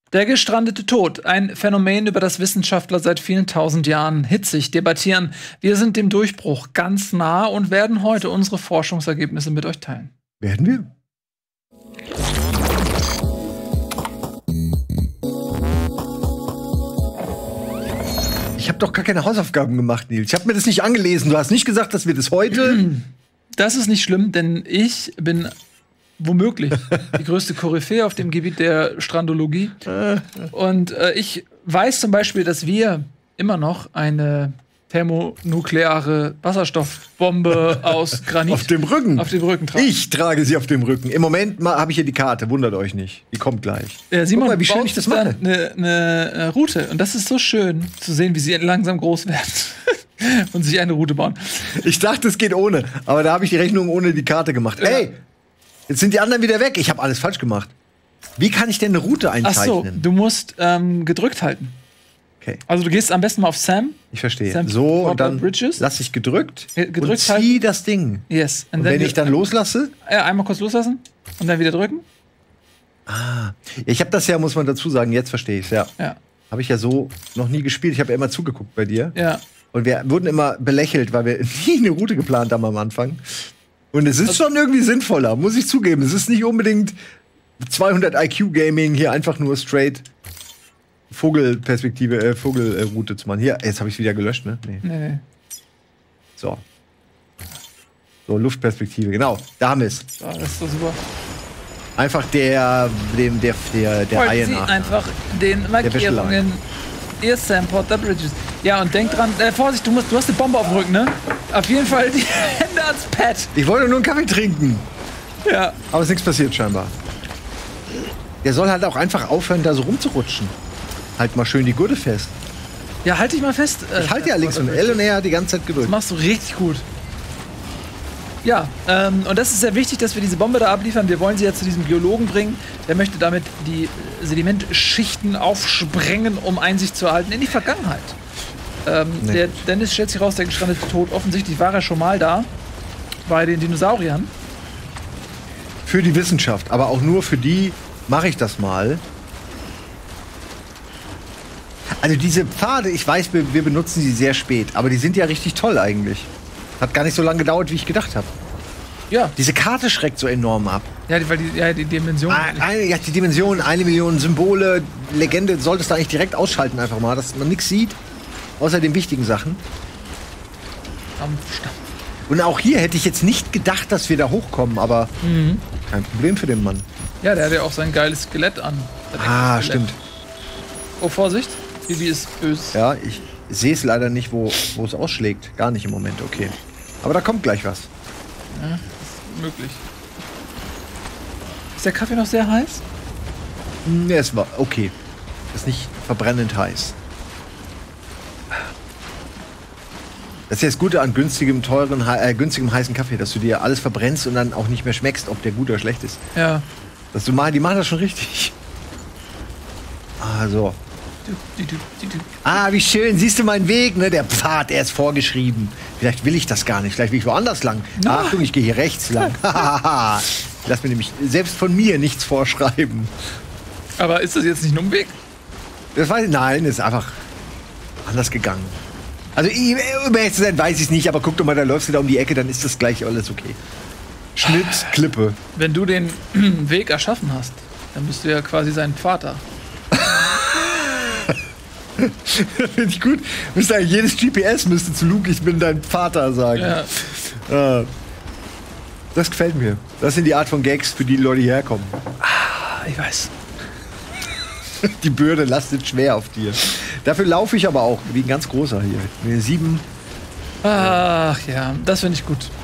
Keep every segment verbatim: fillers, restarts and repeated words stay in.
Der gestrandete Tod, ein Phänomen, über das Wissenschaftler seit vielen tausend Jahren hitzig debattieren. Wir sind dem Durchbruch ganz nah und werden heute unsere Forschungsergebnisse mit euch teilen. Werden wir? Ich habe doch gar keine Hausaufgaben gemacht, Nils. Ich habe mir das nicht angelesen. Du hast nicht gesagt, dass wir das heute... Das ist nicht schlimm, denn ich bin womöglich die größte Koryphäe auf dem Gebiet der Strandologie. Und äh, ich weiß zum Beispiel, dass wir immer noch eine thermonukleare Wasserstoffbombe aus Granit auf dem Rücken. Auf dem Rücken tragen. Ich trage sie auf dem Rücken. Im Moment habe ich hier die Karte. Wundert euch nicht. Die kommt gleich. Ja, Simon, guck mal, wie schön ich das mache. Eine, eine, eine Route. Und das ist so schön zu sehen, wie sie langsam groß werden. Und sich eine Route bauen. Ich dachte, es geht ohne. Aber da habe ich die Rechnung ohne die Karte gemacht. Ja. Ey, jetzt sind die anderen wieder weg. Ich habe alles falsch gemacht. Wie kann ich denn eine Route einzeichnen? Ach so, du musst ähm, gedrückt halten. Okay. Also du gehst am besten mal auf Sam. Ich verstehe. Sam so, und dann Bridges. lasse ich gedrückt, gedrückt und zieh halten. das Ding. Yes. Und wenn ich dann loslasse? Ja, einmal kurz loslassen und dann wieder drücken. Ah. Ich habe das ja, muss man dazu sagen, jetzt verstehe ich es, ja. Ja. Habe ich ja so noch nie gespielt. Ich habe ja immer zugeguckt bei dir. Ja. Und wir wurden immer belächelt, weil wir nie eine Route geplant haben am Anfang. Und es ist also schon irgendwie sinnvoller, muss ich zugeben. Es ist nicht unbedingt zweihundert I Q Gaming, hier einfach nur straight Vogelperspektive, äh, Vogelroute äh, zu machen. Hier, jetzt habe ich es wieder gelöscht, ne? Nee. Nee, nee. So. So, Luftperspektive, genau. Da haben wir es. Ja, das ist doch super. Einfach der, dem, der, der, der Folgen Reihe Sie nach. einfach den Markierungen. Ihr Sam Porter Bridges. Ja, und denk dran, äh, Vorsicht, du, musst, du hast eine Bombe auf dem Rücken, ne? Auf jeden Fall die Hände ans Pad. Ich wollte nur einen Kaffee trinken. Ja. Aber ist nichts passiert scheinbar. Der soll halt auch einfach aufhören, da so rumzurutschen. Halt mal schön die Gurte fest. Ja, halt dich mal fest. Äh, ich halte ja links und L und R die ganze Zeit gedrückt. Das machst du richtig gut. Ja, ähm, und das ist sehr wichtig, dass wir diese Bombe da abliefern. Wir wollen sie ja zu diesem Biologen bringen. Der möchte damit die Sedimentschichten aufsprengen, um Einsicht zu erhalten in die Vergangenheit. Ähm, nee. Der Dennis stellt sich raus, der gestrandete Tod. Offensichtlich war er schon mal da. Bei den Dinosauriern. Für die Wissenschaft, aber auch nur für die mache ich das mal. Also diese Pfade, ich weiß, wir, wir benutzen sie sehr spät, aber die sind ja richtig toll eigentlich. Hat gar nicht so lange gedauert, wie ich gedacht habe. Ja. Diese Karte schreckt so enorm ab. Ja, die, weil die, ja, die Dimension. Ein, eine, ja, die Dimension, eine Million Symbole, Legende, solltest du eigentlich direkt ausschalten einfach mal, dass man nichts sieht, außer den wichtigen Sachen. Stampf, Stampf. Und auch hier hätte ich jetzt nicht gedacht, dass wir da hochkommen, aber mhm. kein Problem für den Mann. Ja, der hat ja auch sein geiles Skelett an. Ah, Skelett. Stimmt. Oh, Vorsicht, Bibi ist böse. Ja, ich sehe es leider nicht, wo wo es ausschlägt. Gar nicht im Moment, okay. Aber da kommt gleich was. Ja, das ist möglich. Ist der Kaffee noch sehr heiß? Ne, es war okay. Ist nicht verbrennend heiß. Das ist ja das Gute an günstigem, teuren, äh, günstigem heißen Kaffee, dass du dir alles verbrennst und dann auch nicht mehr schmeckst, ob der gut oder schlecht ist. Ja. Dass du mal, die machen das schon richtig. Ah, so. Ah, wie schön. Siehst du meinen Weg? Ne? Der Pfad, der ist vorgeschrieben. Vielleicht will ich das gar nicht. Vielleicht will ich woanders lang. No. Achtung, ich gehe hier rechts lang. Lass mir nämlich selbst von mir nichts vorschreiben. Aber ist das jetzt nicht ein Umweg? Das weiß ich, nein, ist einfach anders gegangen. Also, um ehrlich zu sein, weiß ich es nicht. Aber guck doch mal, da läufst du da um die Ecke, dann ist das gleich alles okay. Schnitt, Klippe. Wenn du den Weg erschaffen hast, dann bist du ja quasi sein Vater. Finde ich gut. Müsste eigentlich jedes G P S müsste zu Luke, ich bin dein Vater sagen. Ja. Das gefällt mir. Das sind die Art von Gags, für die, die Leute hierher kommen. Ah, ich weiß. Die Bürde lastet schwer auf dir. Dafür laufe ich aber auch, wie ein ganz großer hier. Mit sieben. Ach ja, das finde ich gut.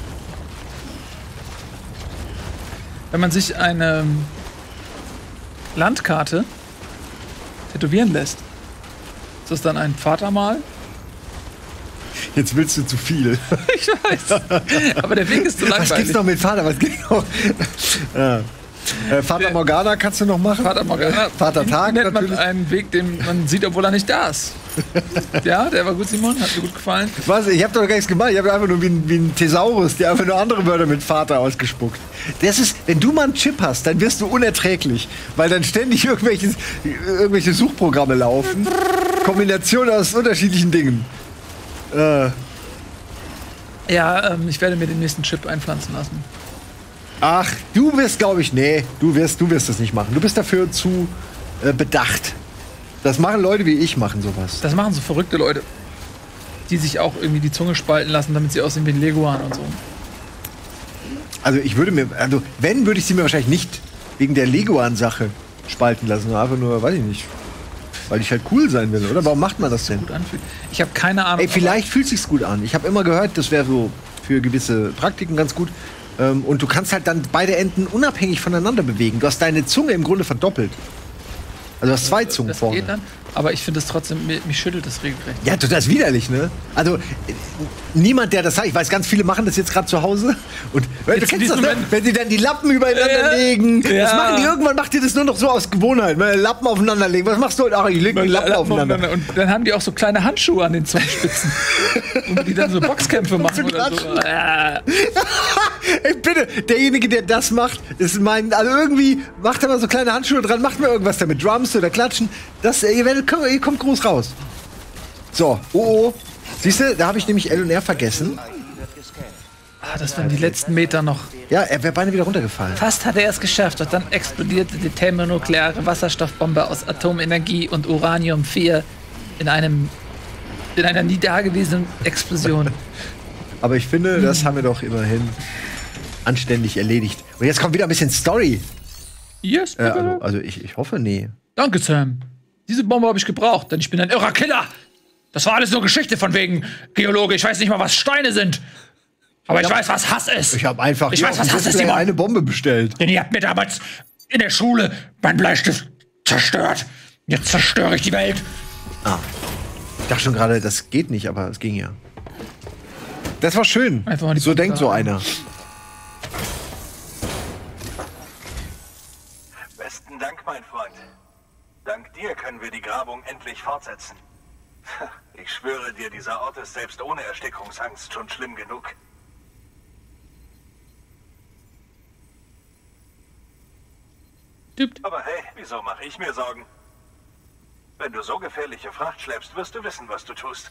Wenn man sich eine Landkarte tätowieren lässt, ist das dann ein Vatermal? Jetzt willst du zu viel. Ich weiß. Aber der Weg ist zu langweilig. Was gibt's noch mit Vater? Was gibt's noch? Ja. Äh, Vater Morgana kannst du noch machen? Vater Morgana. Vater Tag nennt man natürlich. einen Weg, den man sieht, obwohl er nicht da ist. Ja, der war gut, Simon. Hat mir gut gefallen. Was? Ich hab doch gar nichts gemacht. Ich habe einfach nur wie ein, wie ein Thesaurus, der einfach nur andere Wörter mit Vater ausgespuckt. Das ist, wenn du mal einen Chip hast, dann wirst du unerträglich. Weil dann ständig irgendwelche, irgendwelche Suchprogramme laufen. Kombination aus unterschiedlichen Dingen. Äh. Ja, ähm, ich werde mir den nächsten Chip einpflanzen lassen. Ach, du wirst, glaube ich, nee, du wirst, du wirst das nicht machen. Du bist dafür zu äh, bedacht. Das machen Leute wie ich, machen sowas. Das machen so verrückte Leute, die sich auch irgendwie die Zunge spalten lassen, damit sie aussehen wie ein Leguan und so. Also ich würde mir, also wenn, würde ich sie mir wahrscheinlich nicht wegen der Leguan-Sache spalten lassen. Einfach nur, weiß ich nicht, weil ich halt cool sein will, oder? Warum macht man das denn? Gut anfühlt. Ich habe keine Ahnung. Ey, vielleicht fühlt sich's gut an. Ich habe immer gehört, das wäre so für gewisse Praktiken ganz gut. Ähm, und du kannst halt dann beide Enden unabhängig voneinander bewegen. Du hast deine Zunge im Grunde verdoppelt. Also du hast zwei Zungen das vorne. geht dann, aber ich finde es trotzdem, mich, mich schüttelt das regelrecht. Ja, total ist widerlich, ne? Also äh, niemand, der das sagt, ich weiß, ganz viele machen das jetzt gerade zu Hause. Und äh, du kennst das, ne? Wenn sie dann die Lappen übereinander Ja. legen. Ja. Das machen die irgendwann, macht ihr das nur noch so aus Gewohnheit. Wenn Lappen aufeinander legen. Was machst du heute? Ach, ich lege die Lappen aufeinander. Und dann haben die auch so kleine Handschuhe an den Zungenspitzen. Und die dann so Boxkämpfe machen oder so. Äh. Ey, bitte, derjenige, der das macht, ist mein, also irgendwie macht er mal so kleine Handschuhe dran, macht mir irgendwas damit, Drums oder Klatschen. Das, ihr, werdet, ihr kommt groß raus. So, oh oh. Siehst du, da habe ich nämlich L und R vergessen. Ah, das waren die letzten Meter noch. Ja, er wäre beinahe wieder runtergefallen. Fast hat er es geschafft, doch dann explodierte die thermonukleare Wasserstoffbombe aus Atomenergie und Uranium vier in einem in einer nie dagewesenen Explosion. Aber ich finde, das haben wir doch immerhin anständig erledigt. Und jetzt kommt wieder ein bisschen Story. Yes, Äh, also, also ich, ich hoffe, nee. Danke, Sam. Diese Bombe habe ich gebraucht, denn ich bin ein irrer Killer. Das war alles nur Geschichte von wegen Geologe. Ich weiß nicht mal, was Steine sind. Aber ich, ich weiß, was Hass ist. Ich habe einfach ich hier weiß, auf was dem Hass ist, Display Simon. eine Bombe bestellt. Denn ihr habt mir damals in der Schule meinen Bleistift zerstört. Jetzt zerstöre ich die Welt. Ah. Ich dachte schon gerade, das geht nicht, aber es ging ja. Das war schön. Einfach mal die so Bombe denkt so da. einer. Besten Dank, mein Freund. Dank dir können wir die Grabung endlich fortsetzen. Ich schwöre dir, dieser Ort ist selbst ohne Erstickungsangst schon schlimm genug. Aber hey, wieso mache ich mir Sorgen? Wenn du so gefährliche Fracht schleppst, wirst du wissen, was du tust.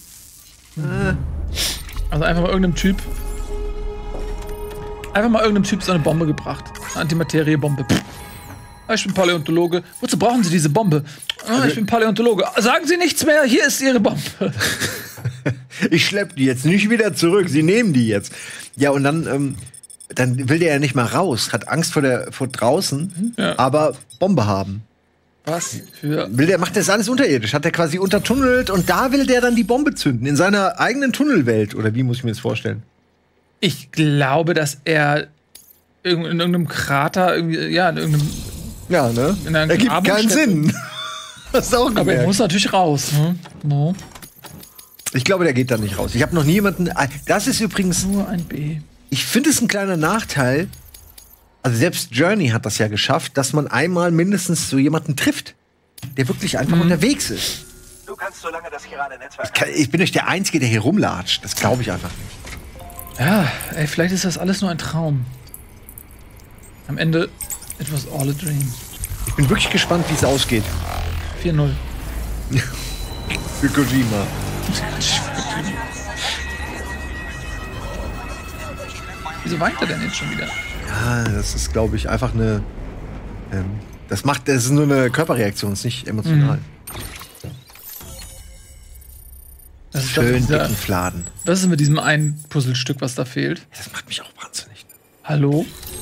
Also einfach mal irgendeinem Typ. Einfach mal irgendeinem Typ so eine Bombe gebracht. Eine Antimateriebombe. Pff. Ich bin Paläontologe. Wozu brauchen Sie diese Bombe? Ah, ich bin Paläontologe. Sagen Sie nichts mehr, hier ist Ihre Bombe. Ich schlepp die jetzt nicht wieder zurück. Sie nehmen die jetzt. Ja, und dann, ähm, dann will der ja nicht mal raus. Hat Angst vor, der, vor draußen, Ja. aber Bombe haben. Was für... Will der, macht das alles unterirdisch. Hat er quasi untertunnelt und da will der dann die Bombe zünden. In seiner eigenen Tunnelwelt. Oder wie muss ich mir das vorstellen? Ich glaube, dass er in irgendeinem Krater, irgendwie, ja, in irgendeinem... Ja, ne? In einer Ergibt keinen Grabungsstätte. Sinn. Hast du auch Aber er gemerkt. muss natürlich raus. Ne? No. Ich glaube, der geht da nicht raus. Ich habe noch nie jemanden. Das ist übrigens. Nur ein B. Ich finde es ein kleiner Nachteil. Also selbst Journey hat das ja geschafft, dass man einmal mindestens so jemanden trifft, der wirklich einfach Mhm. unterwegs ist. Du kannst so lange das chirale Netzwerk... Ich, kann, ich bin nicht der Einzige, der hier rumlatscht. Das glaube ich einfach nicht. Ja, ey, vielleicht ist das alles nur ein Traum. Am Ende, it was all a dream. Ich bin wirklich gespannt, wie es ausgeht. vier null. Für Kojima. Wieso weint er denn jetzt schon wieder? Ja, das ist, glaube ich, einfach eine. Ähm, das macht, das ist nur eine Körperreaktion, ist nicht emotional. Das ist doch Schön dieser, dicken Fladen. was ist mit diesem einen Puzzlestück, was da fehlt? Das macht mich auch wahnsinnig. Hallo?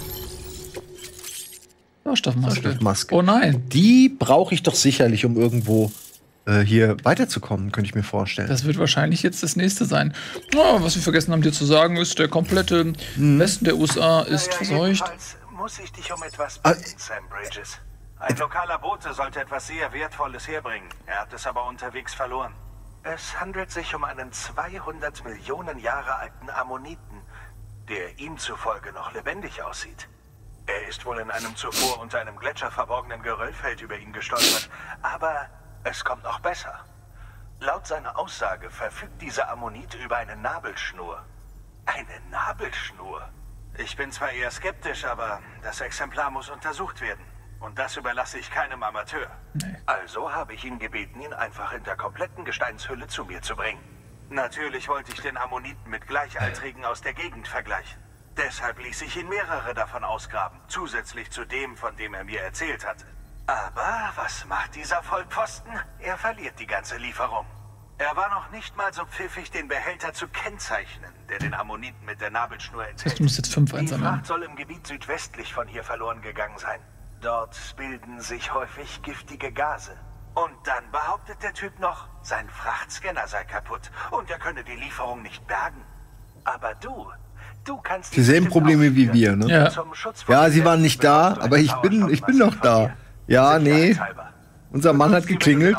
Sauerstoffmaske. Sauerstoffmaske. Oh nein. Die brauche ich doch sicherlich, um irgendwo äh, hier weiterzukommen, könnte ich mir vorstellen. Das wird wahrscheinlich jetzt das nächste sein. Oh, was wir vergessen haben dir zu sagen, ist, der komplette Westen der U S A ist Naja, verseucht. jedenfalls muss ich dich um etwas Ah, bitten, Sam Bridges. Ein lokaler Bote sollte etwas sehr Wertvolles herbringen. Er hat es aber unterwegs verloren. Es handelt sich um einen zweihundert Millionen Jahre alten Ammoniten, der ihm zufolge noch lebendig aussieht. Er ist wohl in einem zuvor unter einem Gletscher verborgenen Geröllfeld über ihn gestolpert. Aber es kommt noch besser. Laut seiner Aussage verfügt dieser Ammonit über eine Nabelschnur. Eine Nabelschnur? Ich bin zwar eher skeptisch, aber das Exemplar muss untersucht werden. Und das überlasse ich keinem Amateur. Nee. Also habe ich ihn gebeten, ihn einfach in der kompletten Gesteinshülle zu mir zu bringen. Natürlich wollte ich den Ammoniten mit Gleichaltrigen aus der Gegend vergleichen. Deshalb ließ ich ihn mehrere davon ausgraben, zusätzlich zu dem, von dem er mir erzählt hatte. Aber was macht dieser Vollpfosten? Er verliert die ganze Lieferung. Er war noch nicht mal so pfiffig, den Behälter zu kennzeichnen, der den Ammoniten mit der Nabelschnur enthält. Du musst jetzt fünf Die einsammeln. Fracht soll im Gebiet südwestlich von hier verloren gegangen sein. Dort bilden sich häufig giftige Gase. Und dann behauptet der Typ noch, sein Frachtscanner sei kaputt und er könne die Lieferung nicht bergen. Aber du, du kannst... Dieselben Probleme wie wir, ne? Ja. Ja, sie waren nicht da, aber ich bin, ich bin noch da. Ja, nee. Unser Mann hat geklingelt.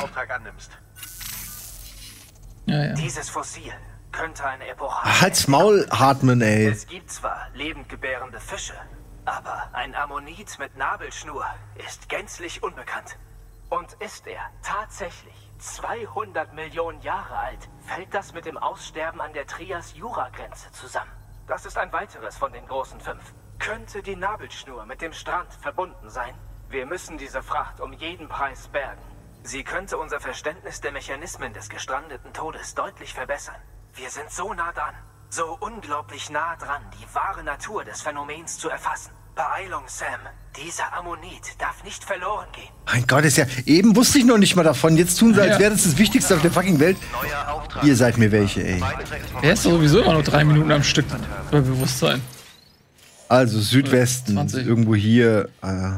Ja, ja. Dieses Fossil könnte eine Epoche. Halt's Maul, Hartmann, ey. Es gibt zwar lebendgebärende Fische, aber ein Ammonit mit Nabelschnur ist gänzlich unbekannt. Und ist er tatsächlich zweihundert Millionen Jahre alt, fällt das mit dem Aussterben an der Trias-Jura-Grenze zusammen. Das ist ein weiteres von den großen fünf. Könnte die Nabelschnur mit dem Strand verbunden sein? Wir müssen diese Fracht um jeden Preis bergen. Sie könnte unser Verständnis der Mechanismen des gestrandeten Todes deutlich verbessern. Wir sind so nah dran, so unglaublich nah dran, die wahre Natur des Phänomens zu erfassen. Beeilung, Sam. Dieser Ammonit darf nicht verloren gehen. Mein Gott, ist ja. Eben wusste ich noch nicht mal davon. Jetzt tun sie, als Ja. wäre das das Wichtigste auf der fucking Welt. Ihr seid mir welche, ey. Er ist doch sowieso immer nur drei Minuten am Stück bei Bewusstsein. Also Südwesten, zwanzig. irgendwo hier. Äh,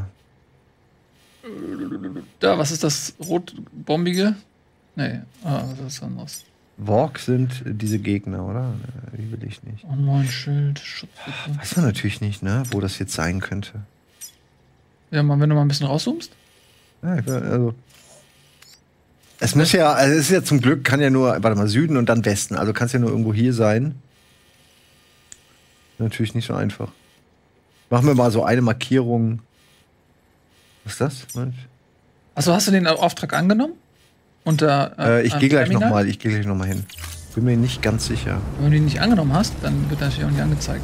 Da, was ist das rotbombige? Nee, ah, das ist anderes. Walk sind diese Gegner, oder? Äh, Die will ich nicht. Oh nein, Schild, Schutz. Weiß man natürlich nicht, ne? Wo das jetzt sein könnte. Ja, mal, wenn du mal ein bisschen rauszoomst. Ja, ich will- also. Es muss ja, also es ist ja zum Glück, kann ja nur, warte mal, Süden und dann Westen. Also kann es ja nur irgendwo hier sein. Natürlich nicht so einfach. Machen wir mal so eine Markierung. Was ist das? Moment. Achso, hast du den Auftrag angenommen? Unter, Äh, ich am gehe gleich Terminal? nochmal, ich gehe gleich noch mal hin. Bin mir nicht ganz sicher. Wenn du ihn nicht angenommen hast, dann wird er natürlich auch nicht angezeigt.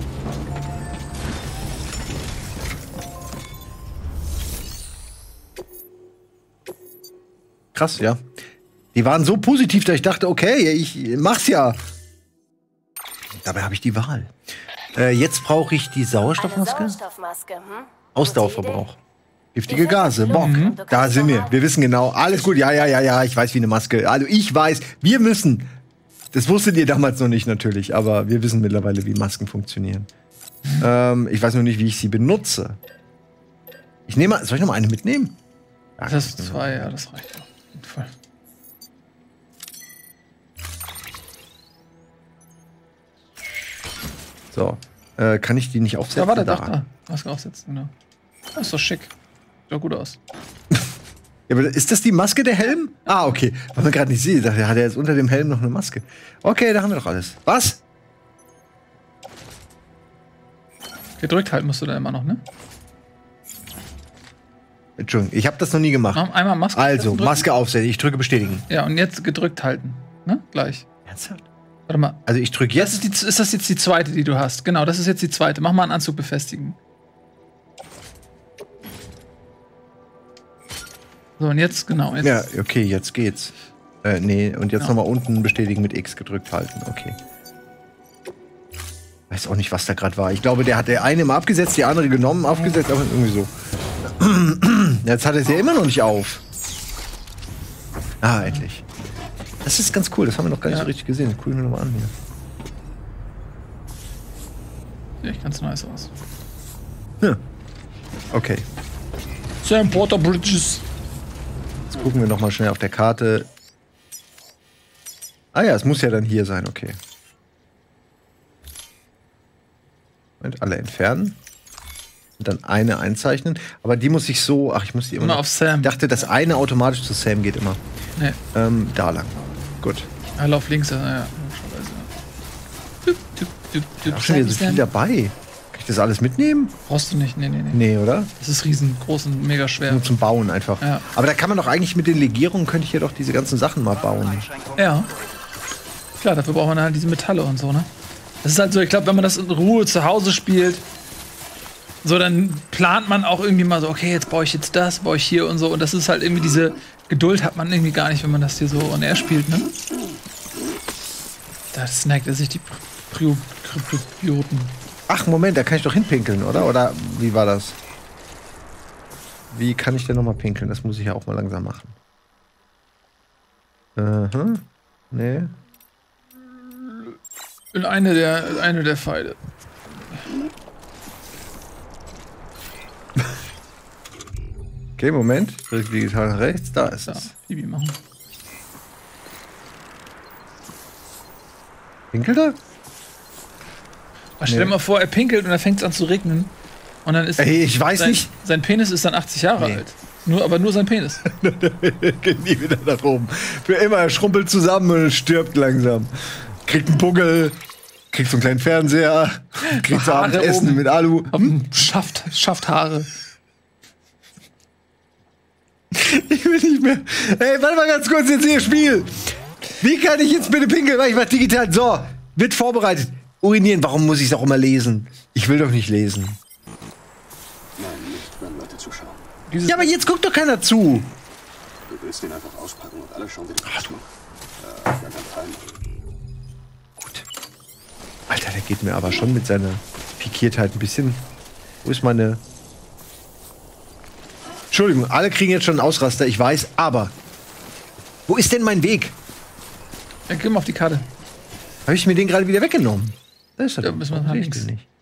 Krass, ja. Die waren so positiv, dass ich dachte, okay, ich mach's ja. Dabei habe ich die Wahl. Äh, jetzt brauche ich die Sauerstoffmaske. Eine Sauerstoffmaske, hm? Ausdauerverbrauch. Giftige Gase, Bock. Da sind wir. Wir wissen genau. Alles gut. Ja, ja, ja, ja. Ich weiß, wie eine Maske. Also ich weiß, wir müssen. Das wusstet ihr damals noch nicht natürlich, aber wir wissen mittlerweile, wie Masken funktionieren. Ähm, ich weiß nur nicht, wie ich sie benutze. Ich nehme mal. Soll ich noch mal eine mitnehmen? Ja, Das ist zwei, ja, das reicht doch. Auf jeden Fall. So. Äh, kann ich die nicht aufsetzen? Ja, warte, Da. doch, da. Maske aufsetzen, genau. Das ist doch schick. Sieht doch gut aus. Ja, aber ist das die Maske, der Helm? Ah, okay. Was man gerade nicht sieht. Ich dachte, hat er jetzt unter dem Helm noch eine Maske. Okay, da haben wir doch alles. Was? Gedrückt halten musst du da immer noch, ne? Entschuldigung, ich habe das noch nie gemacht. Mach einmal Maske Also, drücken. Maske aufsetzen. Ich drücke bestätigen. Ja, und jetzt gedrückt halten. Ne? Gleich. Ernsthaft? Warte mal. Also, ich drücke Das jetzt. ist, die, ist das jetzt die zweite, die du hast? Genau, das ist jetzt die zweite. Mach mal einen Anzug befestigen. So, und jetzt, genau. Jetzt. Ja, okay, jetzt geht's. Äh, nee, und jetzt Ja. nochmal unten bestätigen mit X gedrückt halten. Okay. Weiß auch nicht, was da gerade war. Ich glaube, der hat der eine mal abgesetzt, die andere genommen, aufgesetzt, aber irgendwie so. Jetzt hat er es ja immer noch nicht auf. Ah, endlich. Das ist ganz cool, das haben wir noch gar nicht Ja. so richtig gesehen. Gucken wir nochmal an hier. Sieht echt ganz nice aus. Ja. Okay. Sam Porter Bridges. Jetzt gucken wir nochmal schnell auf der Karte. Ah ja, es muss ja dann hier sein, okay. Moment, alle entfernen. Und dann eine einzeichnen. Aber die muss ich so. Ach, ich muss die immer. Immer noch- auf Sam. Ich dachte, das eine automatisch zu Sam geht immer. Nee, Ähm, da lang. Gut. alle auf links, ja, ja. Logischerweise. Düp, düp, düp, düp. Auch schon wieder so Sam, viel dabei. Kann ich das alles mitnehmen? Brauchst du nicht, nee, nee, nee. Nee, oder? Das ist riesengroß und mega schwer. Nur zum Bauen einfach. Ja. Aber da kann man doch eigentlich mit den Legierungen, könnte ich ja doch diese ganzen Sachen mal bauen. Ja. Klar, dafür braucht man halt diese Metalle und so, ne? Das ist halt so, ich glaube, wenn man das in Ruhe zu Hause spielt, so, dann plant man auch irgendwie mal so, okay, jetzt baue ich jetzt das, baue ich hier und so. Und das ist halt irgendwie diese Geduld hat man irgendwie gar nicht, wenn man das hier so on air spielt, ne? Da snackt er sich die Kryptobioten. Ach, Moment, da kann ich doch hinpinkeln, oder? Oder wie war das? Wie kann ich denn noch mal pinkeln? Das muss ich ja auch mal langsam machen. Aha. Nee. In eine der, eine der Pfeile. Okay, Moment. Drück digital nach rechts. Da ist Da, es. Bibi machen. Pinkelt er? Ach, stell dir Nee. mal vor, er pinkelt und dann fängt es an zu regnen. Und dann ist Ey, ich weiß sein, nicht. sein Penis ist dann achtzig Jahre Nee. alt. Nur, aber nur sein Penis. Geht nie wieder nach oben. Für immer, er schrumpelt zusammen und stirbt langsam. Kriegt einen Buckel, kriegt so einen kleinen Fernseher, kriegt so Haare Abendessen oben. mit Alu. Hm? Schafft, schafft Haare. Ich will nicht mehr. Ey, warte mal ganz kurz, jetzt hier Spiel. Wie kann ich jetzt bitte pinkeln? Weil ich mach digital. So, wird vorbereitet. Urinieren, warum muss ich es auch immer lesen? Ich will doch nicht lesen. Nein, nicht, wenn Leute zuschauen. Dieses Ja, aber jetzt guckt doch keiner zu. Du willst ihn einfach auspacken und alle schauen, wie du das machst. Ja, gar kein Fall. Gut. Alter, der geht mir aber schon mit seiner Pikiertheit ein bisschen. Wo ist meine. Entschuldigung, alle kriegen jetzt schon einen Ausraster, ich weiß, aber. Wo ist denn mein Weg? Ja, geh mal auf die Karte. Habe ich mir den gerade wieder weggenommen? Da ist er. Da doch. müssen wir Warum nach sehe ich links. den nicht?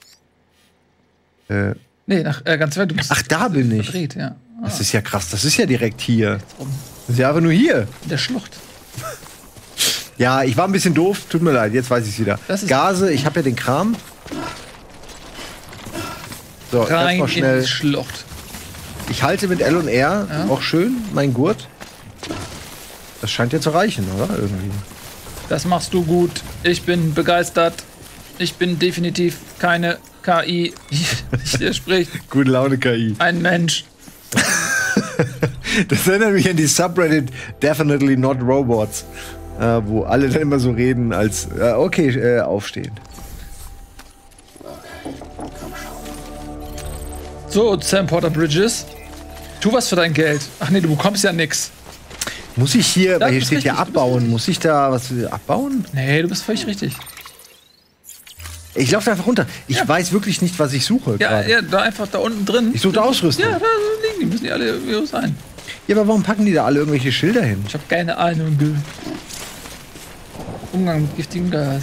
Äh, Nee, nach, äh, ganz weit. Du bist ach, da bin ich. verdreht, ja. Ah, Das ist ja krass, das ist ja direkt hier. oben. Das ist ja einfach nur hier. In der Schlucht. Ja, ich war ein bisschen doof, tut mir leid, jetzt weiß ich es wieder. Das ist- Gase, ich habe ja den Kram. So, Rein erstmal in schnell. die Schlucht. Ich halte mit L und R, Ja. auch schön, mein Gurt. Das scheint ja zu reichen, oder? Irgendwie. Das machst du gut. Ich bin begeistert. Ich bin definitiv keine K I. Hier spricht Gute Laune K I. ein Mensch. Das erinnert mich an die Subreddit Definitely Not Robots, äh, wo alle dann immer so reden als, äh, okay, äh, aufstehen. So, Sam Porter Bridges. Tu was für dein Geld. Ach nee, du bekommst ja nix. Muss ich hier, Ja, weil hier du bist steht ja richtig, du bist abbauen, muss ich da was abbauen? Nee, du bist völlig richtig. Ich laufe einfach runter. Ich Ja. weiß wirklich nicht, was ich suche Ja, gerade. ja, da einfach da unten drin. Ich suche da Ausrüstung. Ja, Ja. da liegen die. Müssen die alle irgendwie sein. aber warum packen die da alle irgendwelche Schilder hin? Ich habe keine Ahnung. du. Umgang mit giftigem Gas.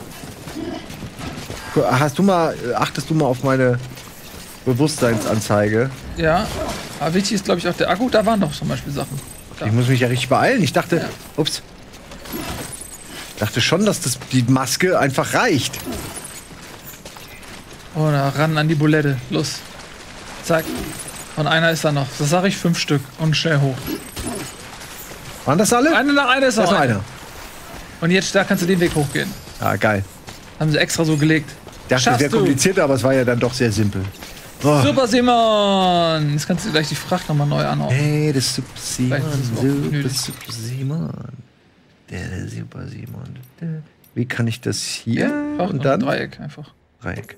Hast du mal, äh, achtest du mal auf meine Bewusstseinsanzeige? Ja, aber wichtig ist, glaube ich, auch der Akku. Da waren doch zum Beispiel Sachen. Da. Ich muss mich ja richtig beeilen. Ich dachte, Ja. ups. Ich dachte schon, dass das, die Maske einfach reicht. Oh, da ran an die Bulette. Los. Zack. Und einer ist da noch. Das sage ich fünf Stück. Und schnell hoch. Waren das alle? Eine nach einer ist Da ist noch noch einer. einer. Und jetzt da kannst du den Weg hochgehen. Ah, geil. Haben sie extra so gelegt. Ich dachte, Schaffst sehr du. kompliziert, aber es war ja dann doch sehr simpel. Oh. Super Simon! Jetzt kannst du gleich die Fracht nochmal neu anordnen. Hey, das Super Simon, Vielleicht ist es überhaupt nicht Super, nötig. Super Simon. Der, der Super Simon. Der. Wie kann ich das hier? Fracht und dann? Dreieck einfach. Dreieck.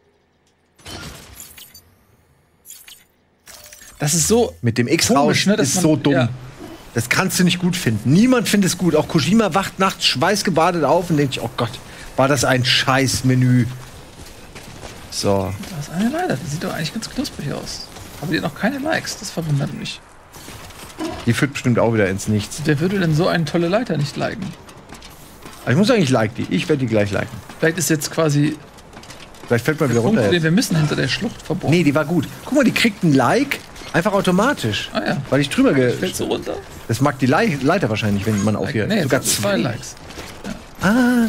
Das ist so. Mit dem X Komisch, raus ne, dass ist man- so dumm. ja. Das kannst du nicht gut finden. Niemand findet es gut. Auch Kojima wacht nachts schweißgebadet auf und denkt sich, oh Gott, war das ein Scheißmenü. So. Das ist eine Leiter. Die sieht doch eigentlich ganz knusprig aus. Aber die hat noch keine Likes. Das verwundert mich. Die führt bestimmt auch wieder ins Nichts. Wer würde denn so eine tolle Leiter nicht liken? Aber ich muss sagen, ich like die. Ich werde die gleich liken. Vielleicht ist jetzt quasi Vielleicht fällt man der wieder Punkt, runter. den Jetzt. wir müssen hinter der Schlucht verborgen. Nee, die war gut. Guck mal, die kriegt ein Like einfach automatisch. Ah ja. Weil ich drüber ge... Fällt so runter? Das mag die Lei- Leiter wahrscheinlich, wenn man aufhört. Nee, Sogar jetzt zwei zwei. Likes. Ah.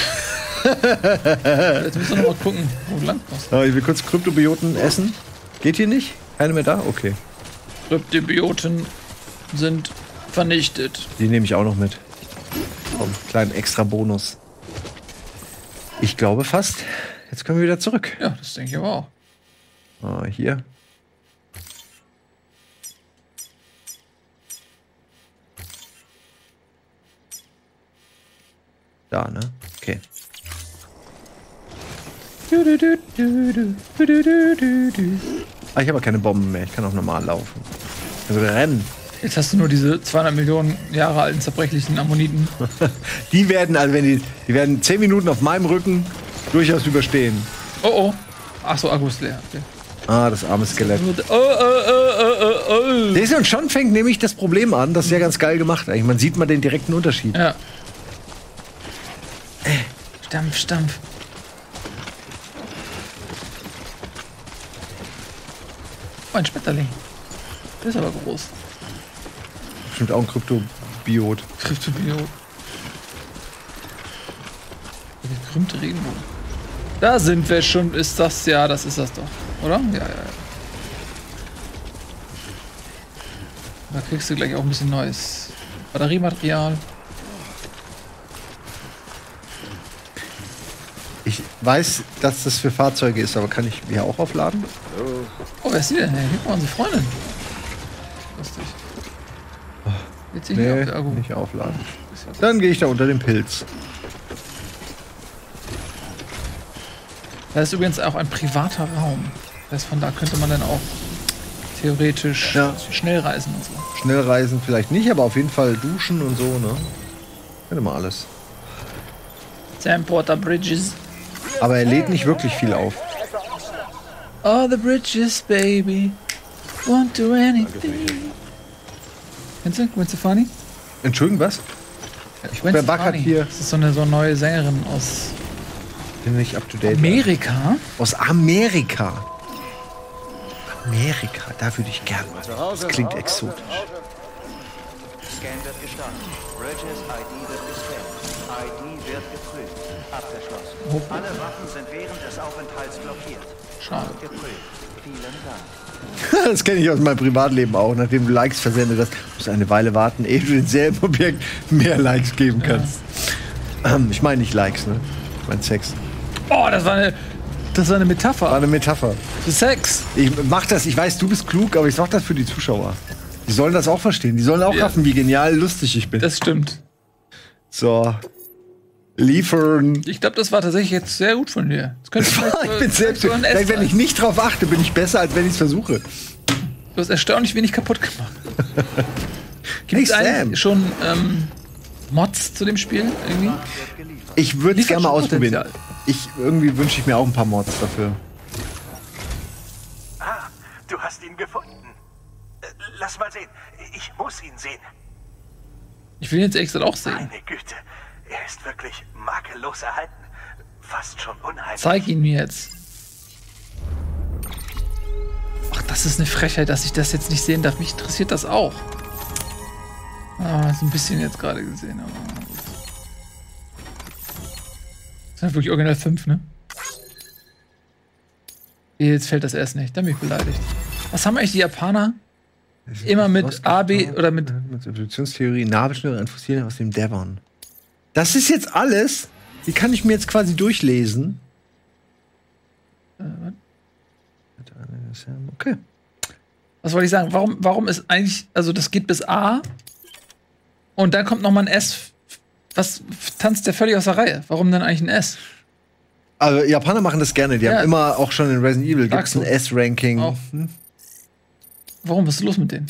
Jetzt müssen wir noch mal gucken, wo du lang kommst. Aber ich will kurz Kryptobioten essen. Geht hier nicht? Keine mehr da? Okay. Kryptobioten sind vernichtet. Die nehme ich auch noch mit. Komm, kleinen extra Bonus. Ich glaube fast, jetzt können wir wieder zurück. Ja, das denke ich aber auch. Ah, hier. Da, ne? Okay. Ah, ich habe keine Bomben mehr. Ich kann auch normal laufen. Also rennen. Jetzt hast du nur diese zweihundert Millionen Jahre alten zerbrechlichen Ammoniten. Die werden, also wenn die, die werden zehn Minuten auf meinem Rücken durchaus überstehen. Oh oh. Ach so, Akku ist leer. Okay. Ah, das arme Skelett. Oh, oh, oh, oh, oh, oh. Das und schon fängt nämlich das Problem an. Das ist ja ganz geil gemacht eigentlich. Man sieht mal den direkten Unterschied. Ja. Stampf, Stampf. Oh, ein Schmetterling. Der ist aber groß. Bestimmt auch ein Kryptobiot. Kryptobiot. Der gekrümmte Regenbogen. Da sind wir schon. Ist das? Ja, das ist das doch. Oder? Ja, ja, ja. Da kriegst du gleich auch ein bisschen neues Batteriematerial. Ich weiß, dass das für Fahrzeuge ist, aber kann ich hier auch aufladen? Oh, wer ist die denn? Hey, guck mal, unsere Freundin. Lustig. Jetzt hier Nee, auf der Akku. nicht aufladen. Dann gehe ich da unter den Pilz. Da ist übrigens auch ein privater Raum. Das heißt, von da könnte man dann auch theoretisch Ja. schnell reisen und so. Schnell reisen vielleicht nicht, aber auf jeden Fall duschen und so, ne? Könnte man alles. Sam Porter Bridges. Aber er lädt nicht wirklich viel auf. All the bridges, baby. Won't do anything. Kennst du? Gwen Stefani? Entschuldigung, was? Ich Wer backert hier? Das ist so eine, so eine neue Sängerin aus Bin nicht up to date. Amerika. Aus Amerika. Amerika, da würde ich gern mal. Das klingt exotisch. Scan wird gestartet. Bridges I D wird gescannt. I D wird geprüft. Abgeschlossen. Alle Waffen sind während des Aufenthalts blockiert. Schade. Geprüft. Vielen Dank. Das kenne ich aus meinem Privatleben auch. Nachdem du Likes versendet hast, musst du eine Weile warten, ehe du demselben Objekt mehr Likes geben kannst. Ja. Ähm, ich meine nicht Likes, ne? Ich meine Sex. Oh, das war eine, das war eine Metapher. War eine Metapher. Für Sex. Ich mach das, ich weiß, du bist klug, aber ich mach das für die Zuschauer. Die sollen das auch verstehen. Die sollen auch Ja. raffen, wie genial lustig ich bin. Das stimmt. So. Liefern. Ich glaube, das war tatsächlich jetzt sehr gut von dir. Das könnte Das war, vielleicht, ich bin äh, selbst. so ein S Vielleicht, wenn ich sein. nicht drauf achte, bin ich besser, als wenn ich es versuche. Du hast erstaunlich wenig kaputt gemacht. Gibt Hey, es Sam. eigentlich schon ähm, Mods zu dem Spiel irgendwie? Ich würde es Liefert gerne mal schon ausprobieren. Potenzial. Ich, irgendwie wünsche ich mir auch ein paar Mods dafür. Ah, du hast ihn gefunden. Äh, Lass mal sehen. Ich muss ihn sehen. Ich will ihn jetzt ehrlich gesagt auch sehen. Meine Güte. Er ist wirklich makellos erhalten. Fast schon unheimlich. Zeig ihn mir jetzt. Ach, das ist eine Frechheit, dass ich das jetzt nicht sehen darf. Mich interessiert das auch. Ah, so ein bisschen jetzt gerade gesehen, aber gut. Das ist wirklich Original fünf, ne? Jetzt fällt das erst nicht. Da bin ich beleidigt. Was haben eigentlich die Japaner? Immer mit A, B oder mit. Mit Evolutionstheorie, Nabelschnur an Fossilien aus dem Devon. Das ist jetzt alles. Die kann ich mir jetzt quasi durchlesen. Äh, was? Okay. Was wollte ich sagen? Warum, warum ist eigentlich, also das geht bis A und dann kommt noch mal ein S. Was tanzt der völlig aus der Reihe? Warum denn eigentlich ein S? Also Japaner machen das gerne. Die Ja. haben immer auch schon in Resident Evil gibt es Sagst ein du. S-Ranking. Auch. Hm? Warum? Was ist los mit denen?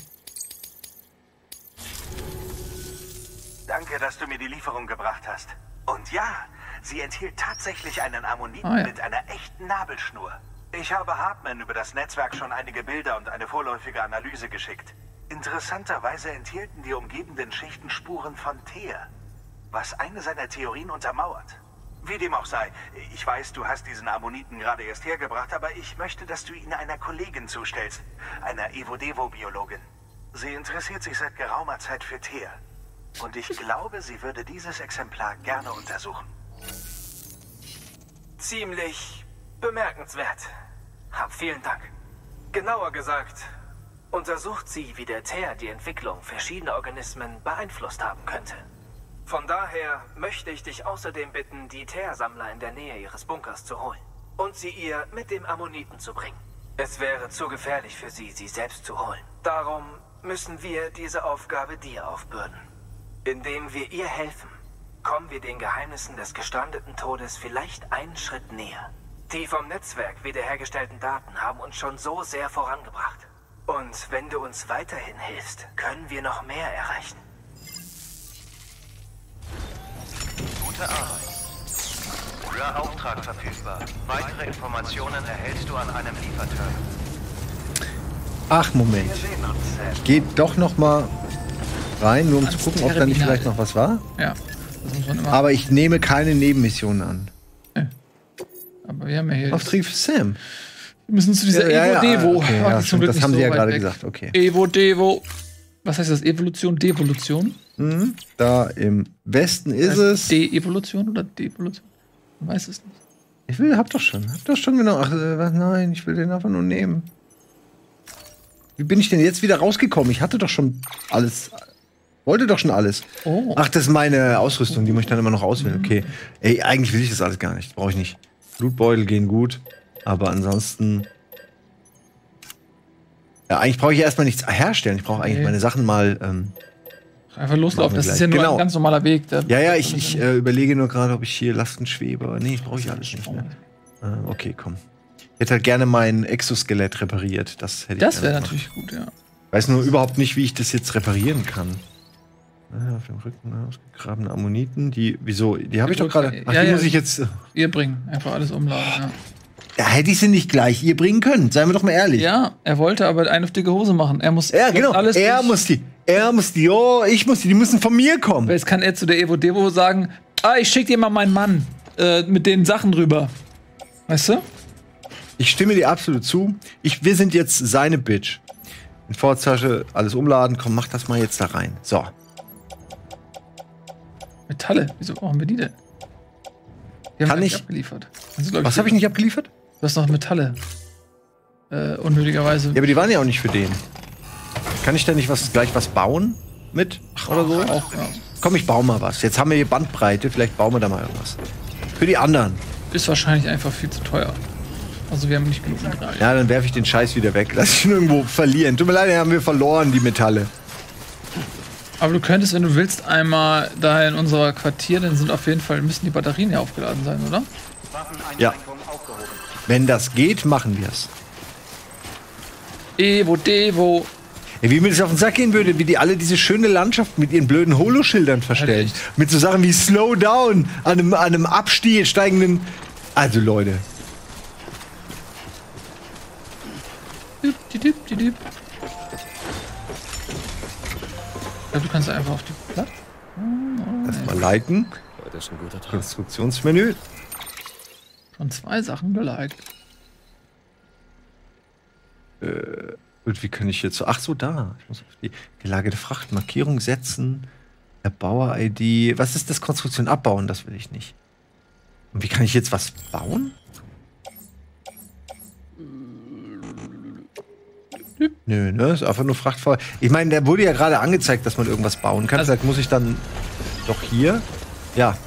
Danke, dass du mir die Lieferung gebracht hast. Und ja, sie enthielt tatsächlich einen Ammoniten Ah, ja. mit einer echten Nabelschnur. Ich habe Hartman über das Netzwerk schon einige Bilder und eine vorläufige Analyse geschickt. Interessanterweise enthielten die umgebenden Schichten Spuren von Teer, was eine seiner Theorien untermauert. Wie dem auch sei, ich weiß, du hast diesen Ammoniten gerade erst hergebracht, aber ich möchte, dass du ihn einer Kollegin zustellst, einer Evo-Devo-Biologin. Sie interessiert sich seit geraumer Zeit für Teer. Und ich glaube, sie würde dieses Exemplar gerne untersuchen. Ziemlich bemerkenswert. Hab vielen Dank. Genauer gesagt, untersucht sie, wie der Teer die Entwicklung verschiedener Organismen beeinflusst haben könnte. Von daher möchte ich dich außerdem bitten, die Teersammler in der Nähe ihres Bunkers zu holen. und sie ihr mit dem Ammoniten zu bringen. Es wäre zu gefährlich für sie, sie selbst zu holen. Darum müssen wir diese Aufgabe dir aufbürden. Indem wir ihr helfen, kommen wir den Geheimnissen des gestrandeten Todes vielleicht einen Schritt näher. Die vom Netzwerk wiederhergestellten Daten haben uns schon so sehr vorangebracht. Und wenn du uns weiterhin hilfst, können wir noch mehr erreichen. Gute Arbeit. Neuer Auftrag verfügbar. Weitere Informationen erhältst du an einem Lieferterminal. Ach, Moment. Ich gehe doch noch mal rein, nur um zu gucken, ob da nicht vielleicht noch was war. Ja, das muss man immer. Aber ich nehme keine Nebenmissionen an. Ja. Aber wir haben ja hier. Auftrag für Sam. Wir müssen zu dieser Ja, ja, ja, Evo-Devo. okay, Ach, ja, die zum Glück das nicht haben so sie ja weit gerade weg. gesagt, okay. Evo-Devo. Was heißt das? Evolution, Devolution? Mhm. Da im Westen ist heißt es. De-Evolution oder Devolution? Man weiß es nicht. Ich will, hab doch schon. Hab doch schon genau. Ach, äh, was, nein, ich will den einfach nur nehmen. Wie bin ich denn jetzt wieder rausgekommen? Ich hatte doch schon alles. Wollte doch schon alles. Oh. Ach, das ist meine Ausrüstung, die muss ich dann immer noch auswählen. Okay. Ey, eigentlich will ich das alles gar nicht. Brauche ich nicht. Blutbeutel gehen gut. Aber ansonsten. Ja, eigentlich brauche ich erstmal nichts herstellen. Ich brauche eigentlich Nee. meine Sachen mal. Ähm, Einfach loslaufen. Das wir ist ja gleich. nur Genau. ein ganz normaler Weg. Da ja, ja, ich, ich äh, überlege nur gerade, ob ich hier Lastenschweber. Nee, ich brauche ich alles nicht. Ne? Äh, okay, komm. Ich hätte halt gerne mein Exoskelett repariert. Das hätte ich Das wäre gerne natürlich gut, ja. gemacht. Weiß nur überhaupt nicht, wie ich das jetzt reparieren kann. Ah, auf dem Rücken ausgegrabene Ammoniten. Die, wieso? Die habe ich doch gerade. Ach, Ja, die ja. muss ich jetzt. äh, Ihr bringen. Einfach alles umladen, ja. Da hätte ich sie nicht gleich ihr bringen können. Seien wir doch mal ehrlich. Ja, er wollte aber eine auf dicke Hose machen. Er muss Ja, genau. alles er durch- muss die. Er muss die. Oh, ich muss die. Die müssen von mir kommen. Jetzt kann er zu der Evo Devo sagen, ah, ich schick dir mal meinen Mann äh, mit den Sachen rüber. Weißt du? Ich stimme dir absolut zu. Ich, wir sind jetzt seine Bitch. In Vortasche alles umladen. Komm, mach das mal jetzt da rein. So. Metalle. Wieso brauchen wir die denn? Die haben Kann wir ich- nicht abgeliefert. Also, glaub Was habe ich nicht abgeliefert? Du hast noch Metalle. Äh, unnötigerweise. Ja, aber die waren ja auch nicht für den. Kann ich da nicht was, gleich was bauen mit? Oder so? Auch, ja. Komm, ich baue mal was. Jetzt haben wir hier Bandbreite. Vielleicht bauen wir da mal irgendwas. Für die anderen. Ist wahrscheinlich einfach viel zu teuer. Also wir haben nicht genug Material. Ja, dann werfe ich den Scheiß wieder weg. Lass ich ihn irgendwo verlieren. Tut mir leid, den haben wir verloren, die Metalle. Aber du könntest, wenn du willst, einmal da in unserer Quartier, dann sind auf jeden Fall, müssen die Batterien ja aufgeladen sein, oder? Ja. Wenn das geht, machen wir es. Evo, Devo. Ey, wie mir das auf den Sack gehen würde, wie die alle diese schöne Landschaft mit ihren blöden Holoschildern verstellen. echt. Mit so Sachen wie Slow Down an einem, an einem absteigenden. Also Leute. Düp, die, düp, die, düp. Ich glaube, du kannst einfach auf die Platte. Erstmal liken. Das ist ein guter Tag. Konstruktionsmenü. Schon zwei Sachen geliked. Und wie kann ich jetzt so. Ach so, da. Ich muss auf die gelagerte Frachtmarkierung setzen. Erbauer-I D. Was ist das? Konstruktion abbauen? Das will ich nicht. Und wie kann ich jetzt was bauen? Nö, ne? Ist einfach nur Frachtfahrer. Ich meine, da wurde ja gerade angezeigt, dass man irgendwas bauen kann. Also- Vielleicht muss ich dann doch hier. Ja.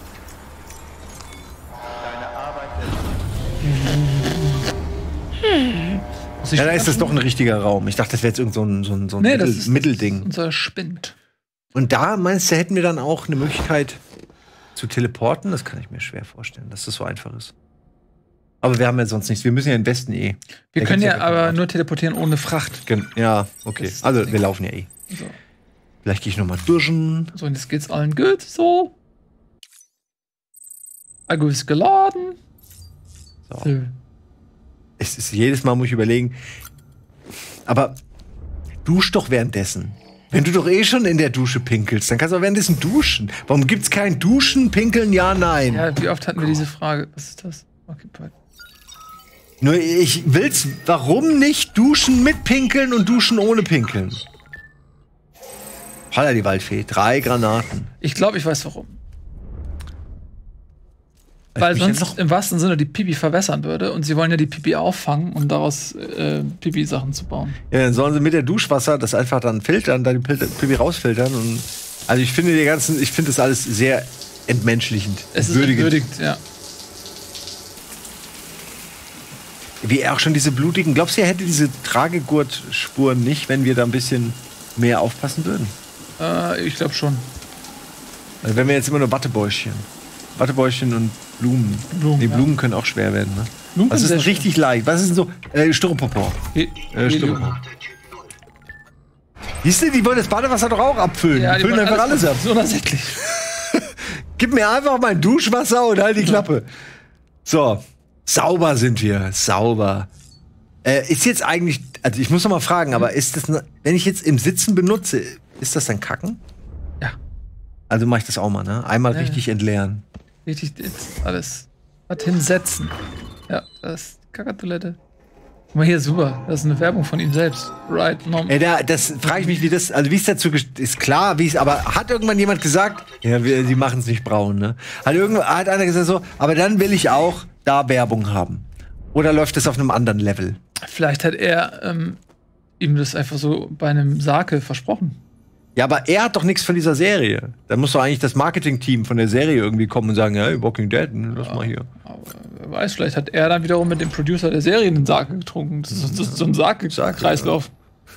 Muss ich Ja, da ist das schaffen? doch ein richtiger Raum. Ich dachte, das wäre jetzt irgend so ein, so ein, so ein Nee, Mittel, das ist Mittelding. unser Spind. Und da meinst du, hätten wir dann auch eine Möglichkeit zu teleporten? Das kann ich mir schwer vorstellen, dass das so einfach ist. Aber wir haben ja sonst nichts. Wir müssen ja in Westen eh. Wir Da können gibt's ja keinen aber Ort. nur teleportieren ohne Fracht. Gen- Ja, okay. Das ist das Also, Ding. wir laufen ja eh. So, Vielleicht gehe ich noch mal duschen. so und jetzt geht's allen gut. So. Akku ist geladen. So. So. Es ist jedes Mal, muss ich überlegen. Aber dusch doch währenddessen. Wenn du doch eh schon in der Dusche pinkelst, dann kannst du auch währenddessen duschen. Warum gibt's kein Duschen, Pinkeln? Ja, nein. Ja, wie oft hatten wir diese Frage? Was ist das? Occupied. Nur ich will's, warum nicht duschen mit Pinkeln und duschen ohne Pinkeln? Holla die Waldfee, drei Granaten. Ich glaube, ich weiß warum. Ich Weil mich sonst jetzt noch- im wahrsten Sinne die Pipi verwässern würde und sie wollen ja die Pipi auffangen, um daraus äh, Pipi-Sachen zu bauen. Ja, dann sollen sie mit der Duschwasser das einfach dann filtern, dann die Pil- Pipi rausfiltern. Und also ich finde die ganzen, ich finde das alles sehr entmenschlichend. Es ist würdigend. entwürdigt, ja. Wie er auch schon diese blutigen. Glaubst du, er hätte diese Tragegurtspuren nicht, wenn wir da ein bisschen mehr aufpassen würden? Äh, ich glaube schon. Also wenn wir jetzt immer nur Wattebäuschen. Wattebäuschen und Blumen. Blumen Die ja. Blumen können auch schwer werden, ne? Blumen Was ist denn sehr richtig leicht? Was ist denn so? Äh, Styropor. He Äh, Styropor. Siehst du, die wollen das Badewasser doch auch abfüllen. Ja, die füllen einfach alles, ab. So unersättlich. Gib mir einfach mein Duschwasser und halt die Klappe. So, sauber sind wir, sauber. Äh, ist jetzt eigentlich, also ich muss noch mal fragen, aber ist das, wenn ich jetzt im Sitzen benutze, ist das dann Kacken? Ja. Also mache ich das auch mal, ne? Einmal Ja, richtig ja. entleeren. Richtig, jetzt alles. Was hinsetzen. Ja, das ist die Kackertoilette. Guck mal hier, super. Das ist eine Werbung von ihm selbst. Right, nom. Ey, da, das frage ich mich, wie das, also wie es dazu gest- ist klar, wie es, aber hat irgendwann jemand gesagt, ja, wir, die machen es nicht braun, ne? Hat irgendwann, hat einer gesagt so, aber dann will ich auch da Werbung haben. Oder läuft das auf einem anderen Level? Vielleicht hat er ähm, ihm das einfach so bei einem Sake versprochen. Ja, aber er hat doch nichts von dieser Serie. Da muss doch eigentlich das Marketing-Team von der Serie irgendwie kommen und sagen, hey, Walking Dead, lass mal hier. Aber wer weiß, vielleicht hat er dann wiederum mit dem Producer der Serie einen Sake getrunken. Das ist, das ist so ein Sake-Kreislauf.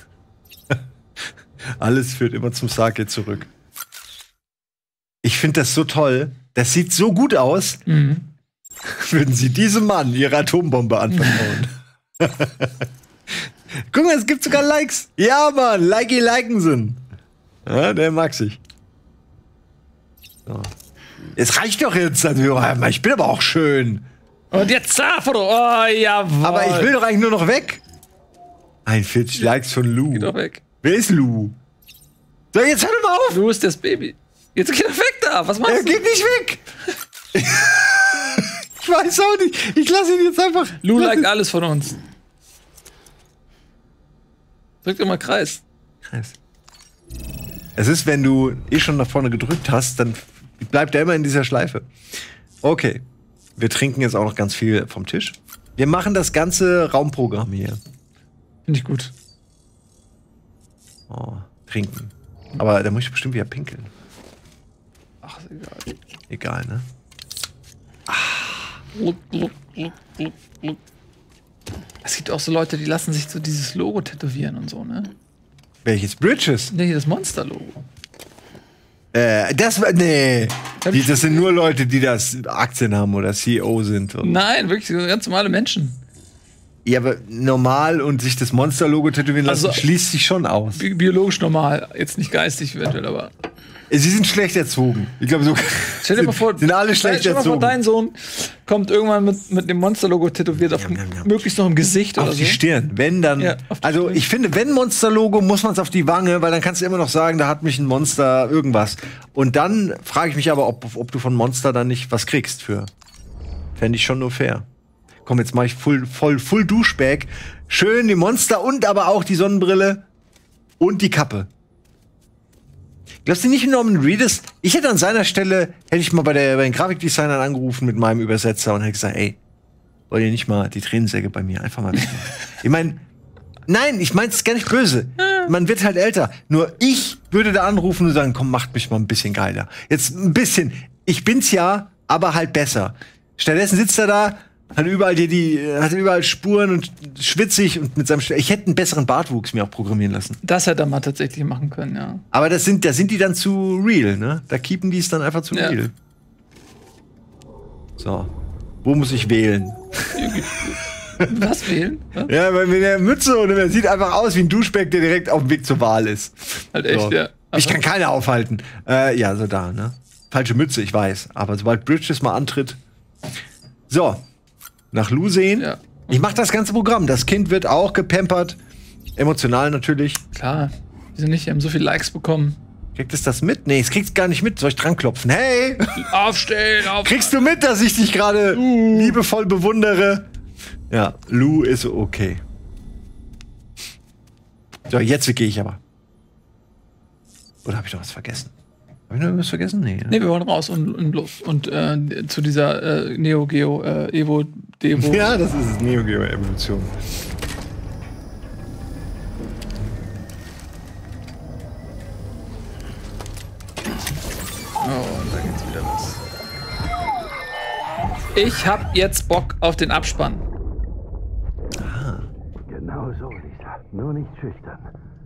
Alles führt immer zum Sake zurück. Ich finde das so toll. Das sieht so gut aus. Mhm. Würden Sie diesem Mann Ihre Atombombe anvertrauen? Guck mal, es gibt sogar Likes. Ja, Mann, Likey Likensen. Ja, der mag sich. So. Es reicht doch jetzt. Also, ich bin aber auch schön. Und jetzt Foto. Oh, jawohl. Aber ich will doch eigentlich nur noch weg. einundvierzig Likes von Lou. Geh doch weg. Wer ist Lou? So, jetzt hör doch mal auf. Du bist das Baby. Jetzt geh doch weg da. Was machst Er du? geht nicht weg. Ich weiß auch nicht. Ich lasse ihn jetzt einfach. Lou liked alles von uns. Drück doch mal Kreis. Kreis. Es ist, wenn du eh schon nach vorne gedrückt hast, dann bleibt er immer in dieser Schleife. Okay. Wir trinken jetzt auch noch ganz viel vom Tisch. Wir machen das ganze Raumprogramm hier. Finde ich gut. Oh, trinken. Aber da muss ich bestimmt wieder pinkeln. Ach, ist egal. Egal, ne? Gluck, gluck, gluck, gluck, gluck. Es gibt auch so Leute, die lassen sich so dieses Logo tätowieren und so, ne? Welches? Bridges? Ne, hier das Monster-Logo. Äh, das war. Nee. Die, das sind nur Leute, die das Aktien haben oder C E O sind. Und Nein, wirklich, so ganz normale Menschen. ja, aber normal und sich das Monster-Logo tätowieren lassen, Also- schließt sich schon aus. Bi biologisch normal. Jetzt nicht geistig eventuell, aber. Sie sind schlecht erzogen. Ich glaube, so. Stell dir mal vor, sind alle schlecht stell dir mal vor, erzogen. dein Sohn kommt irgendwann mit, mit dem Monster-Logo tätowiert, auf, Jam, jam, jam. möglichst noch im Gesicht Auf oder die so. Stirn. Wenn dann. Ja, auf die also Stirn. ich finde, wenn Monster-Logo, muss man es auf die Wange, weil dann kannst du immer noch sagen, da hat mich ein Monster irgendwas. Und dann frage ich mich aber, ob, ob du von Monster dann nicht was kriegst für. Fände ich schon nur fair. Komm, jetzt mache ich voll, voll, full Duschbag. Schön die Monster und aber auch die Sonnenbrille und die Kappe. Glaubst du nicht, Norman Reedus? Ich hätte an seiner Stelle, hätte ich mal bei, der, bei den Grafikdesignern angerufen mit meinem Übersetzer und hätte gesagt, ey, wollt ihr nicht mal die Tränensäge bei mir einfach mal wegmachen? Ich meine, nein, ich meine es gar nicht böse. Man wird halt älter. Nur ich würde da anrufen und sagen, komm, macht mich mal ein bisschen geiler. Jetzt ein bisschen. Ich bin's ja, aber halt besser. Stattdessen sitzt er da, hat überall die, die hat überall Spuren und schwitzig und mit seinem Sch ich hätte einen besseren Bartwuchs mir auch programmieren lassen. Das hätte er mal tatsächlich machen können, ja. Aber das sind, da sind die dann zu real, ne? Da keepen die es dann einfach zu Ja. real. So. Wo muss ich wählen? Was wählen? Was? Ja, weil mit der Mütze und er sieht einfach aus wie ein Duschbag, der direkt auf dem Weg zur Wahl ist. Halt echt, So. ja. Ich kann keine aufhalten. Äh, ja, so da, ne? Falsche Mütze, ich weiß. Aber sobald Bridges mal antritt. So. Nach Lou sehen. Ja. Ich mach das ganze Programm. Das Kind wird auch gepampert. Emotional natürlich. Klar. Wieso nicht? Wir haben so viele Likes bekommen. Kriegt es das mit? Nee, es kriegt's gar nicht mit. Soll ich dran klopfen? Hey! Aufstehen, auf. Kriegst du mit, dass ich dich gerade liebevoll bewundere? Ja, Lou ist okay. So, jetzt gehe ich aber. Oder habe ich noch was vergessen? Habe ich noch irgendwas vergessen? Nee. Ne? Nee, wir wollen raus und, und los. Und äh, zu dieser äh, Neo Geo, äh, Evo, Devo. Ja, das ist es. Neo Geo Evolution. Oh, und da geht's wieder los. Ich hab jetzt Bock auf den Abspann. Nur nicht schüchtern.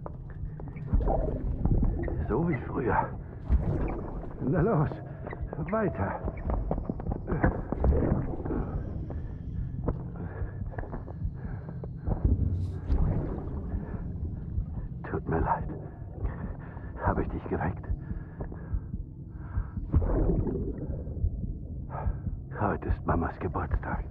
So wie früher. Na los, weiter. Tut mir leid. Habe ich dich geweckt? Heute ist Mamas Geburtstag.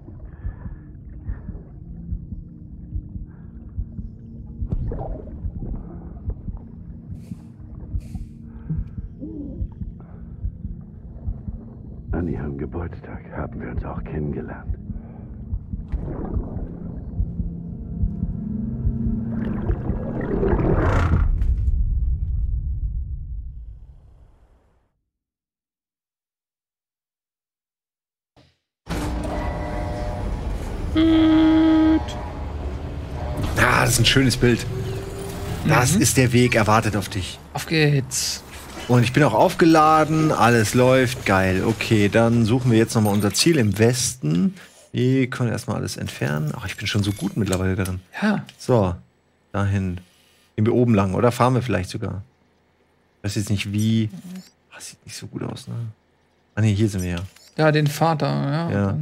An ihrem Geburtstag haben wir uns auch kennengelernt. Ah, das ist ein schönes Bild. Das mhm. ist der Weg, erwartet auf dich. Auf geht's. Und ich bin auch aufgeladen, alles läuft, geil. Okay, dann suchen wir jetzt nochmal unser Ziel im Westen. Wir können erstmal alles entfernen. Ach, ich bin schon so gut mittlerweile darin. Ja. So, dahin. Gehen wir oben lang, oder fahren wir vielleicht sogar? Ich weiß jetzt nicht wie. Das sieht nicht so gut aus, ne? Ah, ne, hier sind wir ja. Ja, den Vater, ja. Ja.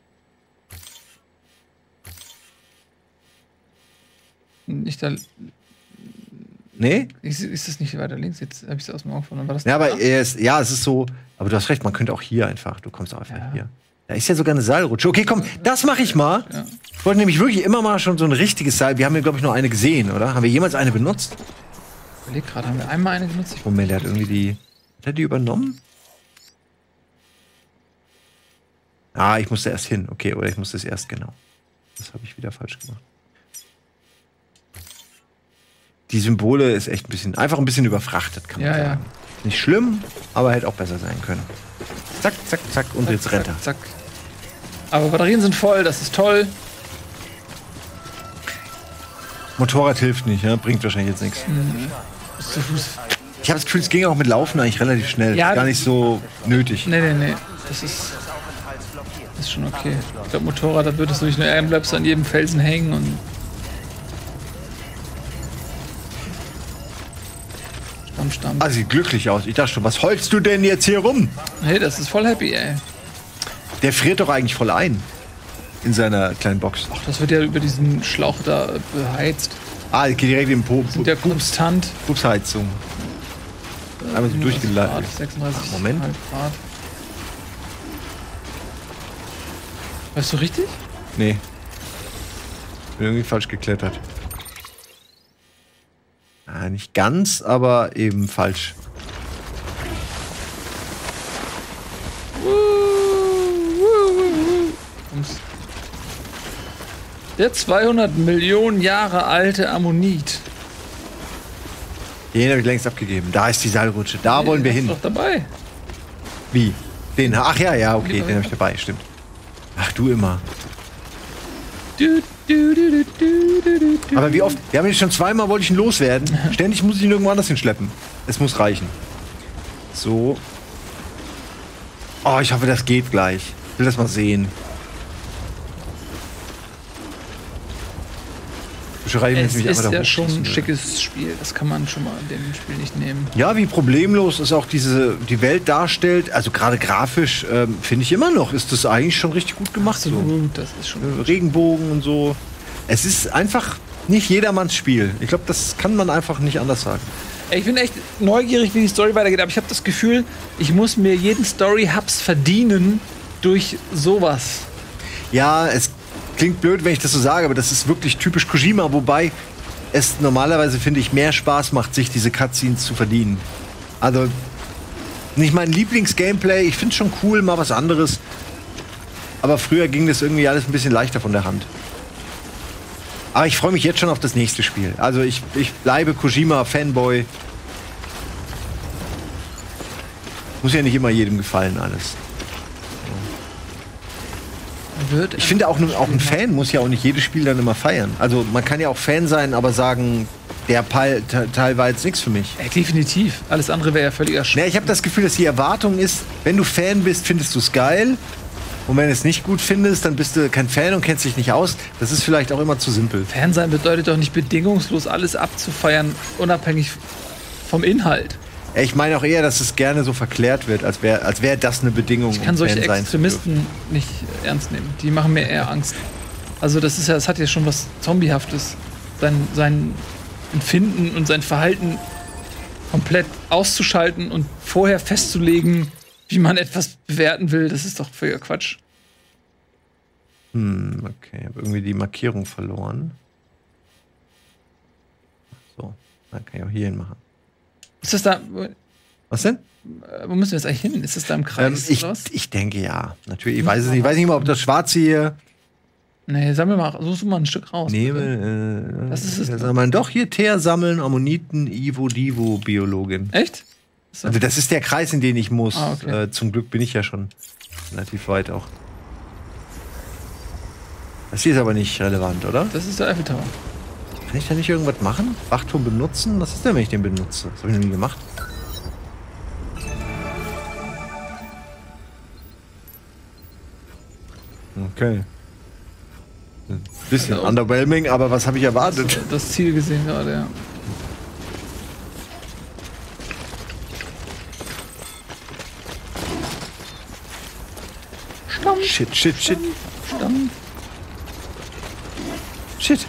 Nicht da. Nee? Ist, ist das nicht weiter links? Jetzt habe ich es aus dem Auge verloren. War das ja, da? aber er ist, ja, es ist so. Aber du hast recht, man könnte auch hier einfach. Du kommst auch einfach ja. hier. Da ist ja sogar eine Seilrutsche. Okay, komm, das mache ich mal. Ja. Ich wollte nämlich wirklich immer mal schon so ein richtiges Seil. Wir haben hier, glaube ich, nur eine gesehen, oder? Haben wir jemals eine benutzt? Ich überleg gerade, haben wir einmal eine benutzt? Ich Moment, der hat irgendwie die. Hat er die übernommen? Ah, ich musste erst hin. Okay, oder ich musste es erst, genau. Das habe ich wieder falsch gemacht. Die Symbole ist echt ein bisschen, einfach ein bisschen überfrachtet, kann man ja, sagen. Ja. Nicht schlimm, aber hätte auch besser sein können. Zack, zack, zack, und zack, jetzt rennt er. Zack, zack. Aber Batterien sind voll, das ist toll. Motorrad hilft nicht, ja? Bringt wahrscheinlich jetzt nichts. Mhm. Ich habe das Gefühl, es ging auch mit Laufen eigentlich relativ schnell. Ja, gar nicht so nötig. Nee, nee, nee. Das ist, das ist schon okay. Ich glaube, Motorrad, da würdest du nicht nur ärgern, bleibst du an jedem Felsen hängen und. Stamm, Stamm. Ah, sieht glücklich aus. Ich dachte schon, was holst du denn jetzt hier rum? Hey, das ist voll happy, ey. Der friert doch eigentlich voll ein. In seiner kleinen Box. Ach, das wird ja über diesen Schlauch da beheizt. Ah, ich gehe direkt in den Po. Sind ja konstant. Pupsheizung. Einmal so durchgeleitet. sechsunddreißig Moment. Grad. Weißt du richtig? Nee. Bin irgendwie falsch geklettert. Ah, nicht ganz, aber eben falsch. Der zweihundert Millionen Jahre alte Ammonit. Den habe ich längst abgegeben. Da ist die Seilrutsche. Da nee, wollen wir hin. Doch dabei. Wie? Den? Ach ja, ja, okay, den habe ich dabei, stimmt. Ach, du immer. Du, du, du, du, du, du, Aber wie oft? Wir haben ihn schon zweimal, wollte ich ihn loswerden. Ständig muss ich ihn irgendwo anders hinschleppen. Es muss reichen. So. Oh, ich hoffe, das geht gleich. Ich will das mal sehen. Es ist ja schon ein schickes Spiel. Das kann man schon mal in dem Spiel nicht nehmen. Ja, wie problemlos es auch diese, die Welt darstellt. Also gerade grafisch ähm, finde ich immer noch, ist das eigentlich schon richtig gut gemacht. Absolut, so. Das ist schon äh, Regenbogen und so. Es ist einfach nicht jedermanns Spiel. Ich glaube, das kann man einfach nicht anders sagen. Ich bin echt neugierig, wie die Story weitergeht. Aber ich habe das Gefühl, ich muss mir jeden Story-Hubs verdienen durch sowas. Ja, es klingt blöd, wenn ich das so sage, aber das ist wirklich typisch Kojima, wobei es normalerweise, finde ich, mehr Spaß macht, sich diese Cutscenes zu verdienen. Also, nicht mein Lieblings-Gameplay, ich finde es schon cool, mal was anderes. Aber früher ging das irgendwie alles ein bisschen leichter von der Hand. Aber ich freue mich jetzt schon auf das nächste Spiel. Also, ich, ich bleibe Kojima-Fanboy. Muss ja nicht immer jedem gefallen, alles. Wird ich finde auch, auch ein Fan muss ja auch nicht jedes Spiel dann immer feiern. Also man kann ja auch Fan sein, aber sagen, der Teil, Teil war jetzt nichts für mich. Ey, definitiv. Alles andere wäre ja völliger Schwachsinn. Ja, ich habe das Gefühl, dass die Erwartung ist, wenn du Fan bist, findest du es geil. Und wenn du es nicht gut findest, dann bist du kein Fan und kennst dich nicht aus. Das ist vielleicht auch immer zu simpel. Fan sein bedeutet doch nicht bedingungslos alles abzufeiern, unabhängig vom Inhalt. Ich meine auch eher, dass es gerne so verklärt wird, als wäre als wär das eine Bedingung. Ich kann um solche Fan sein zu dürfen. Extremisten nicht ernst nehmen. Die machen mir eher Angst. Also das ist ja, das hat ja schon was Zombiehaftes. Sein, sein Empfinden und sein Verhalten komplett auszuschalten und vorher festzulegen, wie man etwas bewerten will, das ist doch völliger Quatsch. Hm, okay, ich habe irgendwie die Markierung verloren. So, dann kann ich auch hier hin machen. Ist das da? Was denn? Wo müssen wir jetzt eigentlich hin? Ist das da im Kreis? Ähm, ich, oder was? ich denke ja. Natürlich, ich weiß es nicht. Ich weiß nicht mal, ob das Schwarze hier. Nee, sammel mal, such mal ein Stück raus. Nehme, äh, Was ist es? das soll man doch hier Teer sammeln, Ammoniten, Ivo, Divo, Biologin. Echt? So. Also das ist der Kreis, in den ich muss. Ah, okay. äh, zum Glück bin ich ja schon relativ weit auch. Das hier ist aber nicht relevant, oder? Das ist der Eiffeltower. Kann ich da nicht irgendwas machen? Wachturm benutzen? Was ist denn, wenn ich den benutze? Das habe ich noch nie gemacht. Okay. Ein bisschen Also, underwhelming, aber was habe ich erwartet? Das Ziel gesehen gerade, ja. Stamm. Shit, shit, shit. Stamm. Shit.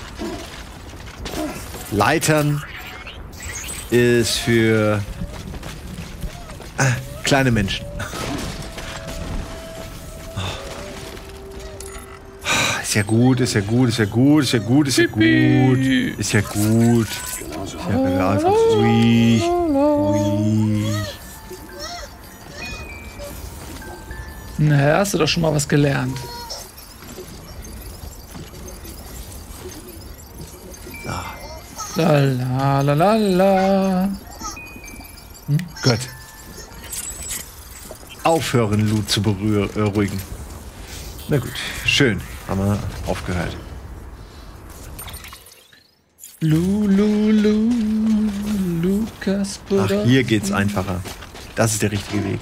Leitern ist für ah, kleine Menschen. Ist ja gut, ist ja gut, ist ja gut, ist ja gut, ist ja gut, ist ja gut. Ist ja einfach ruhig, ruhig. Na, hast du doch schon mal was gelernt. La la la la la. Hm? Gott. Aufhören, Loot zu beruhigen. Na gut, schön. Haben wir aufgehört. Lu, lu, lu, Lukas Ach, hier geht's einfacher. Das ist der richtige Weg.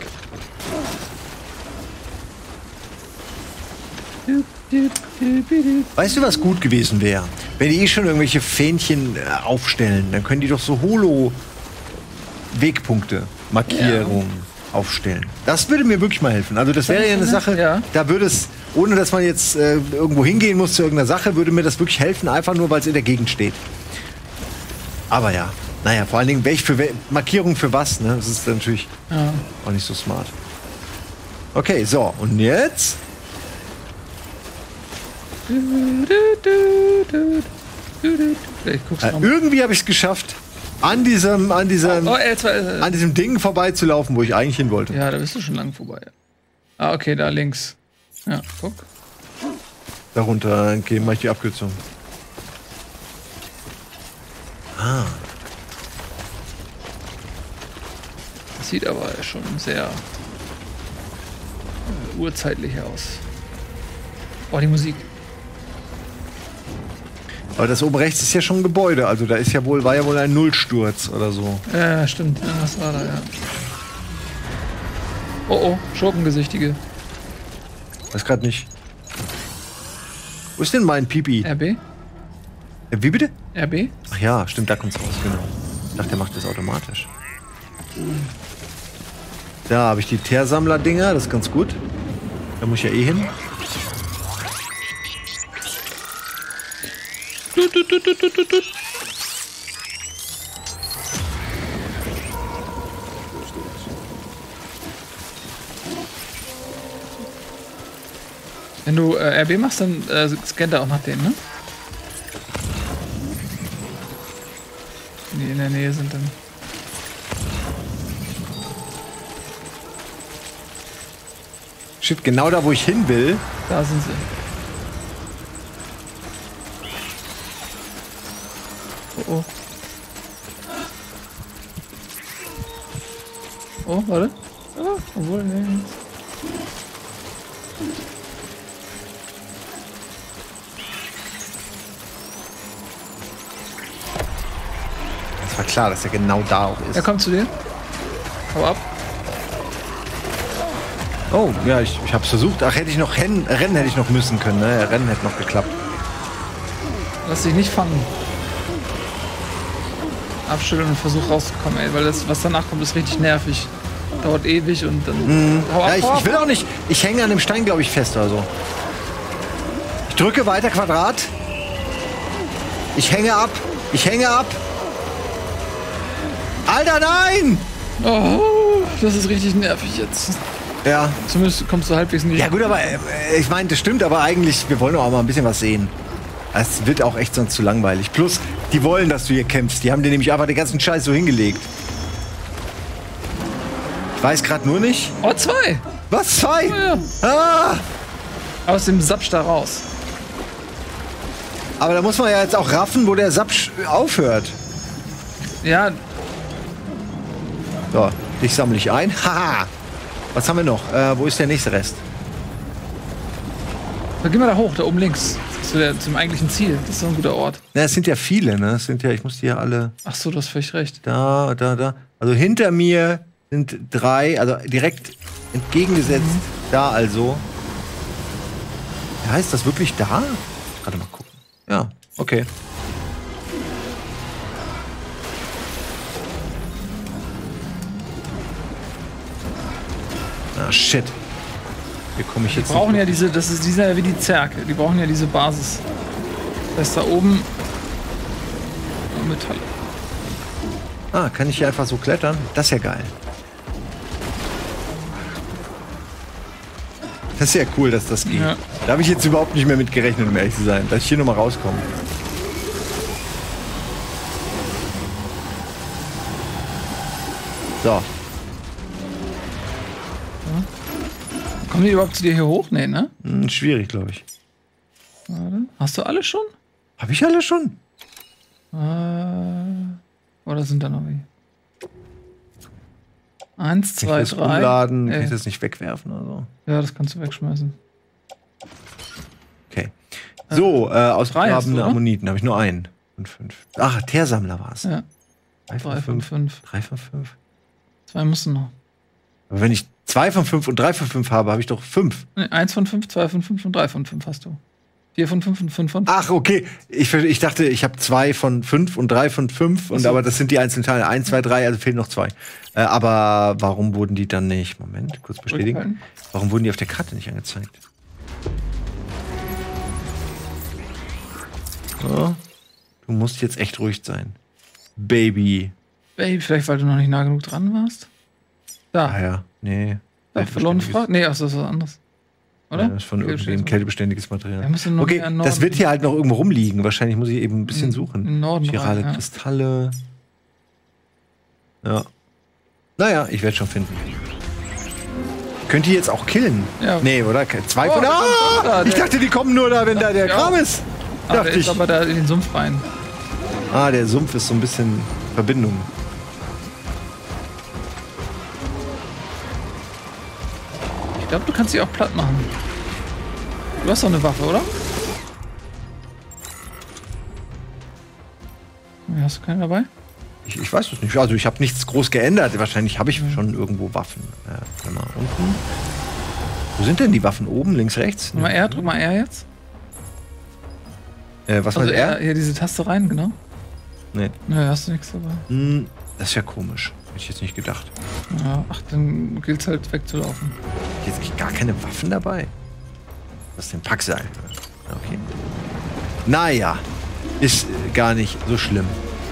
Weißt du, was gut gewesen wäre? Wenn die eh schon irgendwelche Fähnchen äh, aufstellen, dann können die doch so Holo-Wegpunkte, Markierungen ja. aufstellen. Das würde mir wirklich mal helfen. Also das wäre ja eine Sache, ja. da würde es, ohne dass man jetzt äh, irgendwo hingehen muss zu irgendeiner Sache, würde mir das wirklich helfen, einfach nur, weil es in der Gegend steht. Aber ja, naja, vor allen Dingen, welche für wel Markierung für was, ne? Das ist natürlich ja. auch nicht so smart. Okay, so, und jetzt? Äh, irgendwie habe ich es geschafft, an diesem, an diesem, oh, oh, äh, an diesem Ding vorbeizulaufen, wo ich eigentlich hin wollte. Ja, da bist du schon lang vorbei. Ah, okay, da links. Ja, guck. Darunter okay, mache ich die Abkürzung. Ah. Das sieht aber schon sehr äh, urzeitlich aus. Oh, die Musik. Aber das oben rechts ist ja schon ein Gebäude, also da ist ja wohl, war ja wohl ein Nullsturz oder so. Ja, stimmt. Ja, was war da, ja. Oh oh, Schurkengesichtige. Weiß grad nicht. Wo ist denn mein Pipi? R B? Äh, wie bitte? R B? Ach ja, stimmt, da kommt's raus, genau. Ich dachte, der macht das automatisch. Da habe ich die Teersammler-Dinger, das ist ganz gut. Da muss ich ja eh hin. Du, du, du, du, du, du. Wenn du äh, R B machst, dann äh, scannt er auch nach denen, ne? Die in der Nähe sind dann. Shit, genau da, wo ich hin will. Da sind sie. Oh, oh. Oh, warte. Oh, obwohl, nee. Das war klar, dass er genau da auch ist. Er kommt zu dir. Hau ab. Oh, ja, ich, ich hab's versucht. Ach, hätte ich noch Rennen, Rennen hätte ich noch müssen können, ne? Rennen hätte noch geklappt. Lass dich nicht fangen. Abschütteln und versuch rauszukommen, ey, weil das, was danach kommt, ist richtig nervig. Dauert ewig und dann. Mhm. Ja, ich, ich will auch nicht. Ich hänge an dem Stein, glaube ich, fest oder so. Ich drücke weiter Quadrat. Ich hänge ab. Ich hänge ab. Alter, nein! Oh, das ist richtig nervig jetzt. Ja. Zumindest kommst du halbwegs nicht. Ja gut, aber äh, ich meine, das stimmt, aber eigentlich, wir wollen doch auch mal ein bisschen was sehen. Es wird auch echt sonst zu langweilig. Plus, die wollen, dass du hier kämpfst. Die haben dir nämlich einfach den ganzen Scheiß so hingelegt. Ich weiß gerade nur nicht. Oh, zwei! Was, zwei? Oh, ja. Ah! Aus dem Sapsch da raus. Aber da muss man ja jetzt auch raffen, wo der Sapsch aufhört. Ja. So, dich sammle ich ein. Haha! Was haben wir noch? Äh, wo ist der nächste Rest? Da gehen wir da hoch, da oben links. Zu der, zum eigentlichen Ziel. Das ist so ein guter Ort. Na, es sind ja viele, ne? Es sind ja, ich muss die ja alle. Ach so, du hast völlig recht. Da, da, da. Also hinter mir sind drei, also direkt entgegengesetzt. Mhm. Da also. Ja, heißt das wirklich da? Gerade mal gucken. Ja, okay. Ah, shit. Hier komme ich jetzt. Die brauchen ja diese, das ist dieser wie die Zerke. Die brauchen ja diese Basis. Das ist da oben Metall. Ah, kann ich hier einfach so klettern? Das ist ja geil. Das ist ja cool, dass das geht. Ja. Da habe ich jetzt überhaupt nicht mehr mit gerechnet, um ehrlich zu sein, dass ich hier nochmal rauskomme. So. Kommen die überhaupt zu dir hier hoch? Nee, ne? Hm, schwierig, glaube ich. Warte. Hast du alle schon? Habe ich alle schon? Äh, oder sind da noch wie? Eins, zwei, ich drei. Umladen, kann ich das nicht wegwerfen oder so? Ja, das kannst du wegschmeißen. Okay. So, äh, ausgrabende Ammoniten. Habe ich nur einen. Und fünf. Ach, Teersammler war es. Ja. Drei von fünf. fünf. Drei von fünf. Zwei müssen noch. Aber wenn ich zwei von fünf und drei von fünf habe, habe ich doch fünf. Nee, eins von fünf, zwei von fünf und drei von fünf hast du. Vier von fünf und fünf von fünf. Ach, okay. Ich, ich dachte, ich habe zwei von fünf und drei von fünf. Und so. Aber das sind die einzelnen Teile. Eins, zwei, drei, also fehlen noch zwei. Äh, aber warum wurden die dann nicht? Moment, kurz bestätigen. Rückhalten. Warum wurden die auf der Karte nicht angezeigt? So. Du musst jetzt echt ruhig sein. Baby. Baby, vielleicht weil du noch nicht nah genug dran warst? Da. Ah ja, nee. Da, verlorene Frage? Nee, ach, das ist was anderes. Oder? Ja, das ist von irgendeinem kältebeständiges Material. Ja, noch okay, das wird hier halt noch irgendwo rumliegen. Wahrscheinlich muss ich eben ein bisschen suchen. Im Norden Chirale rein, ja. Kristalle. Ja. Naja, ich werde schon finden. Könnt ihr jetzt auch killen? Ja. Nee, oder? Zwei Oh, von. der kommt Ah! da, Ich der- dachte, die kommen nur da, wenn da der Ja. Kram ist. Ah, der Dachte ist ich. aber da in den Sumpf rein. Ah, der Sumpf ist so ein bisschen Verbindung. Ich glaube, du kannst sie auch platt machen. Du hast doch eine Waffe, oder? Nee, hast du keine dabei? Ich, ich weiß es nicht. Also ich habe nichts groß geändert. Wahrscheinlich habe ich schon irgendwo Waffen. Äh, mal unten. Wo sind denn die Waffen? Oben, links, rechts? Drück mal R, drück mal R jetzt. Äh, was Also war R? R, hier diese Taste rein, genau. Nee. Nö, hast du nichts dabei. Hm, das ist ja komisch. Hätte ich jetzt nicht gedacht. Ja, ach, dann gilt's halt wegzulaufen. Jetzt nicht gar keine Waffen dabei. Was ist denn Packseil? Okay. Naja, ist äh, gar nicht so schlimm.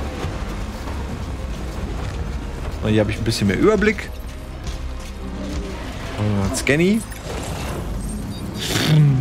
So, hier habe ich ein bisschen mehr Überblick. Und Scanny. Hm.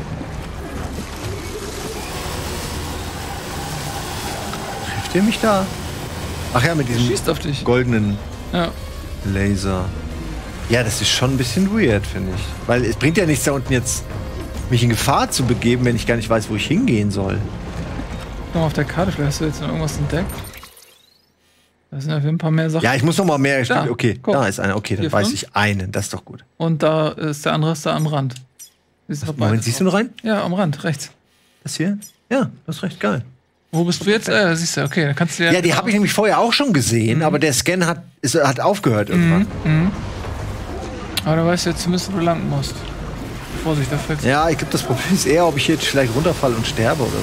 Trifft ihr mich da? Ach ja, mit diesem Schießt auf dich. goldenen Ja. Laser. Ja, das ist schon ein bisschen weird, finde ich. Weil es bringt ja nichts da unten jetzt, mich in Gefahr zu begeben, wenn ich gar nicht weiß, wo ich hingehen soll. Guck mal auf der Karte, vielleicht hast du jetzt noch irgendwas entdeckt. Da sind ja ein paar mehr Sachen. Ja, ich muss noch mal mehr. Da, okay, guck. da ist einer. Okay, dann Hier weiß vorne. ich einen. Das ist doch gut. Und da ist der andere ist da am Rand. Siehst du Moment, siehst du noch rein? Ja, am Rand, rechts. Das hier? Ja, das ist recht geil. Wo bist du jetzt? Äh, siehst du, okay, dann kannst du ja. Ja, die habe ich nämlich vorher auch schon gesehen, Mhm. aber der Scan hat, ist, hat aufgehört irgendwann. Mhm. Aber du weißt jetzt zumindest, wo du lang musst. Vorsicht, da fällst du. Ja, ich glaube, das Problem ist eher, ob ich jetzt vielleicht runterfalle und sterbe oder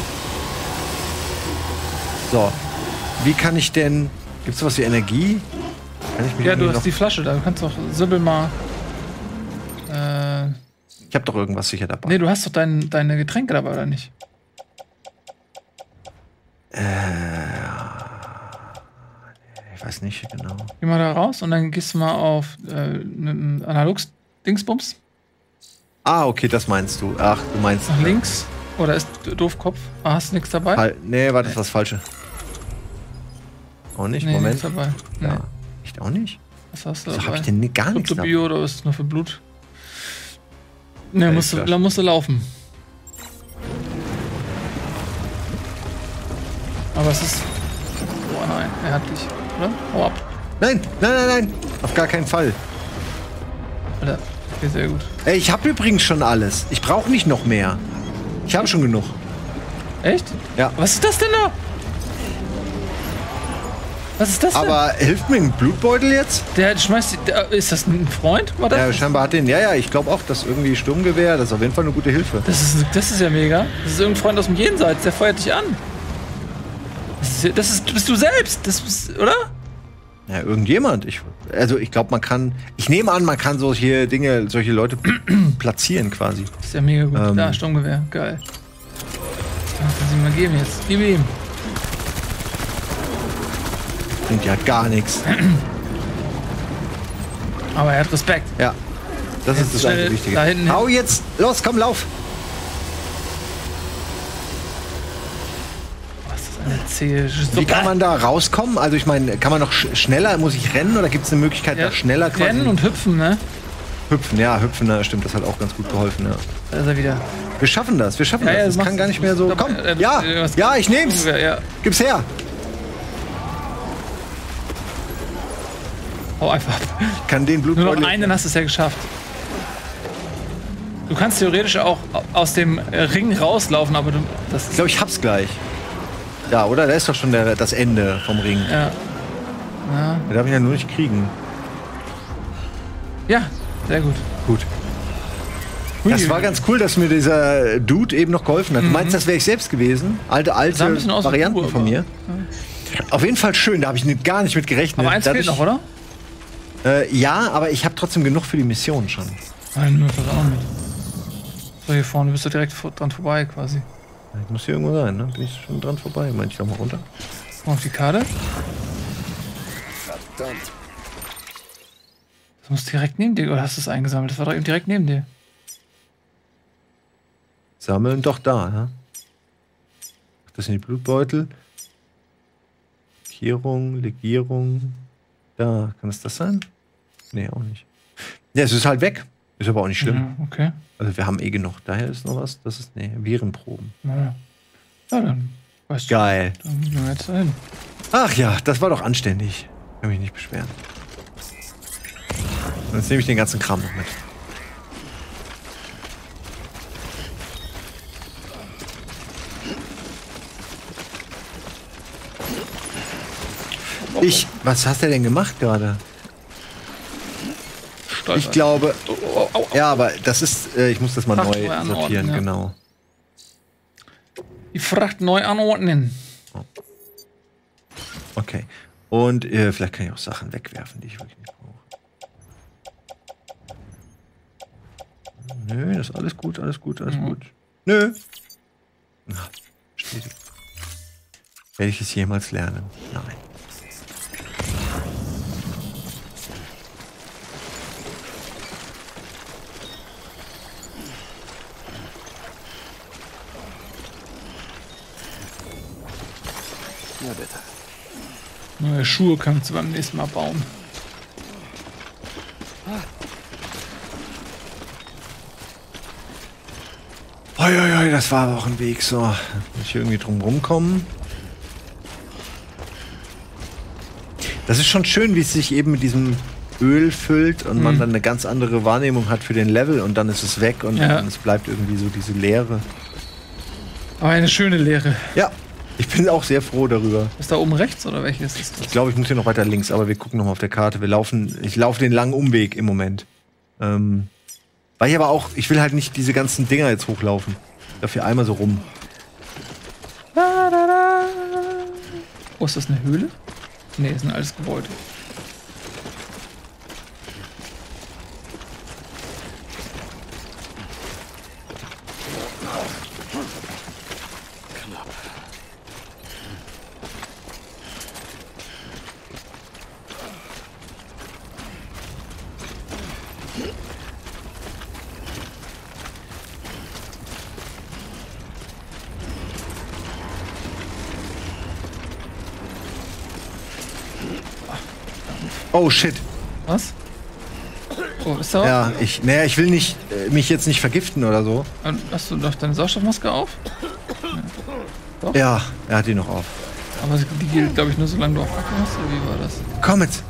so. So. Wie kann ich denn. Gibt's sowas wie Energie? Kann ich mich Ja, du hast noch die Flasche da. Du kannst doch Sibyl mal. Äh. Ich hab doch irgendwas sicher dabei. Nee, du hast doch dein, deine Getränke dabei, oder nicht? Äh. Ich weiß nicht genau. Geh mal da raus und dann gehst du mal auf äh, einen Analog-Dingsbums. Ah, okay, das meinst du. Ach, du meinst. Nach links. Oder ist Doofkopf? Ah, hast du nichts dabei? Fal nee, warte, das ist das Falsche. Auch nicht? Nee, Moment. nichts dabei. Nee. Ja. Echt auch nicht? Was hast du Wieso dabei? hab ich denn ni- gar nichts dabei? Bio oder ist es nur für Blut? Ne, musst du, Flasche. da musst du laufen. Aber es ist. Oh nein, er hat dich, oder? Hau ab. Nein, nein, nein, nein. Auf gar keinen Fall. Alter, okay, sehr gut. Ey, ich habe übrigens schon alles. Ich brauche nicht noch mehr. Ich habe schon genug. Echt? Ja. Was ist das denn da? Was ist das denn? Aber hilft mir ein Blutbeutel jetzt? Der schmeißt. Der, ist das ein Freund? War das? Ja, scheinbar hat den. Ja, ja, ich glaube auch, dass irgendwie Sturmgewehr, das ist auf jeden Fall eine gute Hilfe. Das ist, das ist ja mega. Das ist irgendein Freund aus dem Jenseits, der feuert dich an. Das ist, das ist bist du selbst, das ist, oder? Ja, irgendjemand. Ich, also ich glaube, man kann. Ich nehme an, man kann solche Dinge, solche Leute platzieren quasi. Das ist ja mega gut. Ähm. Da, Sturmgewehr, geil. Das kannst du ihm mal geben jetzt. Gib ihm. Bringt ja gar nichts. Aber er hat Respekt. Ja. Das Jetzt ist das schnell einzige Wichtige. da hinten hin. Hau jetzt! Los, komm, lauf! Was ist das eine zähe Wie kann man da rauskommen? Also ich meine, kann man noch sch schneller, muss ich rennen oder gibt es eine Möglichkeit, ja, da schneller quasi rennen und hüpfen, ne? hüpfen? Ja, hüpfen, na, stimmt, das hat auch ganz gut geholfen. Ja. Da ist er wieder. Wir schaffen das, wir schaffen Ja, ja, das. das Das kann machst gar du. nicht mehr so. Du- Komm, äh, ja, äh, was- ja, ich nehm's. Ja. Gib's her. Hau einfach. Ich kann den Nur Blutbeutel. noch einen, dann hast du es ja geschafft. Du kannst theoretisch auch aus dem Ring rauslaufen, aber du. Das Ich glaube, ich hab's gleich. Ja, oder? Da ist doch schon der, das Ende vom Ring. Ja. Ja. Den darf ich ja nur nicht kriegen. Ja, sehr gut. Gut. Das war ganz cool, dass mir dieser Dude eben noch geholfen hat. Du meinst, das wäre ich selbst gewesen? Alte, Sah ein alte bisschen aus wie Varianten du, von aber- mir. Auf jeden Fall schön, da habe ich nicht- gar nicht mit gerechnet. Aber eins fehlt noch, oder? Äh, ja, aber ich habe trotzdem genug für die Mission schon. Nein, nur das auch mit. So, hier vorne bist du direkt vor, dran vorbei quasi. Ich muss hier irgendwo sein, ne? Bin ich schon dran vorbei? Moment, ich komm mal runter. Komm auf die Karte. Verdammt. Das muss direkt neben dir, oder hast du es eingesammelt? Das war doch eben direkt neben dir. Sammeln doch da, ja? Das sind die Blutbeutel. Legierung, Legierung. Da, kann es das sein? Nee, auch nicht. Ja, es ist halt weg. Ist aber auch nicht schlimm. Ja, okay. Also wir haben eh genug. Daher ist noch was. Das ist, nee, Virenproben. Na ja. Ja, dann weißt du. Geil. Dann gehen wir jetzt dahin. Ach ja, das war doch anständig. Kann mich nicht beschweren. Und jetzt nehme ich den ganzen Kram noch mit. Ich, was hast du denn gemacht gerade? Stolper. Ich glaube, Oh, oh, oh, oh. ja, aber das ist, äh, ich muss das mal Fracht neu neu anordnen, sortieren, ja. genau. Die Fracht neu anordnen. Okay. Und äh, vielleicht kann ich auch Sachen wegwerfen, die ich wirklich nicht brauche. Nö, das ist alles gut, alles gut, alles Mhm. gut. Nö. Na, steht. Werde ich es jemals lernen? Nein. Ja, bitte. Neue Schuhe kannst du beim nächsten Mal bauen. Oi, oi, oi, das war aber auch ein Weg, so. Muss ich irgendwie drum rumkommen. Das ist schon schön, wie es sich eben mit diesem Öl füllt und man Mhm. dann eine ganz andere Wahrnehmung hat für den Level und dann ist es weg und Ja. dann es bleibt irgendwie so diese Leere. Aber eine schöne Lehre. Ja, ich bin auch sehr froh darüber. Ist da oben rechts oder welches ist das? Ich glaube, ich muss hier noch weiter links, aber wir gucken noch mal auf der Karte. Wir laufen, ich laufe den langen Umweg im Moment. Ähm, weil ich aber auch, ich will halt nicht diese ganzen Dinger jetzt hochlaufen. Dafür einmal so rum. Oh, ist das eine Höhle? Nee, ist ein altes Gebäude. Oh shit. Was? Oh, ist da Ja, ich, naja, ich will nicht, äh, mich jetzt nicht vergiften oder so. Und hast du noch deine Sauerstoffmaske auf? Ja, ja, er hat die noch auf. Aber die gilt, glaube ich, nur solange du auf Akku hast, oder wie war das? Komm jetzt.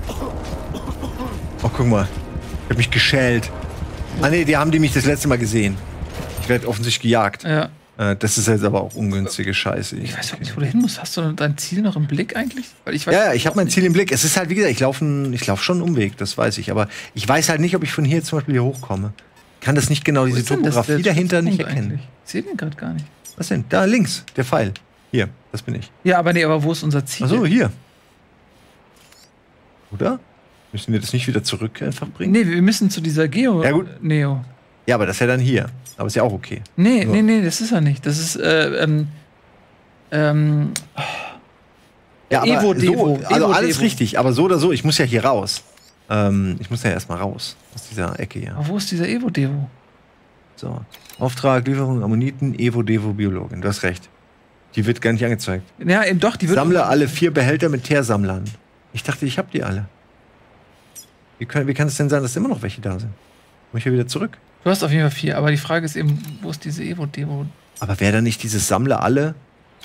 Oh, guck mal. Ich hab mich geschält. Ah nee, die haben die mich das letzte Mal gesehen. Ich werde offensichtlich gejagt. Ja. Äh, das ist jetzt aber auch ungünstige Scheiße. Ich weiß auch nicht, wo du hin musst. Hast du dein Ziel noch im Blick eigentlich? Weil ich weiß Ja, ja, ich habe mein Ziel im Blick. Es ist halt, wie gesagt, ich laufe ich lauf schon einen Umweg, das weiß ich. Aber ich weiß halt nicht, ob ich von hier zum Beispiel hier hochkomme. Kann das nicht genau, diese Topografie dahinter nicht erkennen. Eigentlich? Ich sehe den gerade gar nicht. Was denn? Da links, der Pfeil. Hier, das bin ich. Ja, aber nee, aber wo ist unser Ziel? Ach so, hier. Oder? Müssen wir das nicht wieder zurück einfach bringen? Nee, wir müssen zu dieser Geo. Ja, gut. Neo. Ja, aber das ist ja dann hier. Aber ist ja auch okay. Nee, so. nee, nee, das ist er nicht. Das ist, äh, ähm, ähm, ja, aber Evo Devo. So, also Evo alles Devo. richtig, aber so oder so, ich muss ja hier raus. Ähm, ich muss ja erstmal raus aus dieser Ecke hier. Aber wo ist dieser Evo Devo? So. Auftrag, Lieferung, Ammoniten, Evo Devo Biologin. Du hast recht. Die wird gar nicht angezeigt. Ja, eben doch, die wird. Sammle alle vier Behälter mit Teersammlern. Ich dachte, ich hab die alle. Wie, können, wie kann es denn sein, dass immer noch welche da sind? Muss ich ja wieder zurück? Du hast auf jeden Fall vier, aber die Frage ist eben, wo ist diese Evo Devo? Aber wäre da nicht dieses Sammle alle?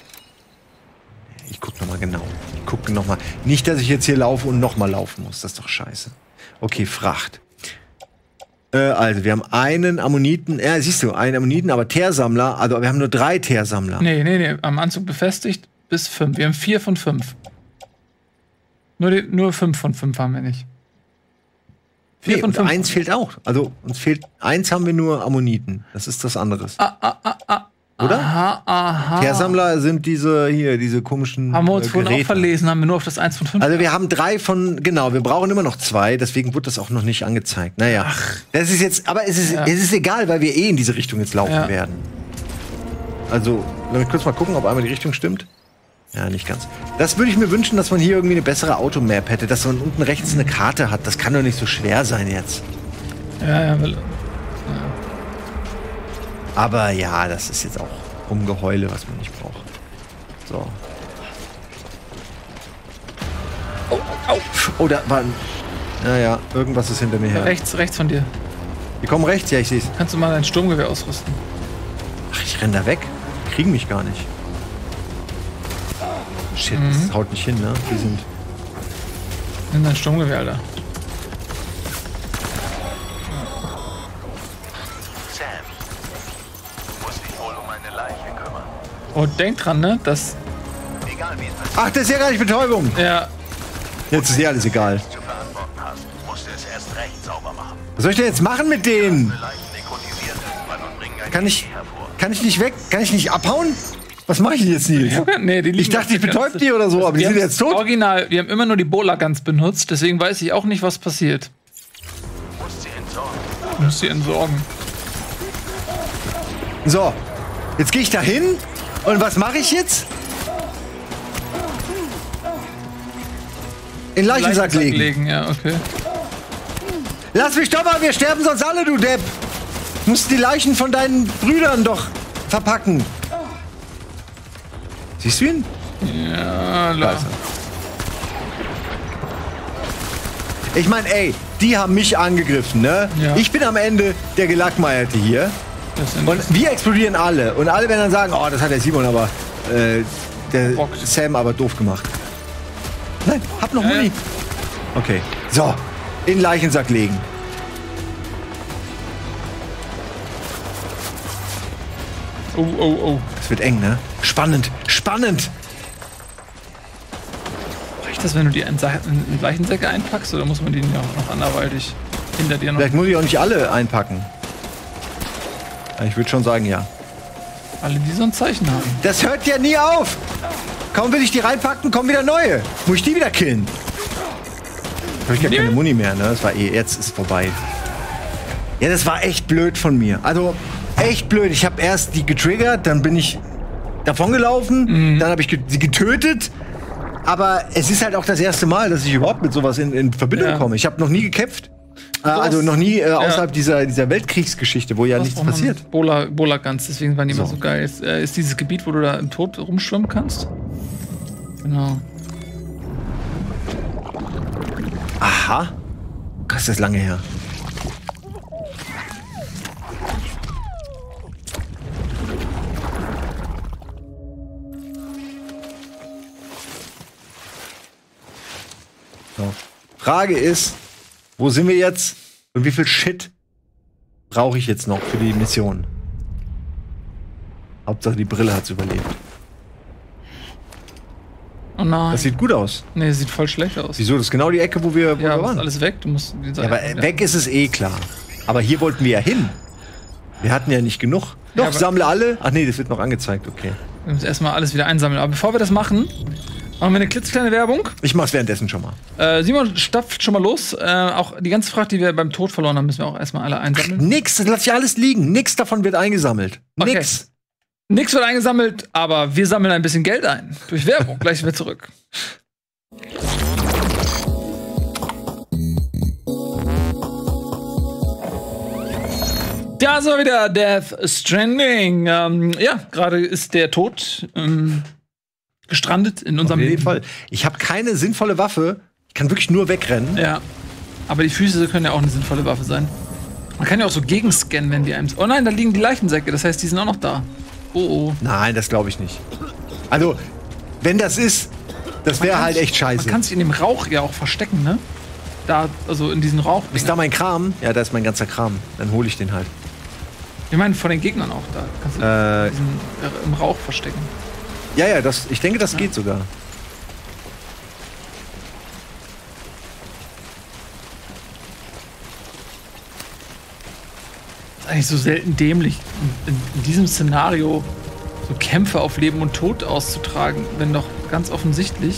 Ich guck noch mal genau. Ich gucke noch mal. Nicht, dass ich jetzt hier laufe und noch mal laufen muss. Das ist doch scheiße. Okay, Fracht. Äh, also, wir haben einen Ammoniten. Ja, siehst du, einen Ammoniten, aber Teersammler. Also, wir haben nur drei Teersammler. Nee, nee, nee. Am Anzug befestigt bis fünf. Wir haben vier von fünf. Nur, die, nur fünf von fünf haben wir nicht. Vier Nee, von und fünf. eins fehlt auch. Also, uns fehlt. Eins haben wir nur Ammoniten. Das ist das anderes. Ah, ah, ah, ah. Oder? Aha, aha. Teersammler sind diese hier, diese komischen. Haben wir uns äh, vorhin auch Geräte. verlesen, haben wir nur auf das eins von fünf. Also wir haben drei von, genau, wir brauchen immer noch zwei, deswegen wurde das auch noch nicht angezeigt. Naja, das ist jetzt, aber es ist, Ja. es ist egal, weil wir eh in diese Richtung jetzt laufen Ja. werden. Also, lass mich kurz mal gucken, ob einmal die Richtung stimmt. Ja, nicht ganz. Das würde ich mir wünschen, dass man hier irgendwie eine bessere Automap hätte, dass man unten rechts eine Karte hat. Das kann doch nicht so schwer sein jetzt. Ja, ja, weil, Aber ja, das ist jetzt auch Rumgeheule, was man nicht braucht. So. Oh, oh. Oh, da war ein. Naja, irgendwas ist hinter mir her. rechts, rechts von dir. Die kommen rechts, ja, ich sehe es. Kannst du mal dein Sturmgewehr ausrüsten? Ach, ich renn da weg. Die kriegen mich gar nicht. Shit, das haut nicht hin, ne? Die sind. Nimm dein Sturmgewehr, Alter. Sam, du musst dich wohl um eine Leiche kümmern. Und denk dran, ne, dass, Egal wie es Ach, das ist ja gar nicht Betäubung. ja, Jetzt ist eh alles egal. zu verantworten hast, musst du es erst recht sauber machen. Was soll ich denn jetzt machen mit denen? Leichen nekrotisiert irgendwann und bringen ein Kann ich, Baby hervor. kann ich nicht weg? Kann ich nicht abhauen? Was mache ich denn jetzt, Nils? nee, die liegen Ich dachte, ich auf der betäub ganzen- die oder so, aber die Wir sind haben jetzt tot. Original, wir haben immer nur die Bola-Guns benutzt, deswegen weiß ich auch nicht, was passiert. Du musst sie entsorgen. Ich muss sie entsorgen. So, jetzt gehe ich da hin und was mache ich jetzt? In den Leichensack legen. Ja, okay. Lass mich doch mal, wir sterben sonst alle, du Depp. Du musst die Leichen von deinen Brüdern doch verpacken. Siehst du ihn? Ja, Da la. ist er. Ich meine, ey, die haben mich angegriffen, ne? Ja. Ich bin am Ende der Gelackmeierte hier. Das sind Und wir explodieren alle. Und alle werden dann sagen, oh, das hat der Simon aber, äh, der Bock. Sam aber doof gemacht. Nein, hab noch Ja, Muni. ja. Okay, so, in den Leichensack legen. Oh, oh, oh. Das wird eng, ne? Spannend, spannend. Reicht das, wenn du die in Sa- in Leichensäcke einpackst, oder muss man die auch noch anderweitig? hinter dir noch. Vielleicht muss ich auch nicht alle einpacken. Ich würde schon sagen, ja. Alle, die so ein Zeichen haben. Das hört ja nie auf! Kaum will ich die reinpacken, kommen wieder neue. Muss ich die wieder killen? Hab ich gar keine Muni mehr, ne? Das war eh, jetzt ist es vorbei. Ja, das war echt blöd von mir. Also, echt blöd. Ich habe erst die getriggert, dann bin ich davongelaufen, mhm. dann habe ich ge sie getötet. Aber es ist halt auch das erste Mal, dass ich überhaupt mit sowas in, in Verbindung ja. komme. Ich habe noch nie gekämpft. Äh, also noch nie äh, außerhalb ja. dieser, dieser Weltkriegsgeschichte, wo ja nichts passiert. Bola, Bola Guns, deswegen waren die so. immer so geil. Ist, äh, ist dieses Gebiet, wo du da im Tod rumschwimmen kannst? Genau. Aha. Das ist lange her. So. Frage ist, wo sind wir jetzt und wie viel Shit brauche ich jetzt noch für die Mission? Hauptsache die Brille hat's überlebt. Oh nein. Das sieht gut aus. Nee, das sieht voll schlecht aus. Wieso? Das ist genau die Ecke, wo wir, wo ja, wir waren. Ist alles weg. Du musst die ja, aber ja. weg ist es eh klar. Aber hier wollten wir ja hin. Wir hatten ja nicht genug. Doch, ja, sammle alle. Ach nee, das wird noch angezeigt. Okay. Wir müssen erstmal alles wieder einsammeln. Aber bevor wir das machen, machen wir eine klitzekleine Werbung. Ich mach's währenddessen schon mal. Äh, Simon stapft schon mal los. Äh, auch die ganze Fracht, die wir beim Tod verloren haben, müssen wir auch erstmal alle einsammeln. Ach, nix, das lass ich alles liegen. Nix davon wird eingesammelt. Okay. Nix. Nix wird eingesammelt, aber wir sammeln ein bisschen Geld ein. Durch Werbung. Gleich sind wir zurück. Da sind wir wieder, Death Stranding. Ähm, ja, gerade ist der Tod ähm, gestrandet in unserem Leben. Auf jeden Fall. Ich habe keine sinnvolle Waffe. Ich kann wirklich nur wegrennen. Ja. Aber die Füße können ja auch eine sinnvolle Waffe sein. Man kann ja auch so gegenscannen, wenn die einem. Oh nein, da liegen die Leichensäcke. Das heißt, die sind auch noch da. Oh oh. Nein, das glaube ich nicht. Also, wenn das ist, das wäre halt echt scheiße. Man kann sich in dem Rauch ja auch verstecken, ne? Da, also in diesen Rauch. Ist da mein Kram? Ja, da ist mein ganzer Kram. Dann hole ich den halt. Ich meine, von den Gegnern auch da. Kannst du äh, diesen, äh, im Rauch verstecken. Ja, ja, das, ich denke, das ja. geht sogar. Das ist eigentlich so selten dämlich, in, in, in diesem Szenario so Kämpfe auf Leben und Tod auszutragen, wenn doch ganz offensichtlich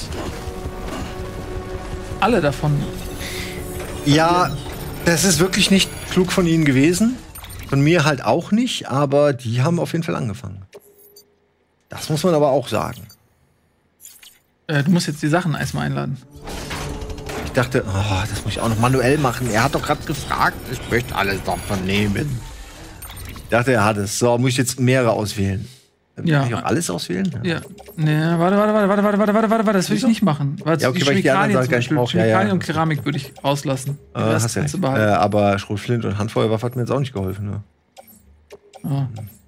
alle davon. Ja, das ist wirklich nicht klug von ihnen gewesen. Von mir halt auch nicht, aber die haben auf jeden Fall angefangen. Das muss man aber auch sagen. Äh, du musst jetzt die Sachen erstmal einladen. Ich dachte, oh, das muss ich auch noch manuell machen. Er hat doch gerade gefragt, ich möchte alles davon nehmen. Ich dachte, er hat es. So, muss ich jetzt mehrere auswählen. Ja. Kann ich auch alles auswählen? Ja. ja. Nee, warte, warte, warte, warte, warte, warte, warte, warte, das will ich nicht machen. Warte, ja, okay, weil ich die anderen Sachen gar nicht brauche. Chemikalien ja, ja. und Keramik würde ich auslassen. Äh, hast ja äh, aber Schrotflint und Handfeuerwaffe hat mir jetzt auch nicht geholfen. Ne? Oh.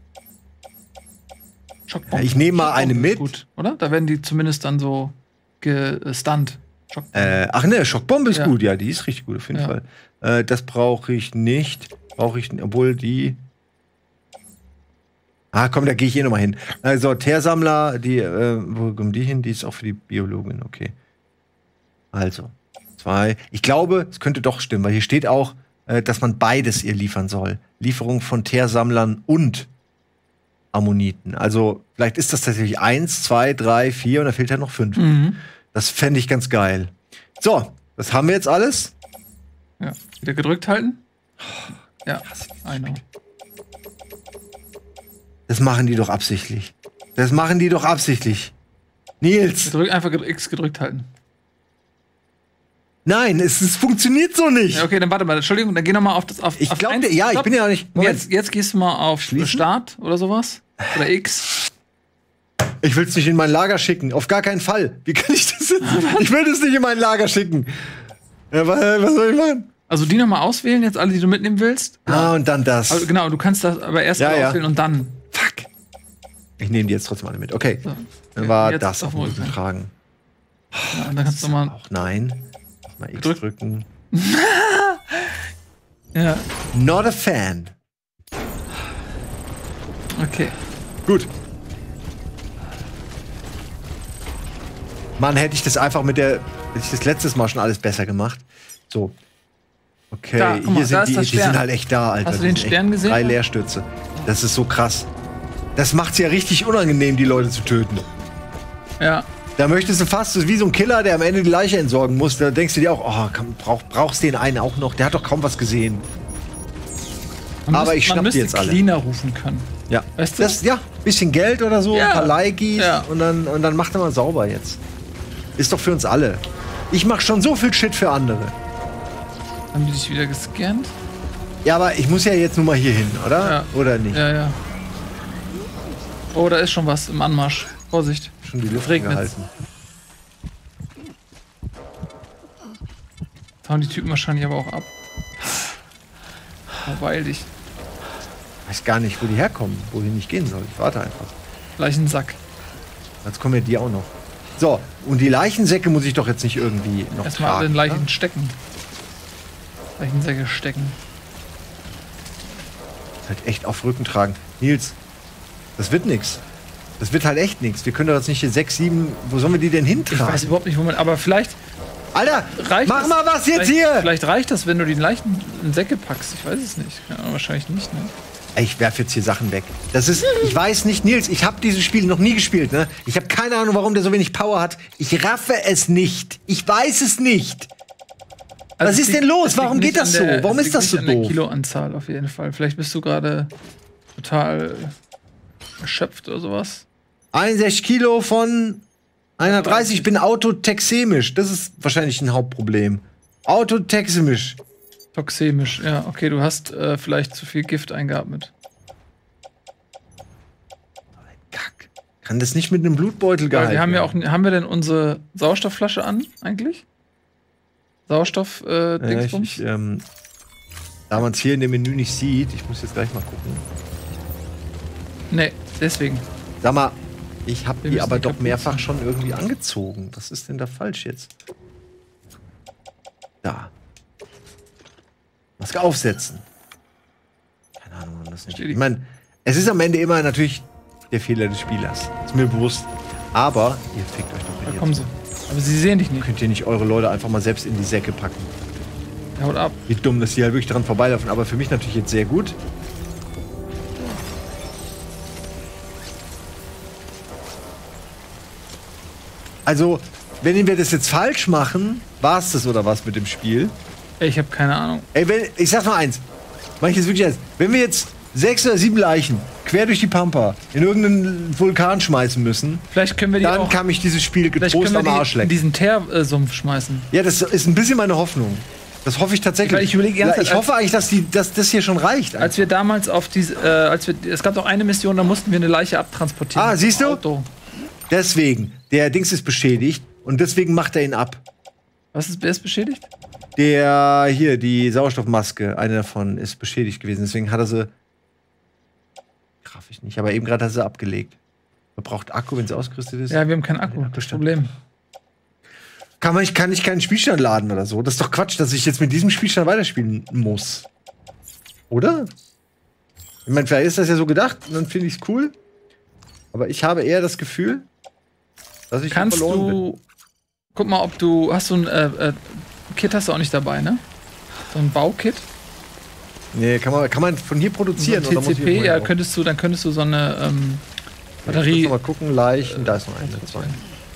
Ja, ich nehme mal eine mit. Gut, oder? Da werden die zumindest dann so gestunt. Äh, ach ne, Schockbombe ist ja. gut. Ja, die ist richtig gut, auf jeden ja. Fall. Äh, das brauche ich nicht. Brauche ich, obwohl die... Ah, komm, da gehe ich eh noch mal hin. Also, Teersammler, die, äh, wo kommen die hin? Die ist auch für die Biologin, okay. Also, zwei. Ich glaube, es könnte doch stimmen, weil hier steht auch, äh, dass man beides ihr liefern soll. Lieferung von Teersammlern und Ammoniten. Also, vielleicht ist das tatsächlich eins, zwei, drei, vier und da fehlt ja noch fünf. Mhm. Das fände ich ganz geil. So, das haben wir jetzt alles. Ja, wieder gedrückt halten. Ja, I know. Das machen die doch absichtlich. Das machen die doch absichtlich. Nils. Drück, einfach X gedrückt halten. Nein, es, es funktioniert so nicht. Ja, okay, dann warte mal. Entschuldigung, dann geh noch mal auf das auf. Ich auf glaube, ja, ich bin ja auch nicht. Jetzt, jetzt gehst du mal auf Schließen? Start oder sowas. Oder X. Ich will es nicht in mein Lager schicken. Auf gar keinen Fall. Wie kann ich das jetzt? Ich will es nicht in mein Lager schicken. Ja, was, was soll ich machen? Also die noch mal auswählen, jetzt alle, die du mitnehmen willst. Ah, und dann das. Also, genau, du kannst das aber erst ja, mal ja. auswählen und dann. Fuck. Ich nehme die jetzt trotzdem alle mit. Okay. So. Dann Okay, war das auf dem Rücken tragen. Ja, und dann kannst du mal. Auch nein. Mal X Drück. drücken. Ja. Not a fan. Okay. Gut. Mann, hätte ich das einfach mit der. Hätte ich das letztes Mal schon alles besser gemacht. So. Okay, Da, guck mal, hier sind da ist die, das die Stern. sind halt echt da, Alter. Hast du Die den sind Stern echt gesehen? Drei Leerstürze. Das ist so krass. Das macht's ja richtig unangenehm, die Leute zu töten. Ja. Da möchtest du fast, das ist wie so ein Killer, der am Ende die Leiche entsorgen muss. Da denkst du dir auch, oh, komm, brauch, brauchst den einen auch noch? Der hat doch kaum was gesehen. Man Aber müsst- ich schnapp man die jetzt müsste alle. Cleaner rufen können. Ja. Weißt du? Das, ja, bisschen Geld oder so, Ja. ein paar Leihgis Ja. und, dann, und dann macht er mal sauber jetzt. Ist doch für uns alle. Ich mach schon so viel Shit für andere. Haben die dich wieder gescannt? Ja, aber ich muss ja jetzt nur mal hier hin, oder? Ja. Oder nicht? Ja, ja. Oh, da ist schon was im Anmarsch. Vorsicht. Schon die Luft Regnet's. gehalten. Hauen die Typen wahrscheinlich aber auch ab. Oh, weil dich. Weiß gar nicht, wo die herkommen, wohin ich gehen soll. Ich warte einfach. Gleich ein Sack. Jetzt kommen ja die auch noch. So, und die Leichensäcke muss ich doch jetzt nicht irgendwie noch Erstmal alle in tragen. Leichen stecken. Leichensäcke stecken. Halt echt auf Rücken tragen. Nils, das wird nix. Das wird halt echt nix. Wir können doch jetzt nicht hier sechs, sieben. Wo sollen wir die denn Ich hintragen? weiß überhaupt nicht, wo man. Aber vielleicht Alter, reicht mach das- mal was jetzt vielleicht, hier! Vielleicht reicht das, wenn du die Leichen in Säcke packst. Ich weiß es nicht. Ja, wahrscheinlich nicht, ne? Ey, ich werf jetzt hier Sachen weg. Das ist, ich weiß nicht, Nils, ich habe dieses Spiel noch nie gespielt, ne? Ich habe keine Ahnung, warum der so wenig Power hat. Ich raffe es nicht. Ich weiß es nicht. Also Was es ist liegt- denn los? es liegt Warum nicht geht das an der- so? Warum es ist liegt das so nicht an der doof? Kiloanzahl auf jeden Fall. Vielleicht bist du gerade total erschöpft oder sowas. einundsechzig Kilo von hundertdreißig. Ich bin autotexemisch. Das ist wahrscheinlich ein Hauptproblem. Autotexemisch. Toxemisch, ja. Okay, du hast äh, vielleicht zu viel Gift eingeatmet. Kack. Kann das nicht mit einem Blutbeutel Weil gehalten wir haben ja werden? auch, haben wir denn unsere Sauerstoffflasche an, eigentlich? Sauerstoff, äh, Ja, ich, Dingsbums? ich, ähm, da man es hier in dem Menü nicht sieht, ich muss jetzt gleich mal gucken. Nee, deswegen. Sag mal, ich habe Wir die müssen aber die doch kaputt mehrfach ziehen. schon irgendwie angezogen. Was ist denn da falsch jetzt? Da. Maske aufsetzen. Keine Ahnung, warum das nicht. Steht die- Ich meine, es ist am Ende immer natürlich der Fehler des Spielers. Ist mir bewusst. Aber ihr fickt euch doch Da mit kommen sie. Aber sie sehen dich nicht. Könnt ihr nicht eure Leute einfach mal selbst in die Säcke packen? Haut ab. Wie dumm, dass die halt wirklich dran vorbeilaufen. Aber für mich natürlich jetzt sehr gut. Also, wenn wir das jetzt falsch machen, war es das oder was mit dem Spiel? Ey, ich habe keine Ahnung. Ey, wenn, ich sag mal eins. Mach ich jetzt wirklich eins. Wenn wir jetzt sechs oder sieben Leichen quer durch die Pampa in irgendeinen Vulkan schmeißen müssen, Vielleicht können wir die dann auch. kann mich dieses Spiel Vielleicht getrost können wir am Arsch die in lecken. diesen Teersumpf schmeißen. Ja, das ist ein bisschen meine Hoffnung. Das hoffe ich tatsächlich. Weil ich überlege ja, ernsthaft, ich hoffe eigentlich, dass, die, dass das hier schon reicht. Als wir damals auf diese, äh, als wir, es gab doch eine Mission, da mussten wir eine Leiche abtransportieren. Ah, siehst du? Auto. Deswegen. Der Dings ist beschädigt und deswegen macht er ihn ab. Was ist, wer ist beschädigt? Der hier, die Sauerstoffmaske, eine davon ist beschädigt gewesen. Deswegen hat er sie. Graf ich nicht, aber eben gerade hat er sie abgelegt. Man braucht Akku, wenn es ausgerüstet ist. Ja, wir haben keinen Akku. Das Problem. Kann, man, ich kann ich keinen Spielstand laden oder so. Das ist doch Quatsch, dass ich jetzt mit diesem Spielstand weiterspielen muss. Oder? Ich meine, vielleicht ist das ja so gedacht und dann finde ich es cool. Aber ich habe eher das Gefühl, dass ich Kannst verloren bin. du. Guck mal, ob du. Hast du ein äh, äh, Kit hast du auch nicht dabei, ne? So ein Baukit. Nee, kann man, kann man von hier produzieren? So ein oder muss ich T C P, irgendwo ja, hin? könntest du, dann könntest du so eine ähm, Ich Batterie. muss noch mal gucken, Leichen, da ist noch eine, zwei.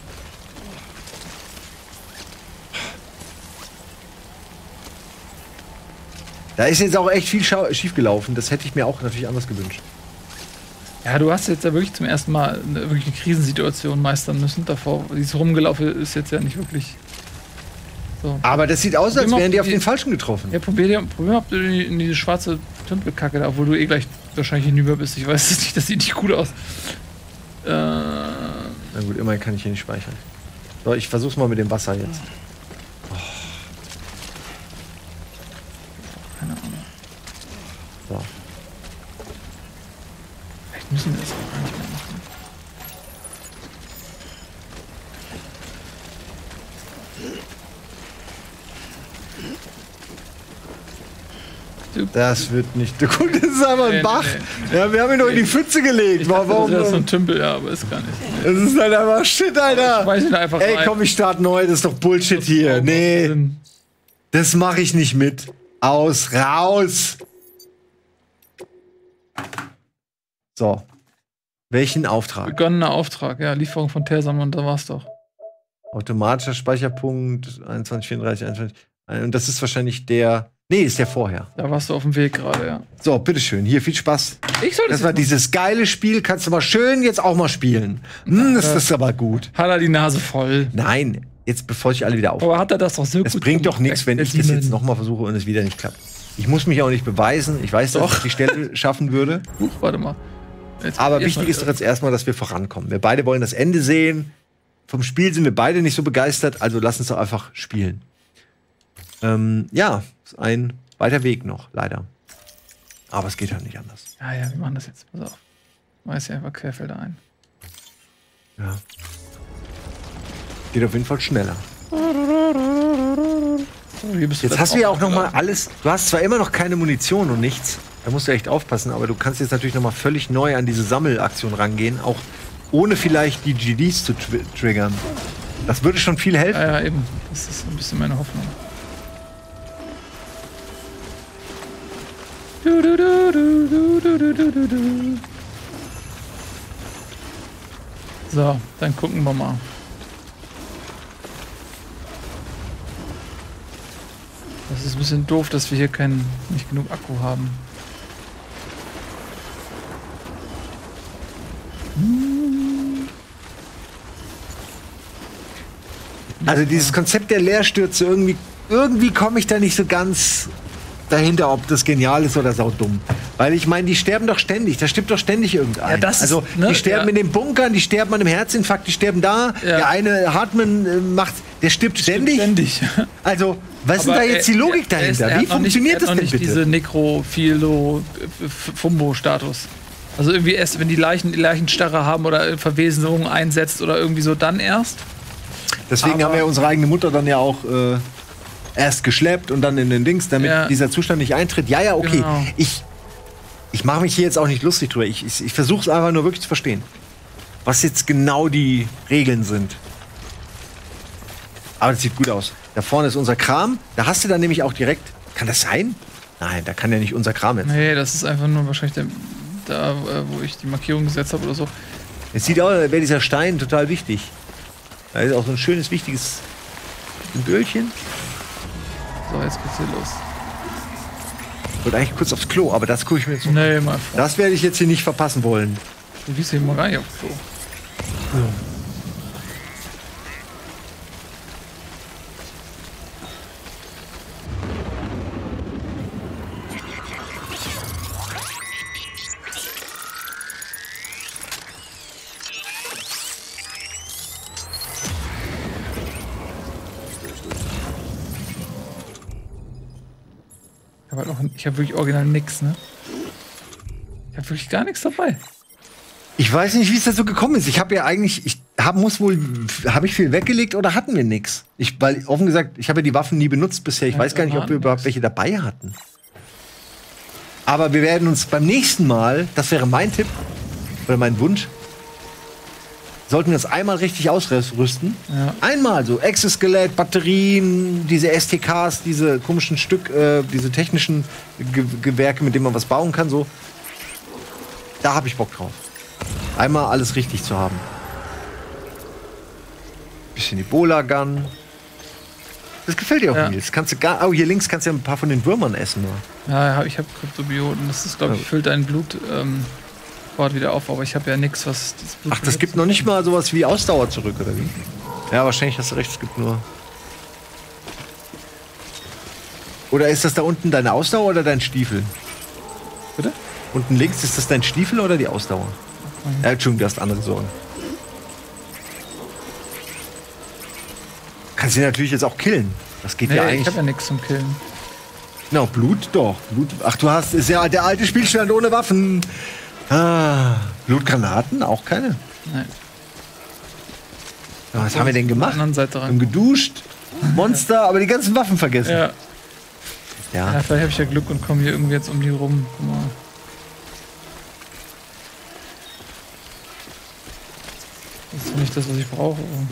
Da ist jetzt auch echt viel schief gelaufen. Das hätte ich mir auch natürlich anders gewünscht. Ja, du hast jetzt ja wirklich zum ersten Mal eine, wirklich eine Krisensituation meistern müssen. Davor, dieses Rumgelaufen ist jetzt ja nicht wirklich. So. Aber das sieht aus, als Probier mal, wären die ob auf die- den Falschen getroffen. Ja, probier, dir, probier mal, ob du in, in diese schwarze Tümpelkacke da, obwohl du eh gleich wahrscheinlich hinüber bist. Ich weiß es nicht, das sieht nicht gut aus. Äh, Na gut, immerhin kann ich hier nicht speichern. So, ich versuch's mal mit dem Wasser jetzt. keine Ahnung. So. Vielleicht müssen wir das auch gar nicht mehr machen. Das wird nicht. Guck, das ist aber ein Nee, Bach. nee, Ja, wir haben ihn doch in die Pfütze gelegt. Ich dachte, Warum? das ist so ein Tümpel, ja, aber ist gar nicht. Das ist halt einfach Shit, Alter. Schmeiß ihn einfach Ey, rein. komm, ich starte neu. Das ist doch Bullshit hier. Nee, das mache ich nicht mit. Aus, raus! So. Welchen Auftrag? Begonnener Auftrag, ja, Lieferung von Teersammlern, da war's doch. Automatischer Speicherpunkt einundzwanzig vierunddreißig einundzwanzig. Und das ist wahrscheinlich der. Nee, ist der vorher. Da warst du auf dem Weg gerade, ja. So, bitteschön. Hier, viel Spaß. Ich soll das Das war dieses geile Spiel. Kannst du mal schön jetzt auch mal spielen. Hm, ist das aber gut. Hat er die Nase voll. Nein, jetzt bevor ich alle wieder auf. Aber hat er das doch so Es gut bringt doch gemacht, nichts, wenn der ich das Demon. jetzt nochmal versuche und es wieder nicht klappt. Ich muss mich auch nicht beweisen. Ich weiß, dass Doch. ich die Stelle schaffen würde. Huch, warte mal. Jetzt Aber erst wichtig mal- ist doch jetzt erstmal, dass wir vorankommen. Wir beide wollen das Ende sehen. Vom Spiel sind wir beide nicht so begeistert, also lass uns doch einfach spielen. Ähm, ja, ist ein weiter Weg noch, leider. Aber es geht halt nicht anders. Ja, ja, wir machen das jetzt. Pass auf. Weiß ja einfach Querfelder ein. Ja. Geht auf jeden Fall schneller. So, hier bist du Jetzt das hast du ja auch noch mal aufgelaufen. alles. Du hast zwar immer noch keine Munition und nichts. Da musst du echt aufpassen. Aber du kannst jetzt natürlich noch mal völlig neu an diese Sammelaktion rangehen. Auch ohne vielleicht die G Ds zu tr triggern. Das würde schon viel helfen. Ja, ja, eben. Das ist ein bisschen meine Hoffnung. Du, du, du, du, du, du, du, du, du, du. So, dann gucken wir mal. Das ist ein bisschen doof, dass wir hier keinen, nicht genug Akku haben. Also dieses Konzept der Leerstürze, irgendwie, irgendwie komme ich da nicht so ganz dahinter, ob das genial ist oder saudumm. Weil ich meine, die sterben doch ständig, da stirbt doch ständig irgendein. Ja, das ist, also ne, die sterben ja. in den Bunkern, die sterben an einem Herzinfarkt, die sterben da. Ja. Der eine Hartmann äh, macht, der stirbt ständig. Ständig. Also, was ist denn da Aber jetzt die er- Logik er- er ist- dahinter? er Wie hat noch nicht- funktioniert er das hat noch denn nicht bitte? diese Nekrophilo-Fumbo-Status. Also irgendwie erst, wenn die Leichen die Leichenstarre haben oder Verwesenung einsetzt oder irgendwie so, dann erst. Deswegen aber- haben wir unsere eigene Mutter dann ja auch äh, erst geschleppt und dann in den Dings, damit Ja. dieser Zustand nicht eintritt. Ja, ja, okay. Genau. Ich, ich mache mich hier jetzt auch nicht lustig drüber. Ich, ich, ich versuche es einfach nur wirklich zu verstehen. Was jetzt genau die Regeln sind. Aber das sieht gut aus. Da vorne ist unser Kram. Da hast du dann nämlich auch direkt. Kann das sein? Nein, da kann ja nicht unser Kram jetzt. Nee, das ist einfach nur wahrscheinlich der, da, äh, wo ich die Markierung gesetzt habe oder so. Es sieht aus, als wäre dieser Stein total wichtig. Da ist auch so ein schönes, wichtiges Symbolchen. So, jetzt geht's hier los. Ich wollte eigentlich kurz aufs Klo, aber das gucke ich mir jetzt noch. Nee, mal vor. Das werde ich jetzt hier nicht verpassen wollen. Du gehst hier mal rein auf Klo. Ich habe halt auch, ich habe wirklich original nix, ne? Ich habe wirklich gar nichts dabei. Ich weiß nicht, wie es dazu gekommen ist. Ich habe ja eigentlich, ich hab, muss wohl, habe ich viel weggelegt oder hatten wir nix? Ich, weil offen gesagt, ich habe ja die Waffen nie benutzt bisher. Ich Ja, weiß gar nicht, ob wir waren überhaupt nix. welche dabei hatten. Aber wir werden uns beim nächsten Mal, das wäre mein Tipp oder mein Wunsch, sollten wir uns einmal richtig ausrüsten. Ja. Einmal so Exoskelett, Batterien, diese S T Ks, diese komischen Stück, äh, diese technischen Ge Gewerke, mit denen man was bauen kann, so. Da habe ich Bock drauf. Einmal alles richtig zu haben. Bisschen Ebola-Gun. Das gefällt dir auch, Ja. Nils. Kannst du gar, oh, hier links kannst du ja ein paar von den Würmern essen. Nur. Ja, ich habe Kryptobioten. Das ist, glaube ich, Ja. füllt dein Blut ähm, sofort wieder auf. Aber ich habe ja nichts, was das Blut Ach, das gibt noch nicht mal sowas wie Ausdauer zurück, oder wie? Ja, wahrscheinlich hast du recht, es gibt nur. Oder ist das da unten deine Ausdauer oder dein Stiefel? Bitte? Unten links, ist das dein Stiefel oder die Ausdauer? Ja, Entschuldigung, du hast andere Sorgen. Kannst du natürlich jetzt auch killen. Das geht Nee, ja ich eigentlich. habe ja nichts zum Killen. Genau, Blut doch. Blut. Ach, du hast, ist ja der alte Spielstand ohne Waffen. Ah, Blutgranaten? Auch keine. Nein. Ja, was haben wir denn Von der gemacht? anderen Seite Wir haben ran. geduscht, Monster, aber die ganzen Waffen vergessen. Ja. Ja. ja, vielleicht habe ich ja Glück und komme hier irgendwie jetzt um die rum. Guck mal. Das ist zwar nicht das, was ich brauche. aber-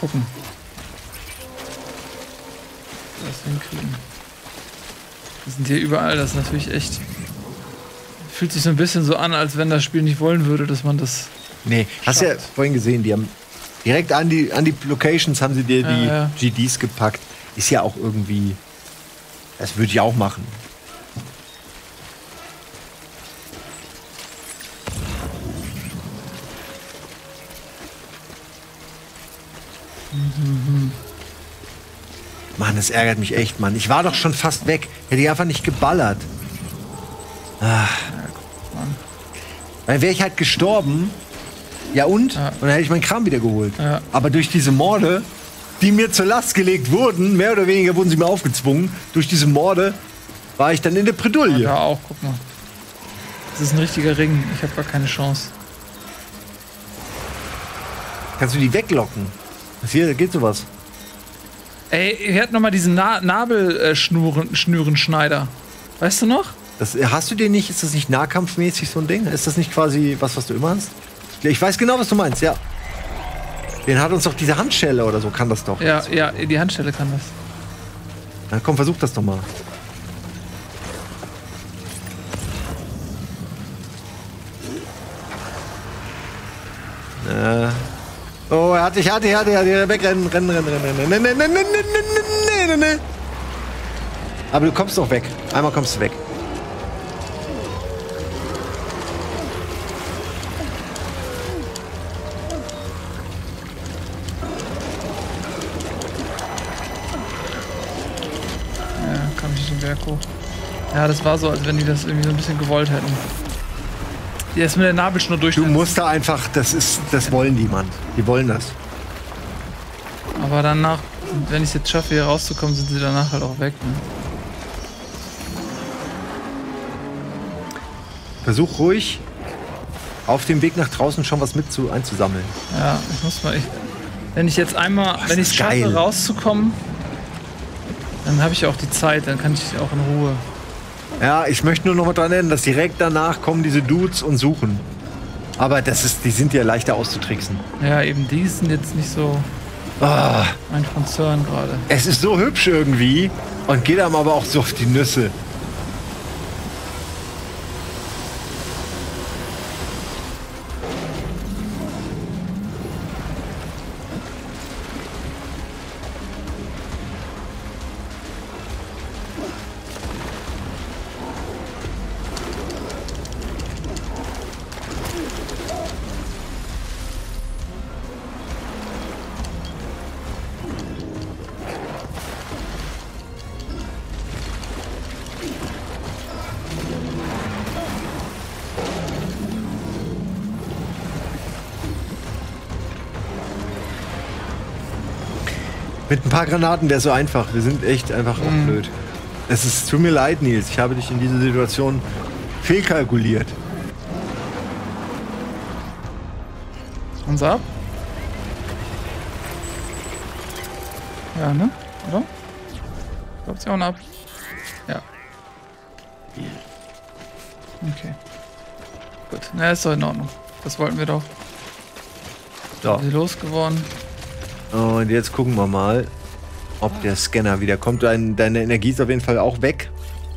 gucken. Das hinkriegen. Die sind hier überall, das ist natürlich echt. Fühlt sich so ein bisschen so an, als wenn das Spiel nicht wollen würde, dass man das. Nee, hast du ja vorhin gesehen, die haben direkt an die, an die Locations haben sie dir die ja, ja. G Ds gepackt. Ist ja auch irgendwie. Das würde ich auch machen. Mhm. Mann, das ärgert mich echt, Mann. Ich war doch schon fast weg. Hätte ich einfach nicht geballert. Ach. Dann wäre ich halt gestorben. Ja und? Ja. Und dann hätte ich meinen Kram wieder geholt. Ja. Aber durch diese Morde, die mir zur Last gelegt wurden, mehr oder weniger wurden sie mir aufgezwungen, durch diese Morde war ich dann in der Bredouille. Ja, auch, guck mal. Das ist ein richtiger Ring. Ich habe gar keine Chance. Kannst du die weglocken? Hier geht sowas. Ey, wir hatten noch mal diesen Na Nabelschnürenschneider. Weißt du noch? Das, hast du den nicht? Ist das nicht nahkampfmäßig so ein Ding? Ist das nicht quasi was, was du immer hast? Ich weiß genau, was du meinst, ja. Den hat uns doch diese Handschelle oder so, kann das doch. Ja, ja, die Handschelle kann das. Na komm, versuch das doch mal. Äh. Oh, er hat dich, er hat dich, er hat dich, er hat dich. Wegrennen, rennen, rennen, rennen, rennen. Ne, ne, ne, ne, ne, ne, ne. Aber du kommst doch weg. Einmal kommst du weg. Ja, kam ich nicht den Berg hoch. Ja, das war so, als wenn die das irgendwie so ein bisschen gewollt hätten. Die ist mit der Nabelschnur durch. Du musst da einfach, das ist, das wollen die, Mann. Die wollen das. Aber danach, wenn ich es jetzt schaffe, hier rauszukommen, sind sie danach halt auch weg. Ne? Versuch ruhig, auf dem Weg nach draußen schon was mit zu, einzusammeln. Ja, ich muss mal. Ich, wenn ich jetzt einmal, Boah, wenn ich es schaffe, geil. rauszukommen, dann habe ich auch die Zeit, dann kann ich auch in Ruhe. Ja, ich möchte nur noch mal dran erinnern, dass direkt danach kommen diese Dudes und suchen. Aber das ist, die sind ja leichter auszutricksen. Ja, eben die sind jetzt nicht so Oh, ein Konzern gerade. es ist so hübsch irgendwie und geht einem aber auch so auf die Nüsse. Mit ein paar Granaten wäre es so einfach. Wir sind echt einfach auch Mhm. blöd. Es ist, tut mir leid, Nils. Ich habe dich in diese Situation fehlkalkuliert. Und ab? Ja, ne? Oder? Läuft auch ab. Ja. Okay. Gut. Na, ist doch in Ordnung. Das wollten wir doch. So. Sie losgeworden. Und jetzt gucken wir mal, ob der Scanner wieder kommt. Dein, deine Energie ist auf jeden Fall auch weg.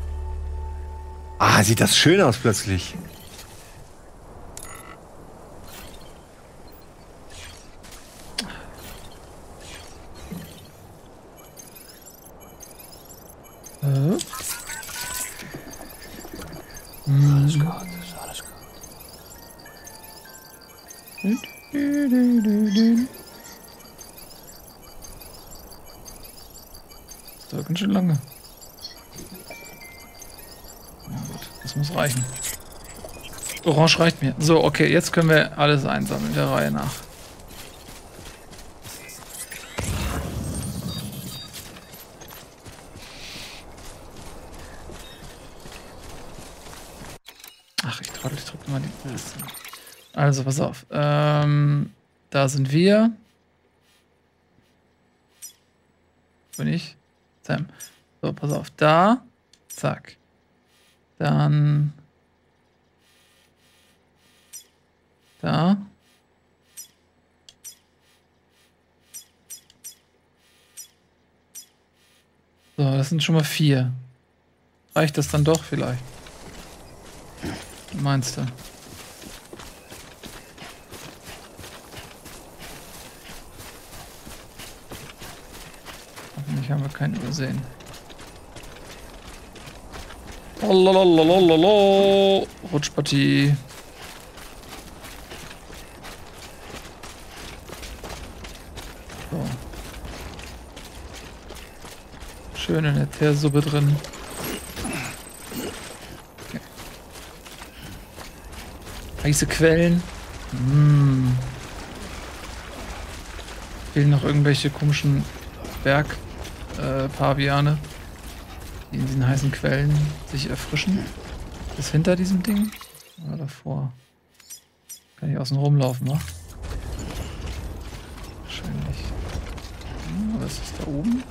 Ah, sieht das schön aus plötzlich. Äh? Alles gut, alles gut. Das dauert ganz schön lange. Na gut, das muss reichen. Orange reicht mir. So, okay, jetzt können wir alles einsammeln, der Reihe nach. Ach, ich trottel, ich drücke mal die Taste. Also, pass auf. Ähm, da sind wir. Bin ich? Sam. So, pass auf. Da. Zack. Dann. Da. das sind schon mal vier. Reicht das dann doch vielleicht? Meinst du? Hoffentlich haben wir keinen übersehen. Lalalala. Rutschpartie. So. Schön in der Teersuppe drin. Okay. Heiße Quellen. Mm. Fehlen noch irgendwelche komischen Bergpaviane, äh, die in diesen heißen Quellen sich erfrischen. Ist das hinter diesem Ding? Oder davor? Kann ich außen rumlaufen, wa? Wahrscheinlich. Hm, was ist da oben?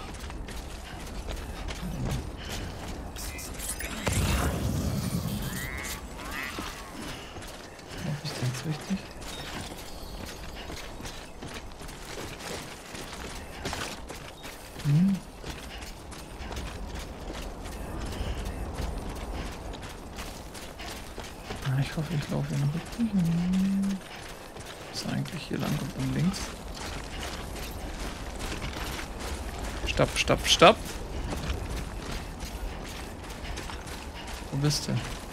Laufe ich da jetzt richtig? Hm. Ich hoffe, ich laufe hier noch richtig. Ist eigentlich hier lang und dann links. Stopp, stopp, stopp. Wo bist du?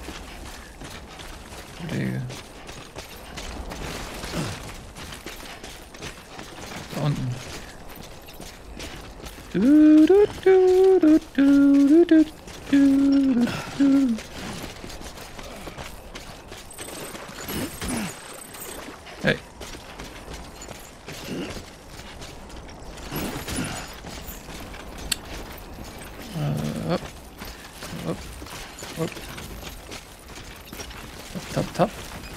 Kollege. Da unten. Du, du, du, du, du, du, du, du. Hey. Äh, hopp. Hopp. Hopp. Tap, tap.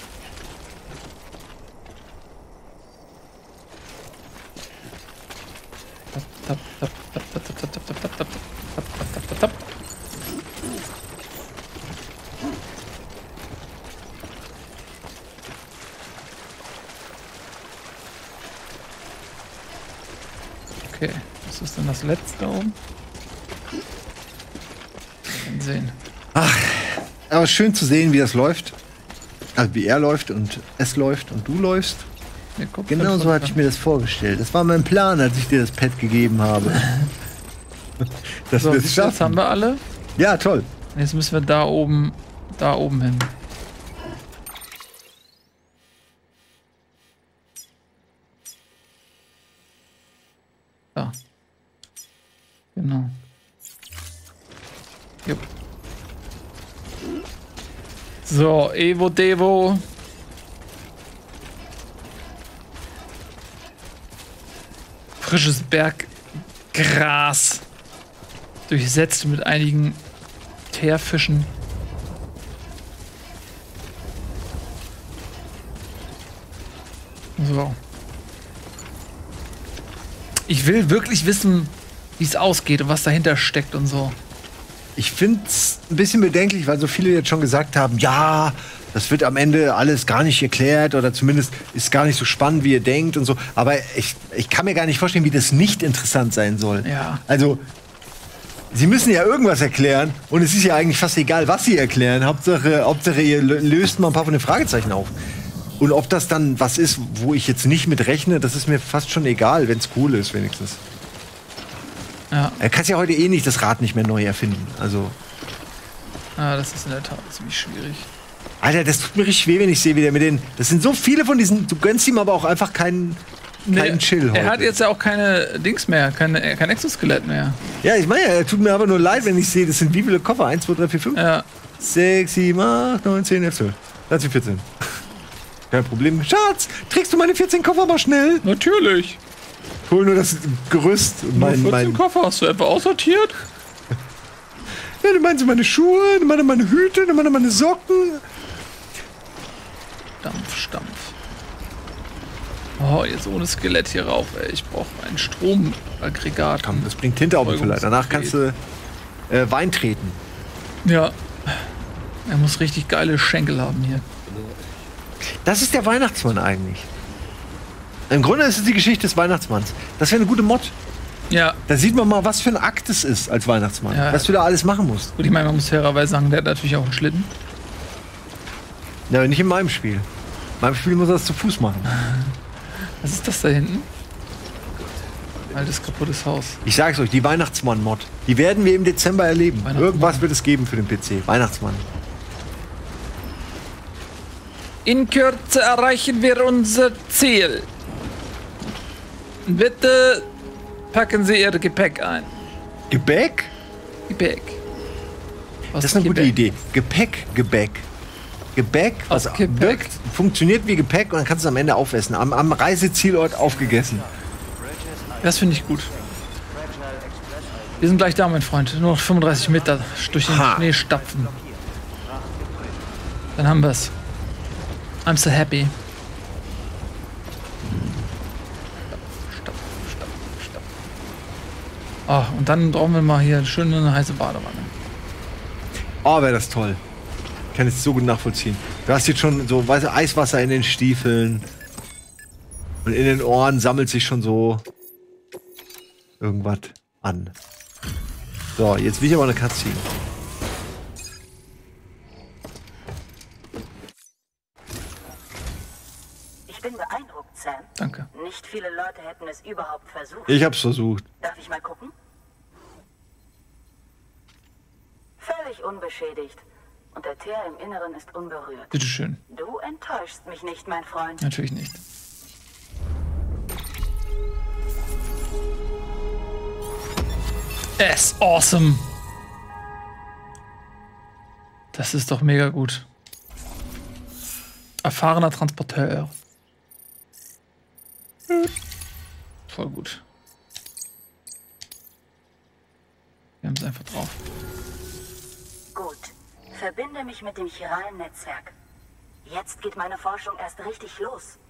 Tap, tap, tap, tap, tap, tap, tap, tap, tap, tap, tap, tap, tap, tap. Okay, was ist denn das letzte da oben? Mal sehen. Ach, aber schön zu sehen, wie das läuft. Also wie er läuft und es läuft und du läufst. Ja, guck, genau so hatte ich mir das vorgestellt. Das war mein Plan, als ich dir das Pad gegeben habe. Das so, wir es schaffen. Jetzt haben wir alle. Ja, toll. Jetzt müssen wir da oben, da oben hin. Da. Genau. Jupp. So, Evo Devo. Frisches Berggras. Durchsetzt mit einigen Teerfischen. So. Ich will wirklich wissen, wie es ausgeht und was dahinter steckt und so. Ich finde es ein bisschen bedenklich, weil so viele jetzt schon gesagt haben, ja, das wird am Ende alles gar nicht erklärt oder zumindest ist gar nicht so spannend, wie ihr denkt und so. Aber ich, ich kann mir gar nicht vorstellen, wie das nicht interessant sein soll. Ja. Also, sie müssen ja irgendwas erklären und es ist ja eigentlich fast egal, was sie erklären. Hauptsache, Hauptsache ihr löst mal ein paar von den Fragezeichen auf. Und ob das dann was ist, wo ich jetzt nicht mit rechne, das ist mir fast schon egal, wenn es cool ist, wenigstens. Ja. Er kann ja heute eh nicht das Rad nicht mehr neu erfinden. Also. Ah, das ist in der Tat ziemlich schwierig. Alter, das tut mir richtig weh, wenn ich sehe, wie der mit den. Das sind so viele von diesen. Du gönnst ihm aber auch einfach keinen, keinen Nee, Chill heute. Er hat jetzt ja auch keine Dings mehr, keine, kein Exoskelett mehr. Ja, ich meine, er tut mir aber nur leid, wenn ich sehe, das sind wie viele Koffer? eins, zwei, drei, vier, fünf? Ja. sechs, sieben, acht, neun, zehn, elf, zwölf. dreizehn, vierzehn. Kein Problem. Schatz, trägst du meine vierzehn Koffer mal schnell? Natürlich. Ich hol nur das Gerüst. Und Nur mein, vierzehn mein, Koffer hast du etwa aussortiert? ja, du meinst meine Schuhe, du meinst meine Hüte, du meinst meine Socken. Dampf, Stampf. Oh, jetzt ohne Skelett hier rauf, ey. Ich brauche ein Stromaggregat. Komm, das bringt Tinte auf den Füller. Danach kannst du äh, Wein treten. Ja. Er muss richtig geile Schenkel haben hier. Das ist der Weihnachtsmann eigentlich. Im Grunde ist es die Geschichte des Weihnachtsmanns. Das wäre eine gute Mod. Ja. Da sieht man mal, was für ein Akt es ist als Weihnachtsmann. Ja. Was du da alles machen musst. Gut, ich meine, man muss fairerweise sagen, der hat natürlich auch einen Schlitten. Ja, nicht in meinem Spiel. In meinem Spiel muss er das zu Fuß machen. Was ist das da hinten? Altes kaputtes Haus. Ich sag's euch, die Weihnachtsmann-Mod. Die werden wir im Dezember erleben. Irgendwas wird es geben für den P C. Weihnachtsmann. In Kürze erreichen wir unser Ziel. Bitte packen Sie Ihr Gepäck ein. Gebäck? Gepäck. Das ist eine gute Idee. Gepäck, Gebäck. Gebäck, was Aus Gepäck. wirkt, funktioniert wie Gepäck und dann kannst du es am Ende aufessen. Am, am Reisezielort aufgegessen. Das finde ich gut. Wir sind gleich da, mein Freund. Nur noch fünfunddreißig Meter durch den Ha. Schnee stapfen. Dann haben wir es. I'm so happy. Stopp, stopp, stopp. Oh, und dann brauchen wir mal hier schön eine heiße Badewanne. Oh, wäre das toll. Ich kann es so gut nachvollziehen. Du hast jetzt schon so, weißt du, Eiswasser in den Stiefeln. Und in den Ohren sammelt sich schon so irgendwas an. So, jetzt will ich aber eine Cutscene. Ich bin beeindruckt, Sam. Danke. Nicht viele Leute hätten es überhaupt versucht. Ich hab's versucht. Darf ich mal gucken? Völlig unbeschädigt. Und der Teer im Inneren ist unberührt. Bitteschön. Du enttäuschst mich nicht, mein Freund. Natürlich nicht. Es awesome. Das ist doch mega gut. Erfahrener Transporteur. Voll gut. Wir haben es einfach drauf. Gut. Verbinde mich mit dem chiralen Netzwerk. Jetzt geht meine Forschung erst richtig los.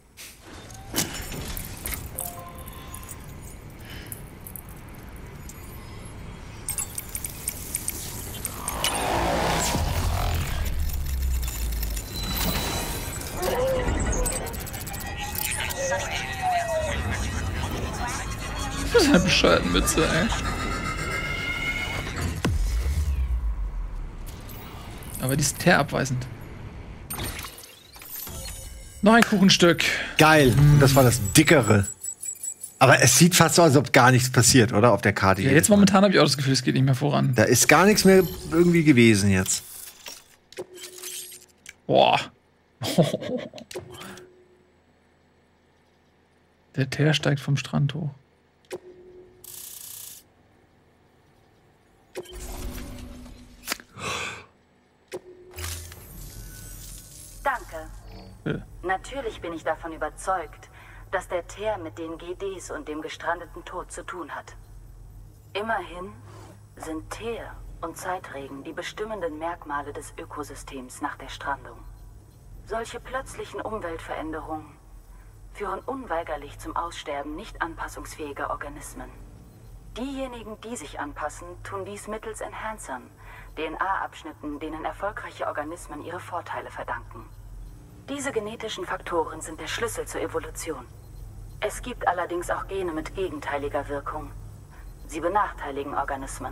Das ist eine bescheuerte Mütze, ey. Aber die ist teerabweisend. Noch ein Kuchenstück. Geil. Und das war das dickere. Aber es sieht fast so, als ob gar nichts passiert, oder? Auf der Karte. Ja, jetzt momentan habe ich auch das Gefühl, es geht nicht mehr voran. Da ist gar nichts mehr irgendwie gewesen jetzt. Boah. Der Teer steigt vom Strand hoch. Danke. Ja. Natürlich bin ich davon überzeugt, dass der Teer mit den G Ds und dem gestrandeten Tod zu tun hat. Immerhin sind Teer und Zeitregen die bestimmenden Merkmale des Ökosystems nach der Strandung. Solche plötzlichen Umweltveränderungen führen unweigerlich zum Aussterben nicht anpassungsfähiger Organismen. Diejenigen, die sich anpassen, tun dies mittels Enhancern, D N A-Abschnitten, denen erfolgreiche Organismen ihre Vorteile verdanken. Diese genetischen Faktoren sind der Schlüssel zur Evolution. Es gibt allerdings auch Gene mit gegenteiliger Wirkung. Sie benachteiligen Organismen.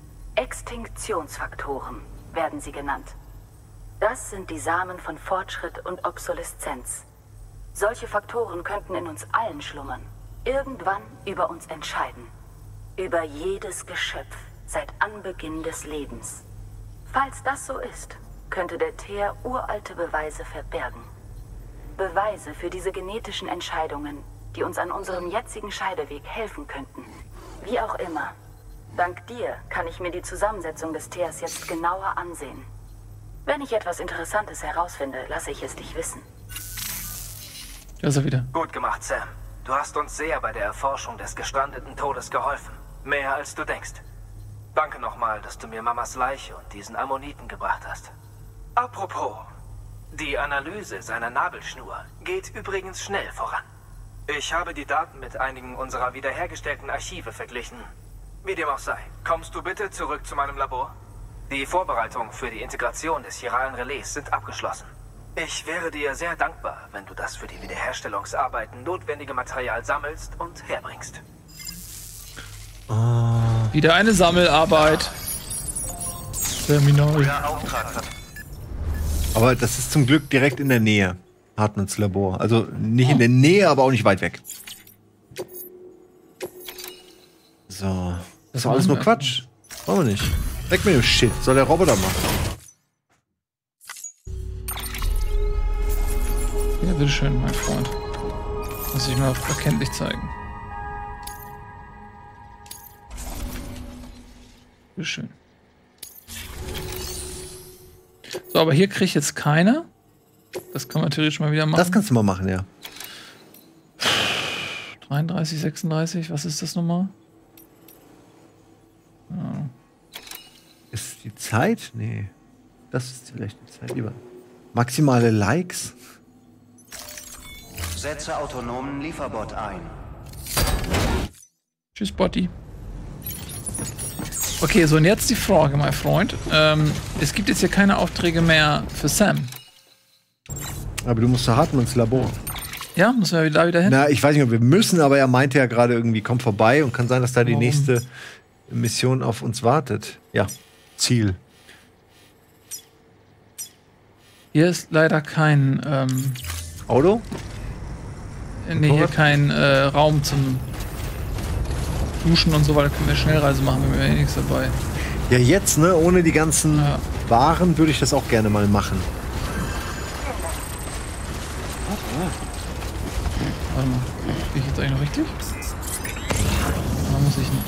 Extinktionsfaktoren werden sie genannt. Das sind die Samen von Fortschritt und Obsoleszenz. Solche Faktoren könnten in uns allen schlummern, irgendwann über uns entscheiden. Über jedes Geschöpf seit Anbeginn des Lebens. Falls das so ist, könnte der Teer uralte Beweise verbergen. Beweise für diese genetischen Entscheidungen, die uns an unserem jetzigen Scheideweg helfen könnten. Wie auch immer. Dank dir kann ich mir die Zusammensetzung des Teers jetzt genauer ansehen. Wenn ich etwas Interessantes herausfinde, lasse ich es dich wissen. Da ist er wieder. Gut gemacht, Sam. Du hast uns sehr bei der Erforschung des gestrandeten Todes geholfen. Mehr als du denkst. Danke nochmal, dass du mir Mamas Leiche und diesen Ammoniten gebracht hast. Apropos, die Analyse seiner Nabelschnur geht übrigens schnell voran. Ich habe die Daten mit einigen unserer wiederhergestellten Archive verglichen. Wie dem auch sei, kommst du bitte zurück zu meinem Labor? Die Vorbereitungen für die Integration des chiralen Relais sind abgeschlossen. Ich wäre dir sehr dankbar, wenn du das für die Wiederherstellungsarbeiten notwendige Material sammelst und herbringst. Oh. Wieder eine Sammelarbeit. Terminal. Aber das ist zum Glück direkt in der Nähe. Hartmanns Labor. Also nicht in der Nähe, aber auch nicht weit weg. So. Das war alles nur Quatsch. Wollen wir nicht. Weg mit dem Shit. Soll der Roboter machen. Ja, bitteschön, mein Freund. Muss ich mal erkenntlich zeigen. Bitteschön. So, aber hier kriege ich jetzt keine. Das kann man theoretisch mal wieder machen. Das kannst du mal machen, ja. dreiunddreißig, sechsunddreißig, was ist das nochmal? Ja. Ist die Zeit? Nee. Das ist vielleicht die Zeit lieber. Maximale Likes? Setze autonomen Lieferbot ein. Tschüss, Botti. Okay, so und jetzt die Frage, mein Freund. Ähm, es gibt jetzt hier keine Aufträge mehr für Sam. Aber du musst zu Hartmanns Labor. Ja, müssen wir da wieder hin? Na, ich weiß nicht, ob wir müssen, aber er meinte ja gerade irgendwie, komm vorbei und kann sein, dass da die Warum? nächste Mission auf uns wartet. Ja, Ziel. Hier ist leider kein ähm, Auto? nee, hier kein äh, Raum zum Duschen und so, weil da können wir Schnellreise machen, wenn wir eh nichts dabei. Ja, jetzt, ne, ohne die ganzen Ja. Waren würde ich das auch gerne mal machen. Warte mal, bin ich jetzt eigentlich noch richtig? Da muss ich nicht.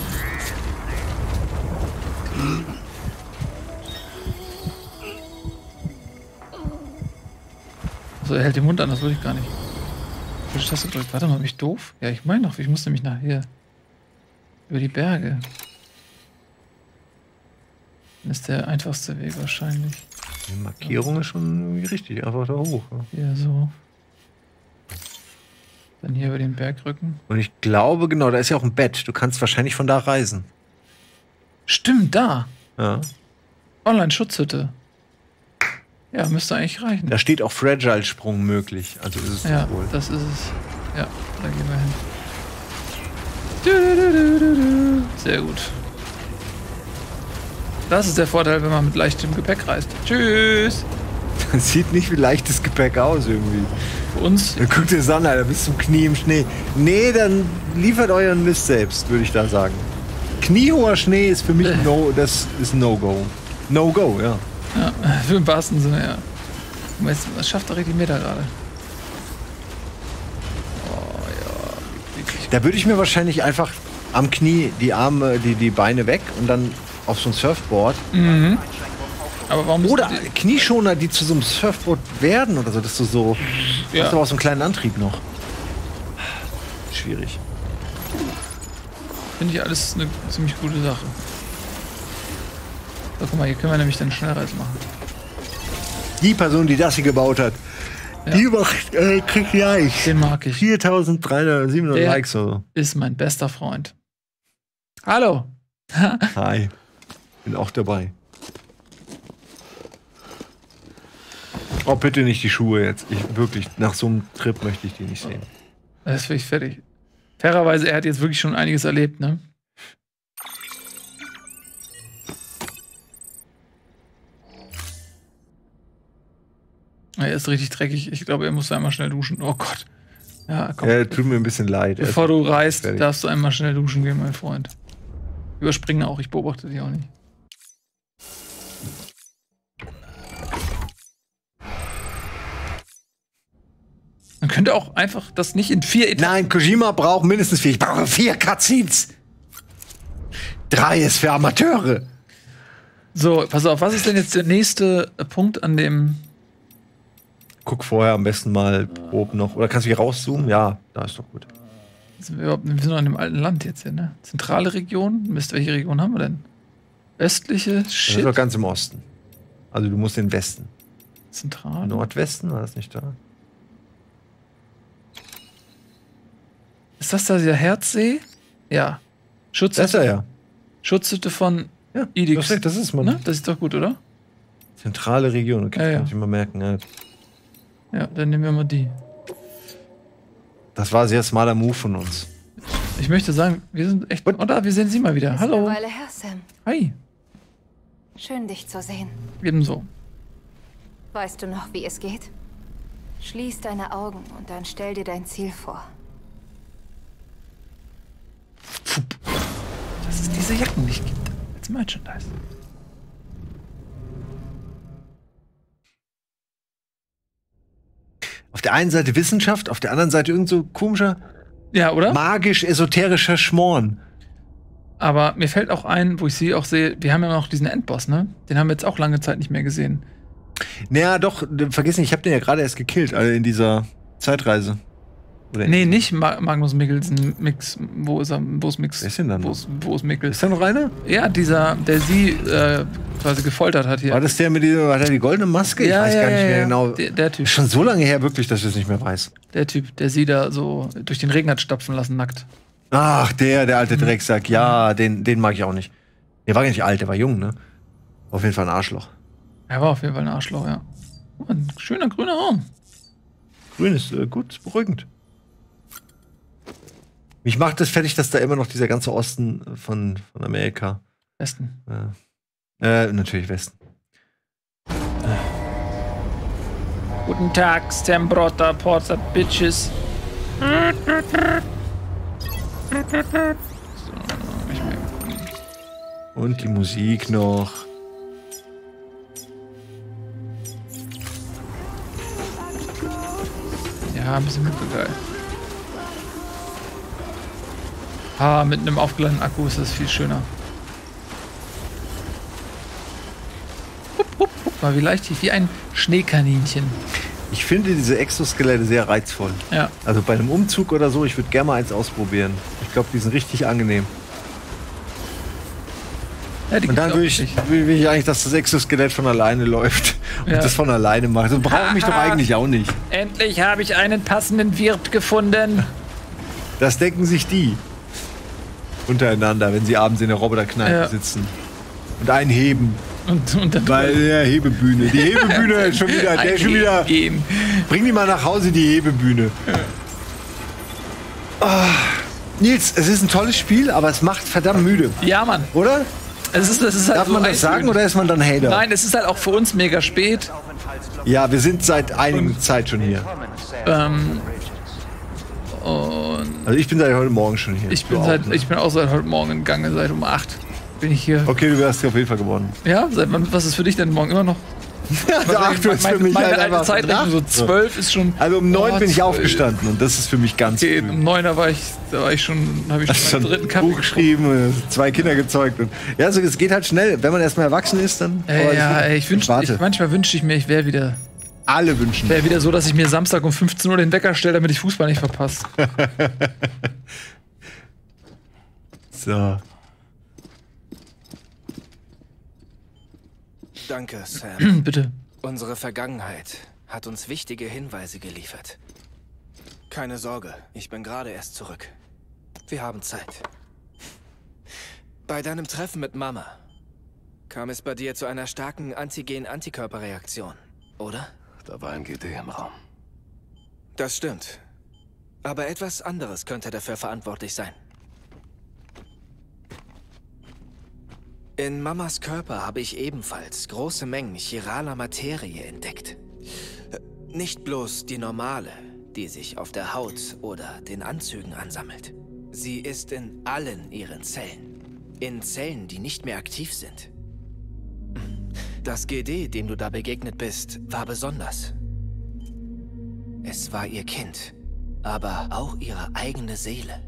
So, er hält den Mund an, das würde ich gar nicht. Welche Taste drückt? Warte mal, bin ich doof? Ja, ich meine doch, ich muss nämlich nach hier. Über die Berge. Das ist der einfachste Weg wahrscheinlich. Die Markierung ist schon irgendwie richtig, einfach da hoch. Ne? Hier so. Dann hier über den Bergrücken. Und ich glaube, genau, da ist ja auch ein Bett. Du kannst wahrscheinlich von da reisen. Stimmt, da. Ja. Online-Schutzhütte. Ja, müsste eigentlich reichen. Da steht auch Fragile-Sprung möglich. Also ist es Ja, wohl. das ist es. Ja, da gehen wir hin. Du, du, du, du, du. Sehr gut. Das ist der Vorteil, wenn man mit leichtem Gepäck reist. Tschüss. Das sieht nicht wie leichtes Gepäck aus irgendwie. Für uns. Dann guckt ihr es an, Alter, bis zum Knie im Schnee. Nee, dann liefert euren Mist selbst, würde ich da sagen. Kniehoher Schnee ist für mich Äh. no, das ist No-Go. No-Go, ja. Ja, für den wahrsten Sinne, ja. Guck mal, jetzt, was schafft der richtig Meter gerade? Oh ja, wirklich. Da würde ich mir wahrscheinlich einfach am Knie die Arme, die, die Beine weg und dann auf so ein Surfboard. Mhm. Aber warum müssen Oder die- Knieschoner, die zu so einem Surfboard werden oder so, dass du so. Ja. Hast du aber auch so einen kleinen Antrieb noch. Schwierig. Finde ich alles eine ziemlich gute Sache. So, guck mal, hier können wir nämlich dann Schnellreise machen. Die Person, die das hier gebaut hat, Ja. die macht, äh, kriegt gleich Den mag ich. viertausenddreihundertsiebenhundert Der- Likes oder so. Ist mein bester Freund. Hallo. Hi. Bin auch dabei. Oh, bitte nicht die Schuhe jetzt. Ich wirklich, nach so einem Trip möchte ich die nicht sehen. Das bin ich fertig. Fairerweise, er hat jetzt wirklich schon einiges erlebt, ne? Er ist richtig dreckig. Ich glaube, er muss einmal schnell duschen. Oh Gott. Ja, komm. Ja, tut mir ein bisschen leid. Bevor du reist, fertig. darfst du einmal schnell duschen gehen, mein Freund. Überspringen auch, ich beobachte dich auch nicht. Man könnte auch einfach das nicht in vier Etappen. Nein, Kojima braucht mindestens vier. Ich brauche vier Cutscenes. Drei ist für Amateure. So, pass auf, was ist denn jetzt der nächste äh, Punkt an dem. Guck vorher am besten mal grob noch. Oder kannst du hier rauszoomen? Ja, da ist doch gut. Sind wir, überhaupt, wir sind noch in dem alten Land jetzt hier, ne? Zentrale Region? Mist, welche Region haben wir denn? Östliche? Das ist Shit. doch ganz im Osten. Also du musst den Westen. Zentrale. Nordwesten war das nicht da? Ist das da der Herzsee? Ja. Schutz Das ist er ja. Schutzhütte von Ja, Idix. das, das ist man. Ne? Das ist doch gut, oder? Zentrale Region. Okay, Ja, das ja. kann ich mal merken. Ja. Ja, dann nehmen wir mal die. Das war ein sehr smaler Move von uns. Ich möchte sagen, wir sind echt... Oder wir sehen Sie mal wieder. Ist Hallo. eine Weile her, Sam. Hi. Schön, dich zu sehen. Ebenso. Weißt du noch, wie es geht? Schließ deine Augen und dann stell dir dein Ziel vor. Dass es diese Jacken nicht gibt. Als Merchandise. Auf der einen Seite Wissenschaft, auf der anderen Seite irgend so komischer, ja, oder? magisch-esoterischer Schmorn. Aber mir fällt auch ein, wo ich sie auch sehe, wir haben ja noch diesen Endboss, ne? Den haben wir jetzt auch lange Zeit nicht mehr gesehen. Naja, doch, vergiss nicht, ich habe den ja gerade erst gekillt, also in dieser Zeitreise. Oder nee, nicht Ma Magnus Mikkelsen, Mix, wo ist er, wo ist Mix? Wer ist denn dann? Wo ist, wo ist Mikkel? Ist da noch einer? Ja, dieser, der sie äh, quasi gefoltert hat hier. War das der mit dieser, hat er die goldene Maske? Ja, ich weiß ja, gar nicht ja, mehr ja. genau. Der, der Typ. Schon so lange her wirklich, dass ich es nicht mehr weiß. Der Typ, der sie da so durch den Regen hat stapfen lassen, nackt. Ach, der, der alte Drecksack. Ja, den, den mag ich auch nicht. Der war gar nicht alt, der war jung, ne? Auf jeden Fall ein Arschloch. Er war auf jeden Fall ein Arschloch, ja. Oh, ein schöner grüner Raum. Grün ist äh, gut, ist beruhigend. Mich macht es fertig, dass da immer noch dieser ganze Osten von, von Amerika. Westen. Äh, äh, natürlich Westen. Guten Tag, Stambrotta, Porter, Bitches. Und die Musik noch. Ja, ein bisschen geil. Ah, mit einem aufgeladenen Akku ist das viel schöner. Hup, hup, hup, mal wie leicht, wie ein Schneekaninchen. Ich finde diese Exoskelette sehr reizvoll. Ja. Also bei einem Umzug oder so, ich würde gerne mal eins ausprobieren. Ich glaube, die sind richtig angenehm. Ja, und dann will ich, will ich eigentlich, dass das Exoskelett von alleine läuft. Und ja. das von alleine macht. Das braucht mich doch eigentlich auch nicht. Endlich habe ich einen passenden Wirt gefunden. Das denken sich die. Untereinander, wenn sie abends in der Roboterkneipe ja. sitzen. Und einen heben. Und, und dann Bei der Hebebühne. Die Hebebühne ist schon wieder. Der schon wieder. Gehen. Bring die mal nach Hause, die Hebebühne. Ja. Oh, Nils, es ist ein tolles Spiel, aber es macht verdammt müde. Ja, Mann. Oder? Es ist, es ist halt Darf so man das sagen oder ist man dann Hater? Nein, es ist halt auch für uns mega spät. Ja, wir sind seit einiger Zeit schon hier. Ähm. Und also ich bin seit heute Morgen schon hier. Ich bin, seit, ich bin auch seit heute Morgen in Gange, seit um acht bin ich hier. Okay, du wärst auf jeden Fall gewonnen. Ja, seit wann, was ist für dich denn morgen immer noch? Ja, acht ist für mich meine halt alte Zeitrechnung, so zwölf ist schon... Also um neun oh, bin ich aufgestanden und das ist für mich ganz okay, früh. Um neun da war ich, da war ich schon, habe ich schon meinen dritten Kaffee Buch geschrieben, zwei Kinder gezeugt. Und ja, also es geht halt schnell. Wenn man erstmal erwachsen ist, dann... Äh, ja, ich, ich wünschte, ich, manchmal wünschte ich mir, ich wäre wieder... Alle wünschen. Wäre wieder so, dass ich mir Samstag um fünfzehn Uhr den Wecker stelle, damit ich Fußball nicht verpasse. So. Danke, Sam. Bitte. Unsere Vergangenheit hat uns wichtige Hinweise geliefert. Keine Sorge, ich bin gerade erst zurück. Wir haben Zeit. Bei deinem Treffen mit Mama kam es bei dir zu einer starken Antigen-Antikörperreaktion, oder? Da war ein G D im Raum. Das stimmt. Aber etwas anderes könnte dafür verantwortlich sein. In Mamas Körper habe ich ebenfalls große Mengen chiraler Materie entdeckt. Nicht bloß die normale, die sich auf der Haut oder den Anzügen ansammelt. Sie ist in allen ihren Zellen. In Zellen, die nicht mehr aktiv sind. Das G D, dem du da begegnet bist, war besonders. Es war ihr Kind, aber auch ihre eigene Seele.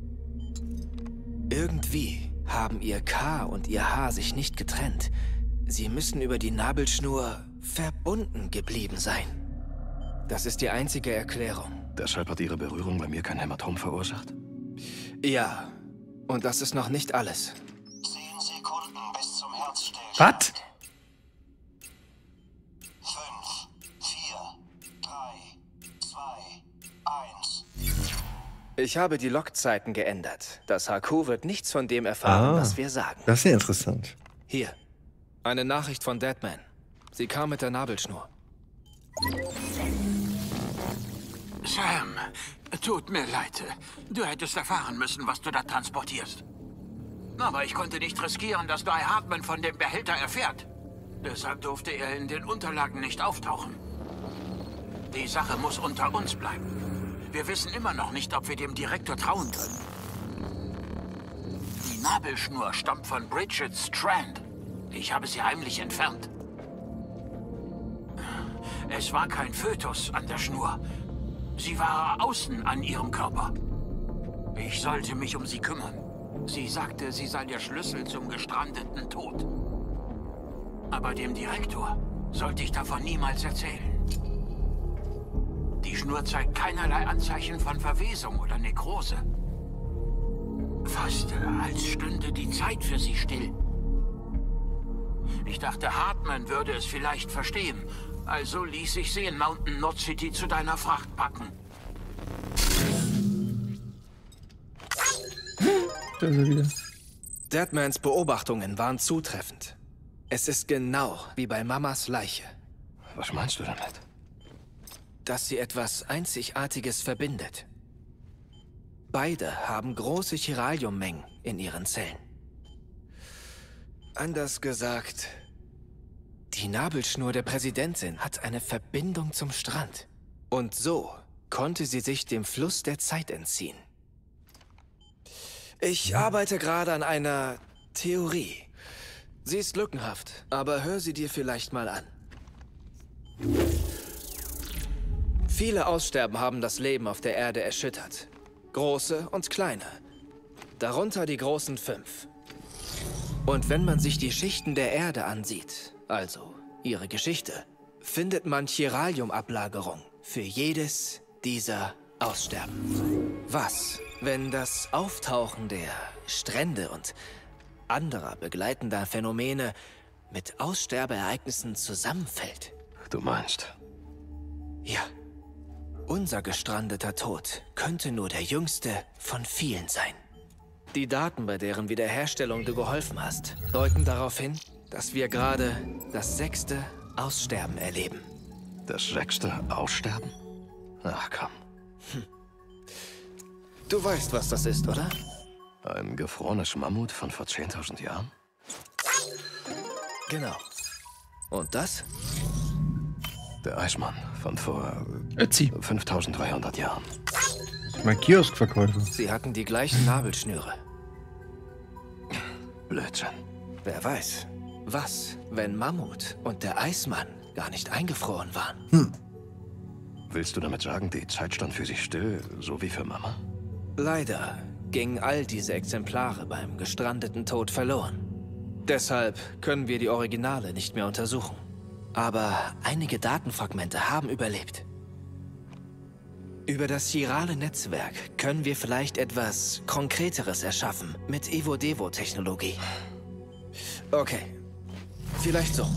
Irgendwie haben ihr K und ihr H sich nicht getrennt. Sie müssen über die Nabelschnur verbunden geblieben sein. Das ist die einzige Erklärung. Deshalb hat ihre Berührung bei mir kein Hämatom verursacht? Ja, und das ist noch nicht alles. Zehn Sekunden bis zum Herzstillstand. Was? Fünf, vier, drei, zwei, eins. Ich habe die Lockzeiten geändert. Das H Q wird nichts von dem erfahren, ah, was wir sagen. Das ist ja interessant. Hier, eine Nachricht von Deadman. Sie kam mit der Nabelschnur. Sam, tut mir leid. Du hättest erfahren müssen, was du da transportierst. Aber ich konnte nicht riskieren, dass Dry Hartman von dem Behälter erfährt. Deshalb durfte er in den Unterlagen nicht auftauchen. Die Sache muss unter uns bleiben. Wir wissen immer noch nicht, ob wir dem Direktor trauen können. Die Nabelschnur stammt von Bridget Strand. Ich habe sie heimlich entfernt. Es war kein Fötus an der Schnur. Sie war außen an ihrem Körper. Ich sollte mich um sie kümmern. Sie sagte, sie sei der Schlüssel zum gestrandeten Tod. Aber dem Direktor sollte ich davon niemals erzählen. Die Schnur zeigt keinerlei Anzeichen von Verwesung oder Nekrose. Fast als stünde die Zeit für sie still. Ich dachte, Hartman würde es vielleicht verstehen. Also ließ ich sie in Mountain Knot City zu deiner Fracht packen. Da ist er wieder. Deadmans Beobachtungen waren zutreffend. Es ist genau wie bei Mamas Leiche. Was meinst du damit? Dass sie etwas Einzigartiges verbindet. Beide haben große Chiraliummengen in ihren Zellen. Anders gesagt, die Nabelschnur der Präsidentin hat eine Verbindung zum Strand. Und so konnte sie sich dem Fluss der Zeit entziehen. Ich arbeite gerade an einer Theorie. Sie ist lückenhaft, aber hör sie dir vielleicht mal an. Viele Aussterben haben das Leben auf der Erde erschüttert. Große und kleine. Darunter die großen fünf. Und wenn man sich die Schichten der Erde ansieht, also ihre Geschichte, findet man Chiralium-Ablagerung für jedes dieser Aussterben. Was, wenn das Auftauchen der Strände und anderer begleitender Phänomene mit Aussterbeereignissen zusammenfällt? Du meinst? Ja. Unser gestrandeter Tod könnte nur der jüngste von vielen sein. Die Daten, bei deren Wiederherstellung du geholfen hast, deuten darauf hin, dass wir gerade das sechste Aussterben erleben. Das sechste Aussterben? Ach komm. Hm. Du weißt, was das ist, oder? Ein gefrorenes Mammut von vor zehntausend Jahren? Genau. Und das? Der Eismann von vor Ötzi. fünftausenddreihundert Jahren. Mein Kioskverkäufer. Sie hatten die gleichen Nabelschnüre. Blödsinn. Wer weiß, was, wenn Mammut und der Eismann gar nicht eingefroren waren? Hm. Willst du damit sagen, die Zeit stand für sie still, so wie für Mama? Leider gingen all diese Exemplare beim gestrandeten Tod verloren. Deshalb können wir die Originale nicht mehr untersuchen. Aber einige Datenfragmente haben überlebt. Über das chirale Netzwerk können wir vielleicht etwas Konkreteres erschaffen mit Evo-Devo-Technologie. Okay, vielleicht so.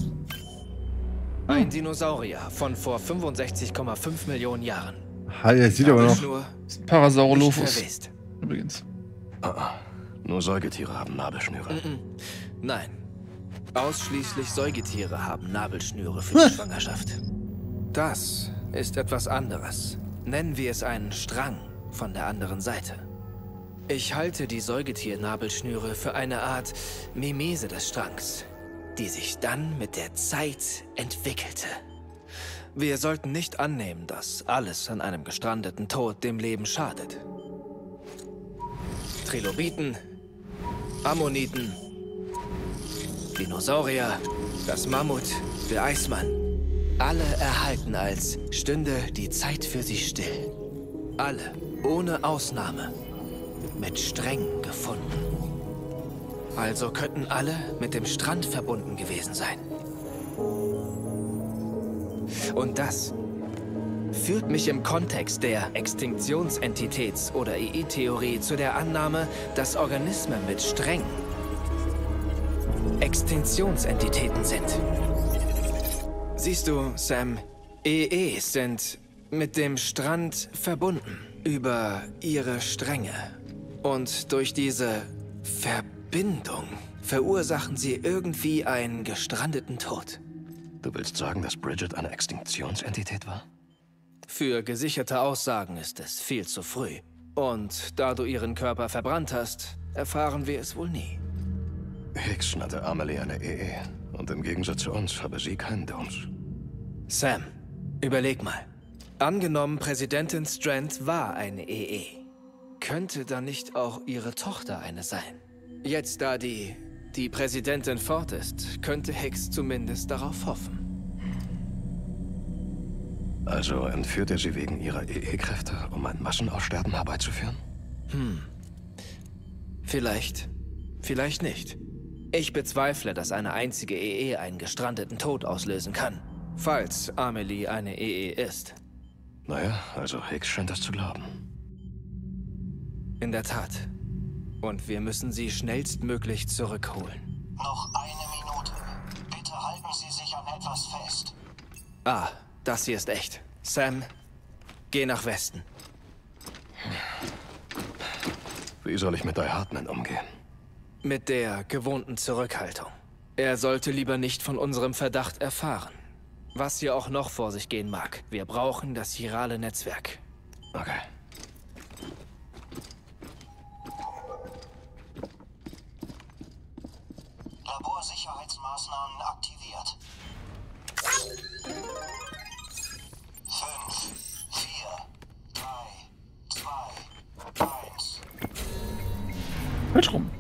Ein Dinosaurier von vor fünfundsechzig Komma fünf Millionen Jahren. Hi, er sieht aber noch. Parasaurolophus. Übrigens. Ah, ah. Nur Säugetiere haben Nabelschnüre. Mm -mm. Nein. Ausschließlich Säugetiere haben Nabelschnüre für die Schwangerschaft. Das ist etwas anderes. Nennen wir es einen Strang von der anderen Seite. Ich halte die Säugetiernabelschnüre für eine Art Mimese des Strangs, die sich dann mit der Zeit entwickelte. Wir sollten nicht annehmen, dass alles an einem gestrandeten Tod dem Leben schadet. Trilobiten, Ammoniten, Dinosaurier, das Mammut, der Eismann. Alle erhalten, als stünde die Zeit für sie still. Alle, ohne Ausnahme, mit Strängen gefunden. Also könnten alle mit dem Strand verbunden gewesen sein. Und das führt mich im Kontext der Extinktionsentitäts- oder E I-Theorie zu der Annahme, dass Organismen mit Strängen Extinktionsentitäten sind. Siehst du, Sam, E Es sind mit dem Strand verbunden über ihre Stränge. Und durch diese Verbindung verursachen sie irgendwie einen gestrandeten Tod. Du willst sagen, dass Bridget eine Extinktionsentität war? Für gesicherte Aussagen ist es viel zu früh. Und da du ihren Körper verbrannt hast, erfahren wir es wohl nie. Hicks nannte Amelie eine E E. Und im Gegensatz zu uns habe sie keinen Doms. Sam, überleg mal. Angenommen, Präsidentin Strand war eine E E. Könnte dann nicht auch ihre Tochter eine sein? Jetzt, da die, die Präsidentin fort ist, könnte Hicks zumindest darauf hoffen. Also entführt er sie wegen ihrer E E-Kräfte, um ein Massenaussterben herbeizuführen? Hm. Vielleicht. Vielleicht nicht. Ich bezweifle, dass eine einzige E E einen gestrandeten Tod auslösen kann. Falls Amelie eine E E ist. Naja, also Hicks scheint das zu glauben. In der Tat. Und wir müssen sie schnellstmöglich zurückholen. Noch eine Minute. Bitte halten Sie sich an etwas fest. Ah, das hier ist echt. Sam, geh nach Westen. Wie soll ich mit Die Hartman umgehen? Mit der gewohnten Zurückhaltung. Er sollte lieber nicht von unserem Verdacht erfahren. Was hier auch noch vor sich gehen mag. Wir brauchen das chirale Netzwerk. Okay. Laborsicherheitsmaßnahmen aktiviert. Fünf, vier, drei, zwei, eins. Hört rum.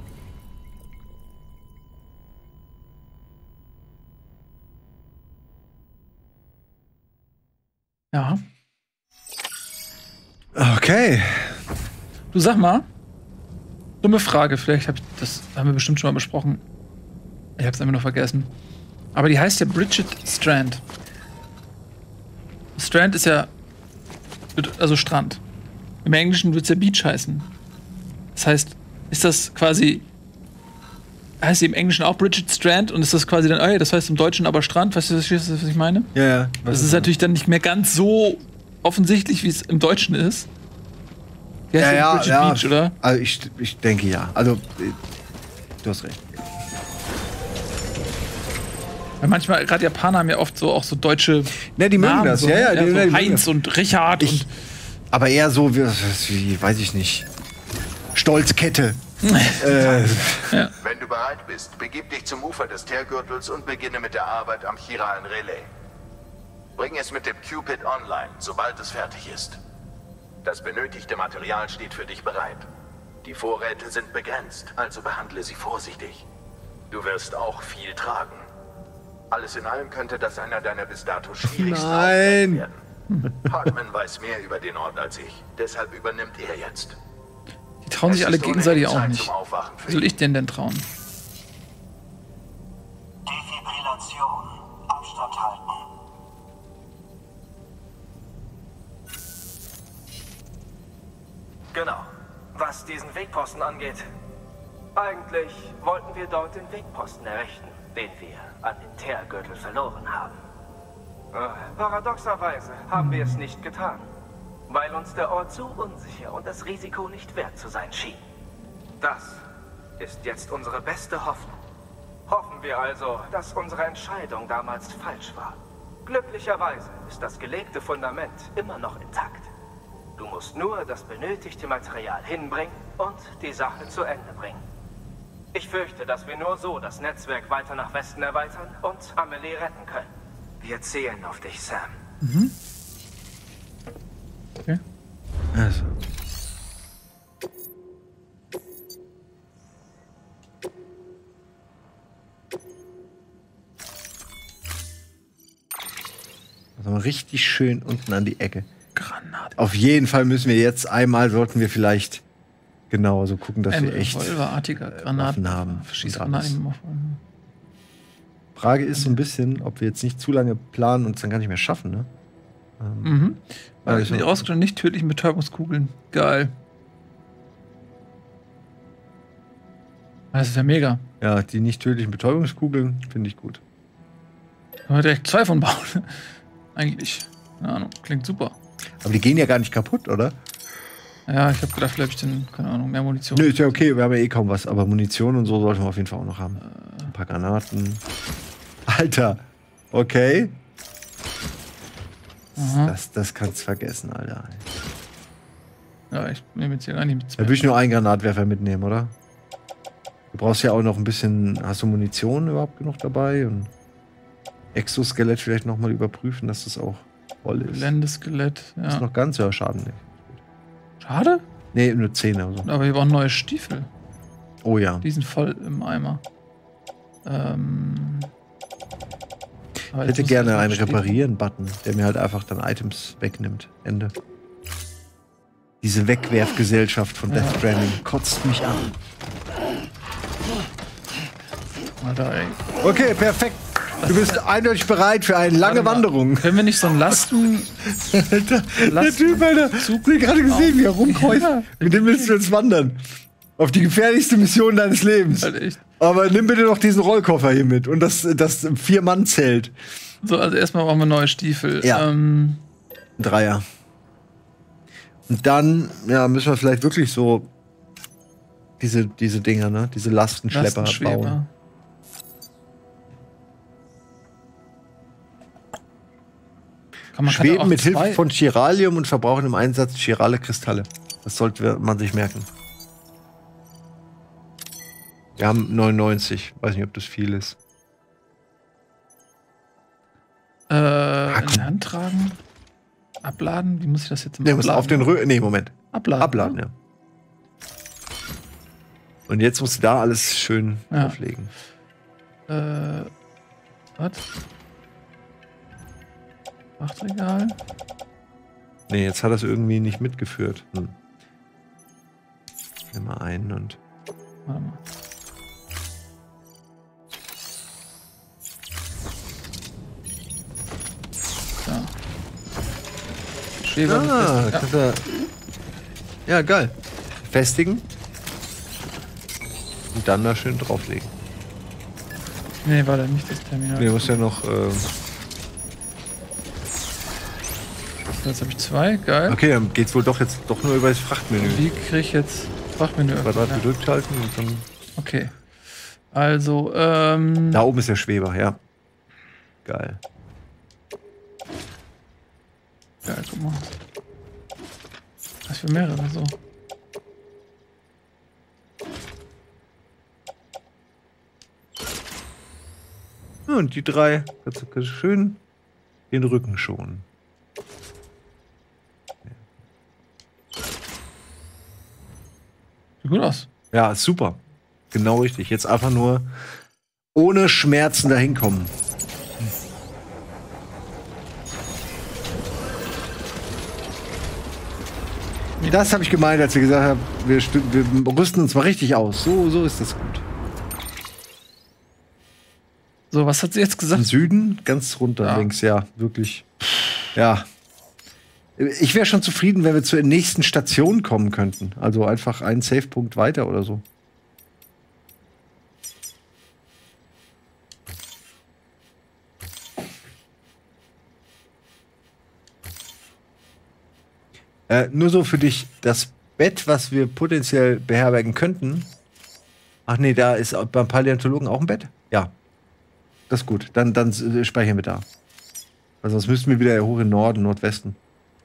Ja. Okay. Du sag mal, dumme Frage, vielleicht hab ich das haben wir bestimmt schon mal besprochen. Ich hab's einfach nur vergessen. Aber die heißt ja Bridget Strand. Strand ist ja also Strand. Im Englischen wird's ja Beach heißen. Das heißt, ist das quasi heißt sie im Englischen auch Bridget Strand und ist das quasi dann, ey, das heißt im Deutschen aber Strand, weißt du, was ich meine? Ja, ja. Das ist natürlich dann nicht mehr ganz so offensichtlich, wie es im Deutschen ist. Die heißt Ja, ja, Bridget ja. Beach, oder? Also ich, ich denke ja. Also, du hast recht. Weil manchmal, gerade Japaner haben ja oft so auch so deutsche Ne, die mögen Namen, das. so, Ja, ja, ja, die, so die mögen Heinz das. und Richard Ich, und aber eher so, wie, wie weiß ich nicht. Stolzkette. äh, Ja. Wenn du bereit bist, begib dich zum Ufer des Teergürtels und beginne mit der Arbeit am chiralen Relais. Bring es mit dem Cupid online, sobald es fertig ist. Das benötigte Material steht für dich bereit. Die Vorräte sind begrenzt, also behandle sie vorsichtig. Du wirst auch viel tragen. Alles in allem könnte das einer deiner bis dato schwierigsten Aufgaben werden. Hartman weiß mehr über den Ort als ich, deshalb übernimmt er jetzt. die trauen sich alle gegenseitig auch nicht. Zum Aufwachen für Wie soll ich denen denn trauen? Defibrillation. Abstand halten. Genau. Was diesen Wegposten angeht. Eigentlich wollten wir dort den Wegposten errichten, den wir an den Teergürtel verloren haben. Äh, Paradoxerweise haben wir es nicht getan, weil uns der Ort zu unsicher und das Risiko nicht wert zu sein schien. Das ist jetzt unsere beste Hoffnung. Hoffen wir also, dass unsere Entscheidung damals falsch war. Glücklicherweise ist das gelegte Fundament immer noch intakt. Du musst nur das benötigte Material hinbringen und die Sache zu Ende bringen. Ich fürchte, dass wir nur so das Netzwerk weiter nach Westen erweitern und Amelie retten können. Wir zählen auf dich, Sam. Mhm. Okay. also. Also richtig schön unten an die Ecke. Granate. Auf jeden Fall müssen wir jetzt einmal, sollten wir vielleicht genau so gucken, dass Ein wir echt revolverartiger äh, Granaten Waffen haben. Verschießt und alles. Granaten auf. Frage ist so ein bisschen, ob wir jetzt nicht zu lange planen und es dann gar nicht mehr schaffen, ne? Ähm, Mhm. also, Die rausgestellt nicht tödlichen Betäubungskugeln. Geil. Das ist ja mega. ja, die nicht tödlichen Betäubungskugeln finde ich gut. Da wir direkt zwei von bauen. Eigentlich. Keine Ahnung. Klingt super. Aber die gehen ja gar nicht kaputt, oder? Ja, ich habe gedacht, vielleicht hab ich dann, keine Ahnung, mehr Munition. Nö, ist ja okay, wir haben ja eh kaum was, aber Munition und so sollten wir auf jeden Fall auch noch haben. Ein paar Granaten. Alter, okay. das, das kannst du vergessen, Alter. Ja, ich nehme jetzt hier gar nicht mit. Da würde ich nur einen Granatwerfer mitnehmen, oder? Du brauchst ja auch noch ein bisschen. Hast du Munition überhaupt genug dabei? Und Exoskelett vielleicht noch mal überprüfen, dass das auch voll ist. Blendeskelett, ja. Ist noch ganz, ja, schade nicht. Schade? Nee, nur zehn oder so. Aber wir brauchen neue Stiefel. Oh ja. Die sind voll im Eimer. Ähm. Ich hätte gerne einen Reparieren-Button, der mir halt einfach dann Items wegnimmt. Ende. Diese Wegwerfgesellschaft von ja. Death Stranding kotzt mich an. Alter, ey. Okay, perfekt. Du bist eindeutig bereit für eine lange Wanderung. Können wir nicht so einen Lasten... Alter, Lasten der Typ, Alter. Ich hab gerade gesehen, wie er rumkreuzt. Ja. Mit dem willst du jetzt wandern. Auf die gefährlichste Mission deines Lebens. Halt echt. Aber nimm bitte noch diesen Rollkoffer hier mit und das, das Vier-Mann-Zelt. So, also erstmal brauchen wir neue Stiefel. Ja. Ähm, Dreier. Und dann, ja, müssen wir vielleicht wirklich so diese, diese Dinger, ne? Diese Lastenschlepper bauen. Kann man Schweben mit Hilfe von Chiralium und verbrauchen im Einsatz chirale Kristalle. Das sollte man sich merken. Wir haben neunundneunzig. Weiß nicht, ob das viel ist. Äh, ah, in die Hand tragen. Abladen? Wie muss ich das jetzt nee, muss auf den Rö Nee, Moment. Abladen. Abladen, ja. Und jetzt musst du da alles schön ja. auflegen. Äh, was? Wachtregal? Nee, jetzt hat er es irgendwie nicht mitgeführt. Hm. Nimm mal einen und. Warte mal. Ja. Schweber ah, kannst du, ja, geil. Festigen. Und dann da schön drauflegen. Nee, warte, nicht das Terminal. Nee, muss ja noch. Äh Jetzt habe ich zwei, geil. Okay, dann geht's wohl doch jetzt doch nur über das Frachtmenü. Wie kriege ich jetzt Frachtmenü? Quadrat ja. gedrückt halten und dann. Okay. Also, ähm. Da oben ist der Schweber, ja. Geil. Geil, guck mal. Was für mehrere so. Ja, und die drei kannst du schön den Rücken schonen. Sieht gut aus. Ja, super. Genau richtig. Jetzt einfach nur ohne Schmerzen dahin kommen. Das habe ich gemeint, als wir gesagt haben, wir, wir rüsten uns mal richtig aus. So, so ist das gut. So, was hat sie jetzt gesagt? Im Süden, ganz runter ja. links, ja, wirklich. Ja. Ich wäre schon zufrieden, wenn wir zur nächsten Station kommen könnten. Also einfach einen Safe-Punkt weiter oder so. Äh, nur so für dich, das Bett, was wir potenziell beherbergen könnten. Ach nee, da ist beim Paläontologen auch ein Bett? Ja. Das ist gut. Dann, dann speichern wir da. Weil sonst müssten wir wieder hoch in Norden, Nordwesten.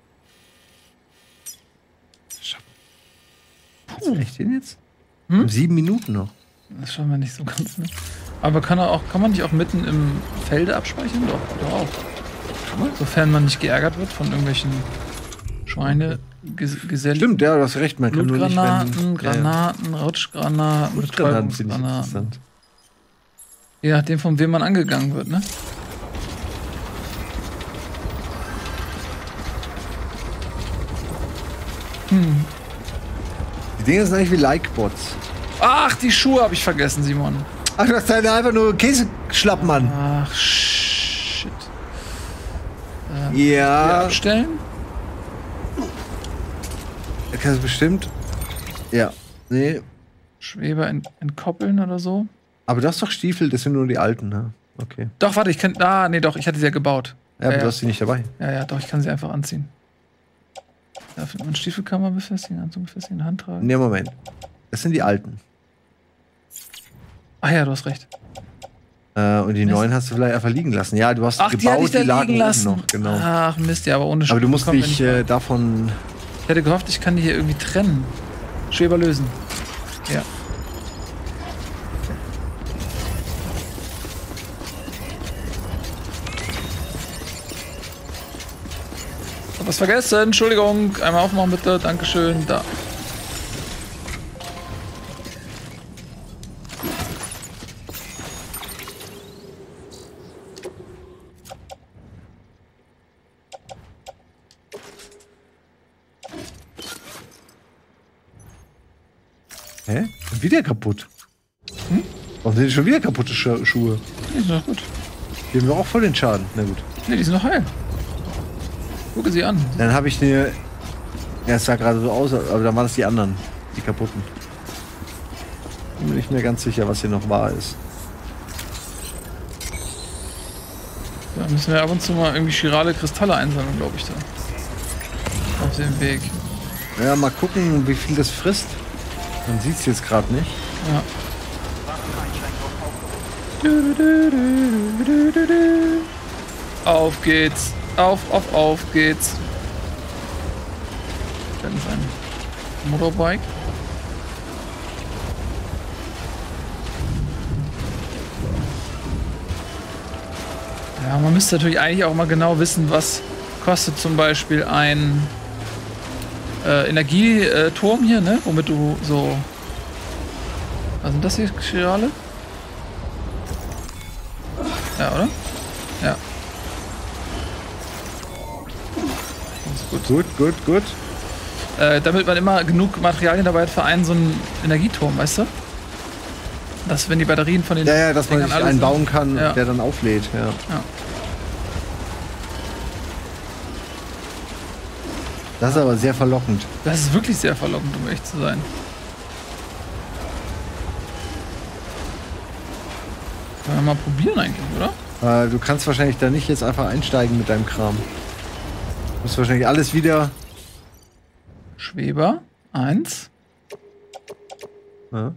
Puh. Echt hin jetzt? Hm? Um sieben Minuten noch. Das schauen wir nicht so ganz, ne? Aber kann, er auch, kann man nicht auch mitten im Felde abspeichern? Doch, doch auch. Kann man? Sofern man nicht geärgert wird von irgendwelchen Schweine, Gesellen. Stimmt, ja, du hast recht. Man kann nur nicht, wenn, Granaten, ja. Rutschgranaten, Betäubungsgranaten. Je nachdem, von wem man angegangen wird, ne? Hm. Die Dinger sind eigentlich wie Like-Bots. Ach, die Schuhe habe ich vergessen, Simon. Ach, du hast deine einfach nur Käseschlappen an. Ach, shit. Ähm, ja. Abstellen? Da kannst du bestimmt. Ja. Nee. Schweber ent entkoppeln oder so. Aber das ist doch Stiefel, das sind nur die alten, ne? Okay. Doch, warte, ich kann. Ah, nee, doch, ich hatte sie ja gebaut. Ja, aber ja, du hast sie nicht dabei. Ja, ja, doch, ich kann sie einfach anziehen. Darf man Stiefelkammer befestigen, Anzug befestigen, Hand tragen? Nee, Moment. Das sind die alten. Ach ja, du hast recht. Äh, und die Mist. neuen hast du vielleicht einfach liegen lassen. Ja, du hast Ach, die hatte ich gebaut, da die, liegen lagen lassen. oben noch. Genau. Ach Mist, ja, aber ohne Aber du musst kommt dich er nicht äh, davon... Ich hätte gehofft, ich kann die hier irgendwie trennen. Schweber lösen. Ja. Hab was vergessen, Entschuldigung. Einmal aufmachen bitte, Dankeschön. Da. Hä? Wieder kaputt. Hm? Warum sind die schon wieder kaputte Schu Schuhe? Die sind doch gut. Die haben wir auch voll den Schaden. Na gut. Ne, die sind noch heil. Gucke sie an. Dann habe ich eine. Ja, es sah gerade so aus, aber dann waren das die anderen. Die kaputten. Bin mir nicht mehr ganz sicher, was hier noch wahr ist. Da müssen wir ab und zu mal irgendwie chirale Kristalle einsammeln, glaube ich, da. Auf dem Weg. Ja, mal gucken, wie viel das frisst. Man sieht es jetzt gerade nicht. Ja. Auf geht's. Auf, auf, auf geht's. Dann ist ein Motorbike. Ja, man müsste natürlich eigentlich auch mal genau wissen, was kostet zum Beispiel ein äh, Energieturm hier, ne? Womit du so... Was sind das hier, Chirale? Ja, oder? Ja. Gut, gut, gut, gut. Äh, damit man immer genug Materialien dabei hat für einen so einen Energieturm, weißt du? Dass, wenn die Batterien von den... Ja, ja, dass man Dingern sich alle einen sind. bauen kann, Ja. der dann auflädt. Ja. Ja. Das ist aber sehr verlockend. Das ist wirklich sehr verlockend, um echt zu sein. Können wir mal probieren eigentlich, oder? Äh, du kannst wahrscheinlich da nicht jetzt einfach einsteigen mit deinem Kram. Du musst wahrscheinlich alles wieder... Schweber. Eins. Ja.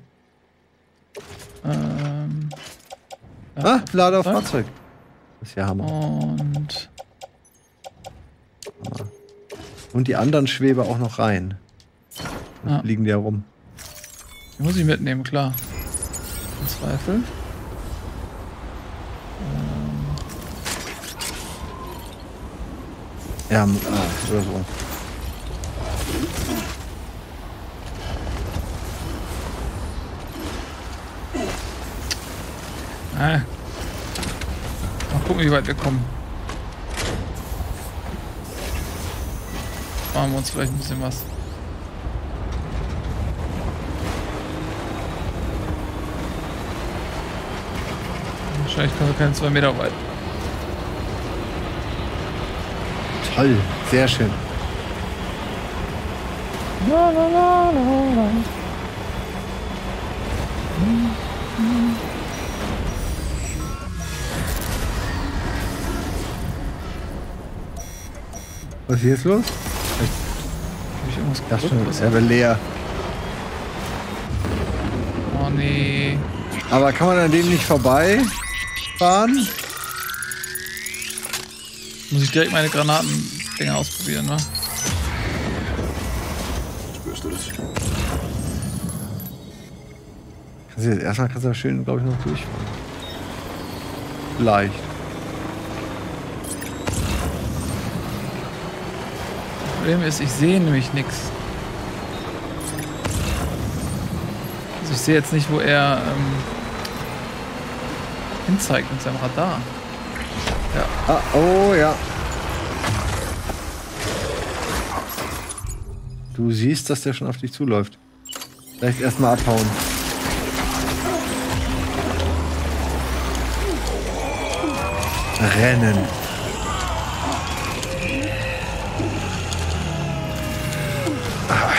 Ähm, ja. Ah, Lade auf Fahrzeug. Das ist ja Hammer. Und... Hammer. Und die anderen Schweber auch noch rein. Ja. Liegen die ja rum. Die muss ich mitnehmen, klar. Im Zweifel. Ja, ah, oder so. Ah. Mal gucken, wie weit wir kommen. Machen wir uns vielleicht ein bisschen was. Wahrscheinlich können wir keine zwei Meter weit. Toll, sehr schön. La, la, la, la, la. Was ist jetzt los? Hab ich irgendwas Das kaputt? schon, er will leer. Oh nee. Aber kann man an dem nicht vorbei fahren? Muss ich direkt meine Granatendinger ausprobieren, ne? Spürst du das? Kannst du jetzt erstmal kannst du da schön, glaube ich, noch durchfahren. Leicht. Das Problem ist, ich sehe nämlich nichts. Also ich sehe jetzt nicht, wo er ähm, hinzeigt mit seinem Radar. Ja. Ah, oh ja. Du siehst, dass der schon auf dich zuläuft. Vielleicht erstmal abhauen. Rennen. Ah.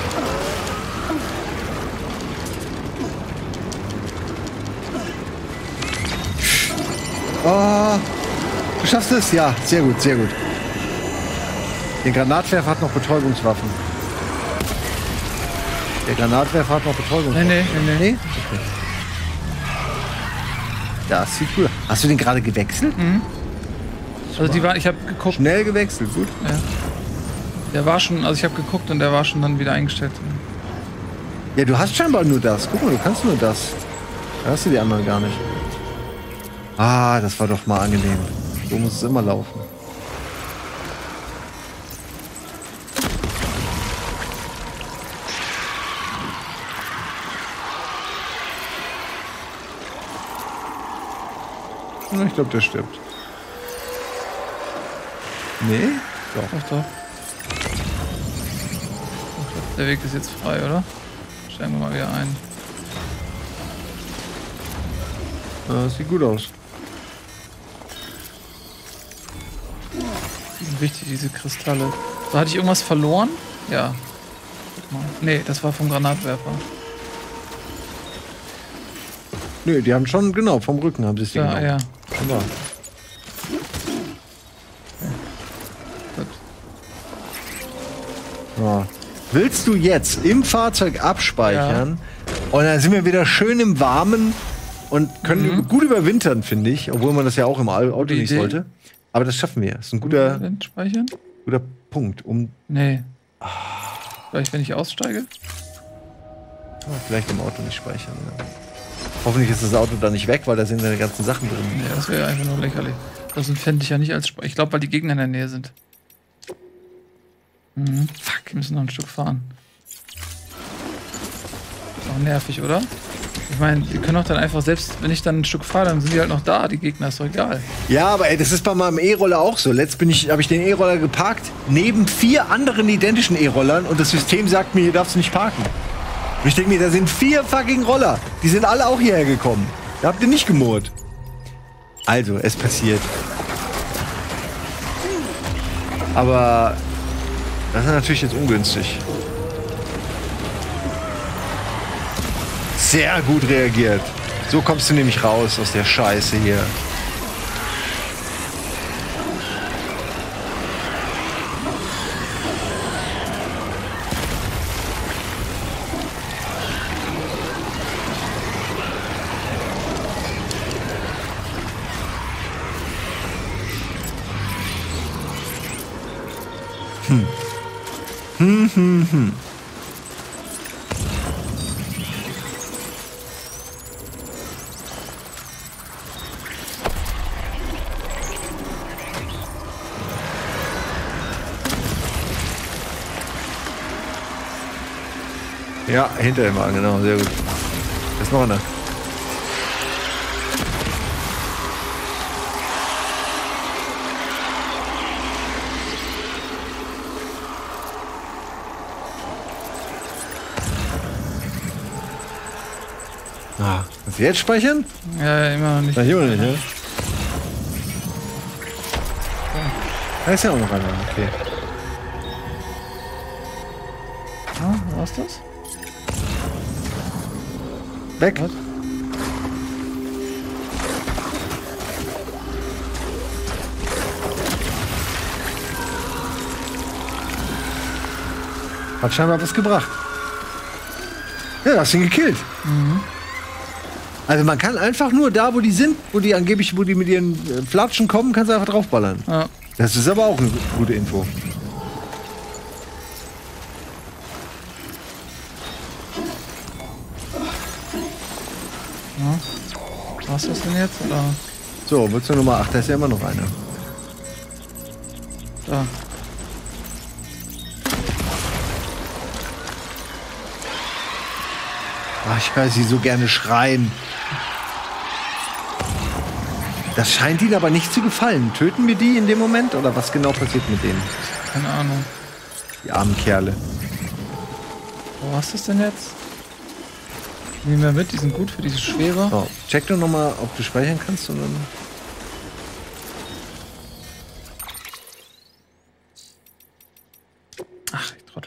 Oh, du schaffst es? Ja, sehr gut, sehr gut. Der Granatwerfer hat noch Betäubungswaffen. Der Granatwerfer hat noch Betäubungswaffen. Nee, nee, nee, nee. Nee? Okay. Das sieht cool aus. Hast du den gerade gewechselt? Mhm. Also die war, ich habe geguckt. Schnell gewechselt, gut. Ja. Der war schon, also ich habe geguckt und der war schon dann wieder eingestellt. Ja, du hast scheinbar nur das. Guck mal, du kannst nur das. Da hast du die anderen gar nicht. Ah, das war doch mal angenehm. So muss es immer laufen. Ich glaube, der stirbt. Nee? Doch. Doch, doch. Der Weg ist jetzt frei, oder? Steigen wir mal wieder ein. Ja, das sieht gut aus. Die sind wichtig, diese Kristalle. So, hatte ich irgendwas verloren? Ja. Guck mal. Nee, das war vom Granatwerfer. Nö, die haben schon, genau, vom Rücken haben sie es ja, genommen. Ja, ja. Ja. Willst du jetzt im Fahrzeug abspeichern ja. und dann sind wir wieder schön im Warmen und können mhm. gut überwintern, finde ich, obwohl man das ja auch im Auto nicht sollte. Aber das schaffen wir. Das ist ein guter, speichern? guter Punkt. Um nee. Ah. Vielleicht, wenn ich aussteige? Ja, vielleicht im Auto nicht speichern. Ja. Hoffentlich ist das Auto da nicht weg, weil da sind deine ganzen Sachen drin. Nee, das wäre einfach nur lächerlich. Das fände ich ja nicht als Speicher. Ich glaube, weil die Gegner in der Nähe sind. Mhm. Fuck, wir müssen noch ein Stück fahren. Ist auch nervig, oder? Ich meine, die können auch dann einfach, selbst wenn ich dann ein Stück fahre, dann sind die halt noch da, die Gegner, ist doch egal. Ja, aber ey, das ist bei meinem E-Roller auch so. Letzt bin ich, habe ich den E-Roller geparkt, neben vier anderen identischen E-Rollern und das System sagt mir, hier darfst du nicht parken. Und ich denke mir, da sind vier fucking Roller. Die sind alle auch hierher gekommen. Da habt ihr nicht gemurrt. Also, es passiert. Aber das ist natürlich jetzt ungünstig. Sehr gut reagiert. So kommst du nämlich raus aus der Scheiße hier. Hm. Hm, hm, hm. Ja, hinter ihm war, genau, sehr gut. Da ist noch einer. Ah, kannst du jetzt speichern? Ja, immer noch nicht. Na, hier oder nicht, ne? Da ist ja auch noch einer, okay. Ah, was ist das? Weg. Was? Hat scheinbar was gebracht. Ja, hast ihn gekillt. Mhm. Also man kann einfach nur da, wo die sind, wo die angeblich, wo die mit ihren äh, Flatschen kommen, kannst du einfach draufballern. Ja. Das ist aber auch eine gute Info. Ja. Was ist das denn jetzt? Oder? So, willst du Nummer acht? Da ist ja immer noch einer. Da. Ach, ich höre sie so gerne schreien. Das scheint ihnen aber nicht zu gefallen. Töten wir die in dem Moment? Oder was genau passiert mit denen? Keine Ahnung. Die armen Kerle. Wo hast du es denn jetzt? Nehmen wir mit, die sind gut für diese Schwere. So, check doch nochmal, ob du speichern kannst. Und dann Ach, ich Trottel.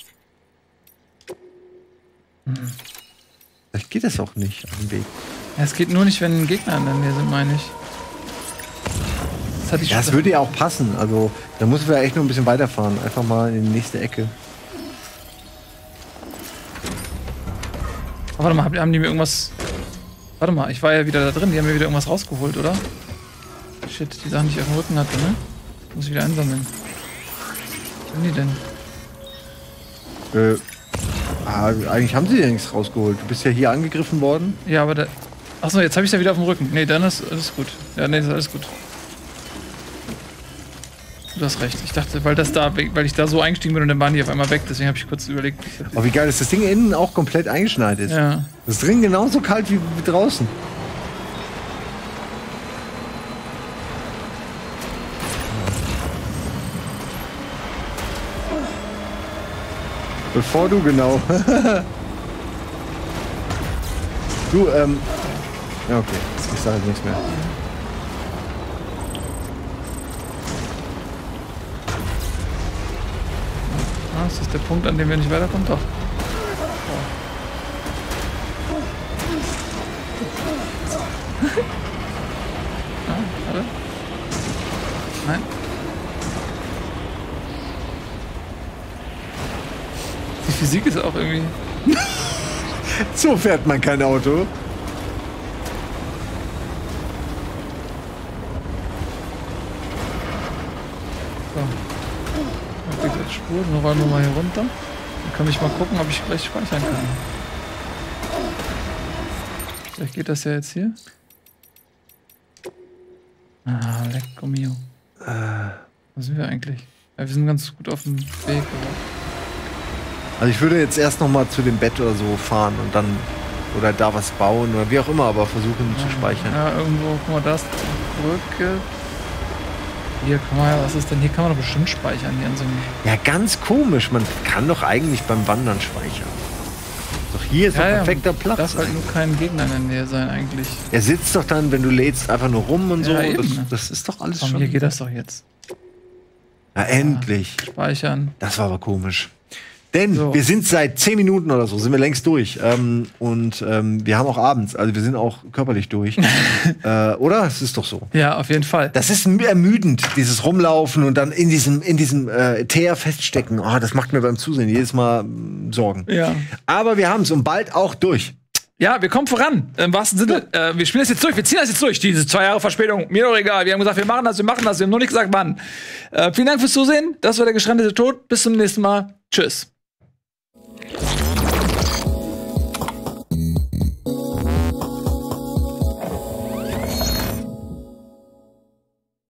Hm. Vielleicht geht das auch nicht auf dem Weg. Ja, es geht nur nicht, wenn Gegner in der Nähe sind, meine ich. Das, hat die ja, das würde ja auch passen. Also, da müssen wir echt nur ein bisschen weiterfahren. Einfach mal in die nächste Ecke. Oh, warte mal, haben die mir irgendwas Warte mal, ich war ja wieder da drin. Die haben mir wieder irgendwas rausgeholt, oder? Shit, die Sachen, die ich auf dem Rücken hatte, ne? Muss ich wieder einsammeln. Was sind die denn? Äh, ah, eigentlich haben sie ja nichts rausgeholt. Du bist ja hier angegriffen worden. Ja, aber da... Achso, jetzt habe ich ja wieder auf dem Rücken. Nee, dann ist alles gut. Ja, nee, ist alles gut. Du hast recht. Ich dachte, weil das da, weil ich da so eingestiegen bin und dann waren die auf einmal weg, deswegen habe ich kurz überlegt. Oh, wie geil, dass das Ding innen auch komplett eingeschneit ist. Ja. Das ist drin genauso kalt wie draußen. Bevor du genau. Du, ähm. Ja, okay. Ich sage halt nichts mehr. Ah, ist das der Punkt, an dem wir nicht weiterkommen? Doch. Oh. Ah, warte. Nein. Die Physik ist auch irgendwie... So fährt man kein Auto. Spur, nur wollen wir mal hier runter. Dann kann ich mal gucken, ob ich gleich speichern kann. Vielleicht geht das ja jetzt hier. Ah, lecco mio. Äh. Wo sind wir eigentlich? Ja, wir sind ganz gut auf dem Weg, oder? Also ich würde jetzt erst noch mal zu dem Bett oder so fahren und dann oder da was bauen oder wie auch immer, aber versuchen ja, zu speichern. Ja, irgendwo, guck mal, da ist die Brücke. Hier kann man ja, was ist denn? Hier kann man doch bestimmt speichern. Hier an so einem ja, ganz komisch. Man kann doch eigentlich beim Wandern speichern. Doch hier ist ja, doch perfekter ja, Platz. Darf halt nur kein Gegner in der Nähe sein, eigentlich. Er sitzt doch dann, wenn du lädst, einfach nur rum und ja, so. Eben. Das, das ist doch alles Komm, schon. Hier geht das doch jetzt. Na, endlich. Ja, speichern. Das war aber komisch. Denn so. wir sind seit zehn Minuten oder so, sind wir längst durch. Ähm, und ähm, wir haben auch abends, also wir sind auch körperlich durch. äh, oder? Es ist doch so. Ja, auf jeden Fall. Das ist ermüdend, dieses Rumlaufen und dann in diesem, in diesem äh, Teer feststecken. Oh, das macht mir beim Zusehen jedes Mal äh, Sorgen. Ja. Aber wir haben es und bald auch durch. Ja, wir kommen voran. Im wahrsten Sinne, äh, wir spielen das jetzt durch, wir ziehen das jetzt durch. Diese zwei Jahre Verspätung, mir doch egal. Wir haben gesagt, wir machen das, wir machen das. Wir haben nur nicht gesagt, wann. Äh, vielen Dank fürs Zusehen. Das war der gestrandete Tod. Bis zum nächsten Mal. Tschüss.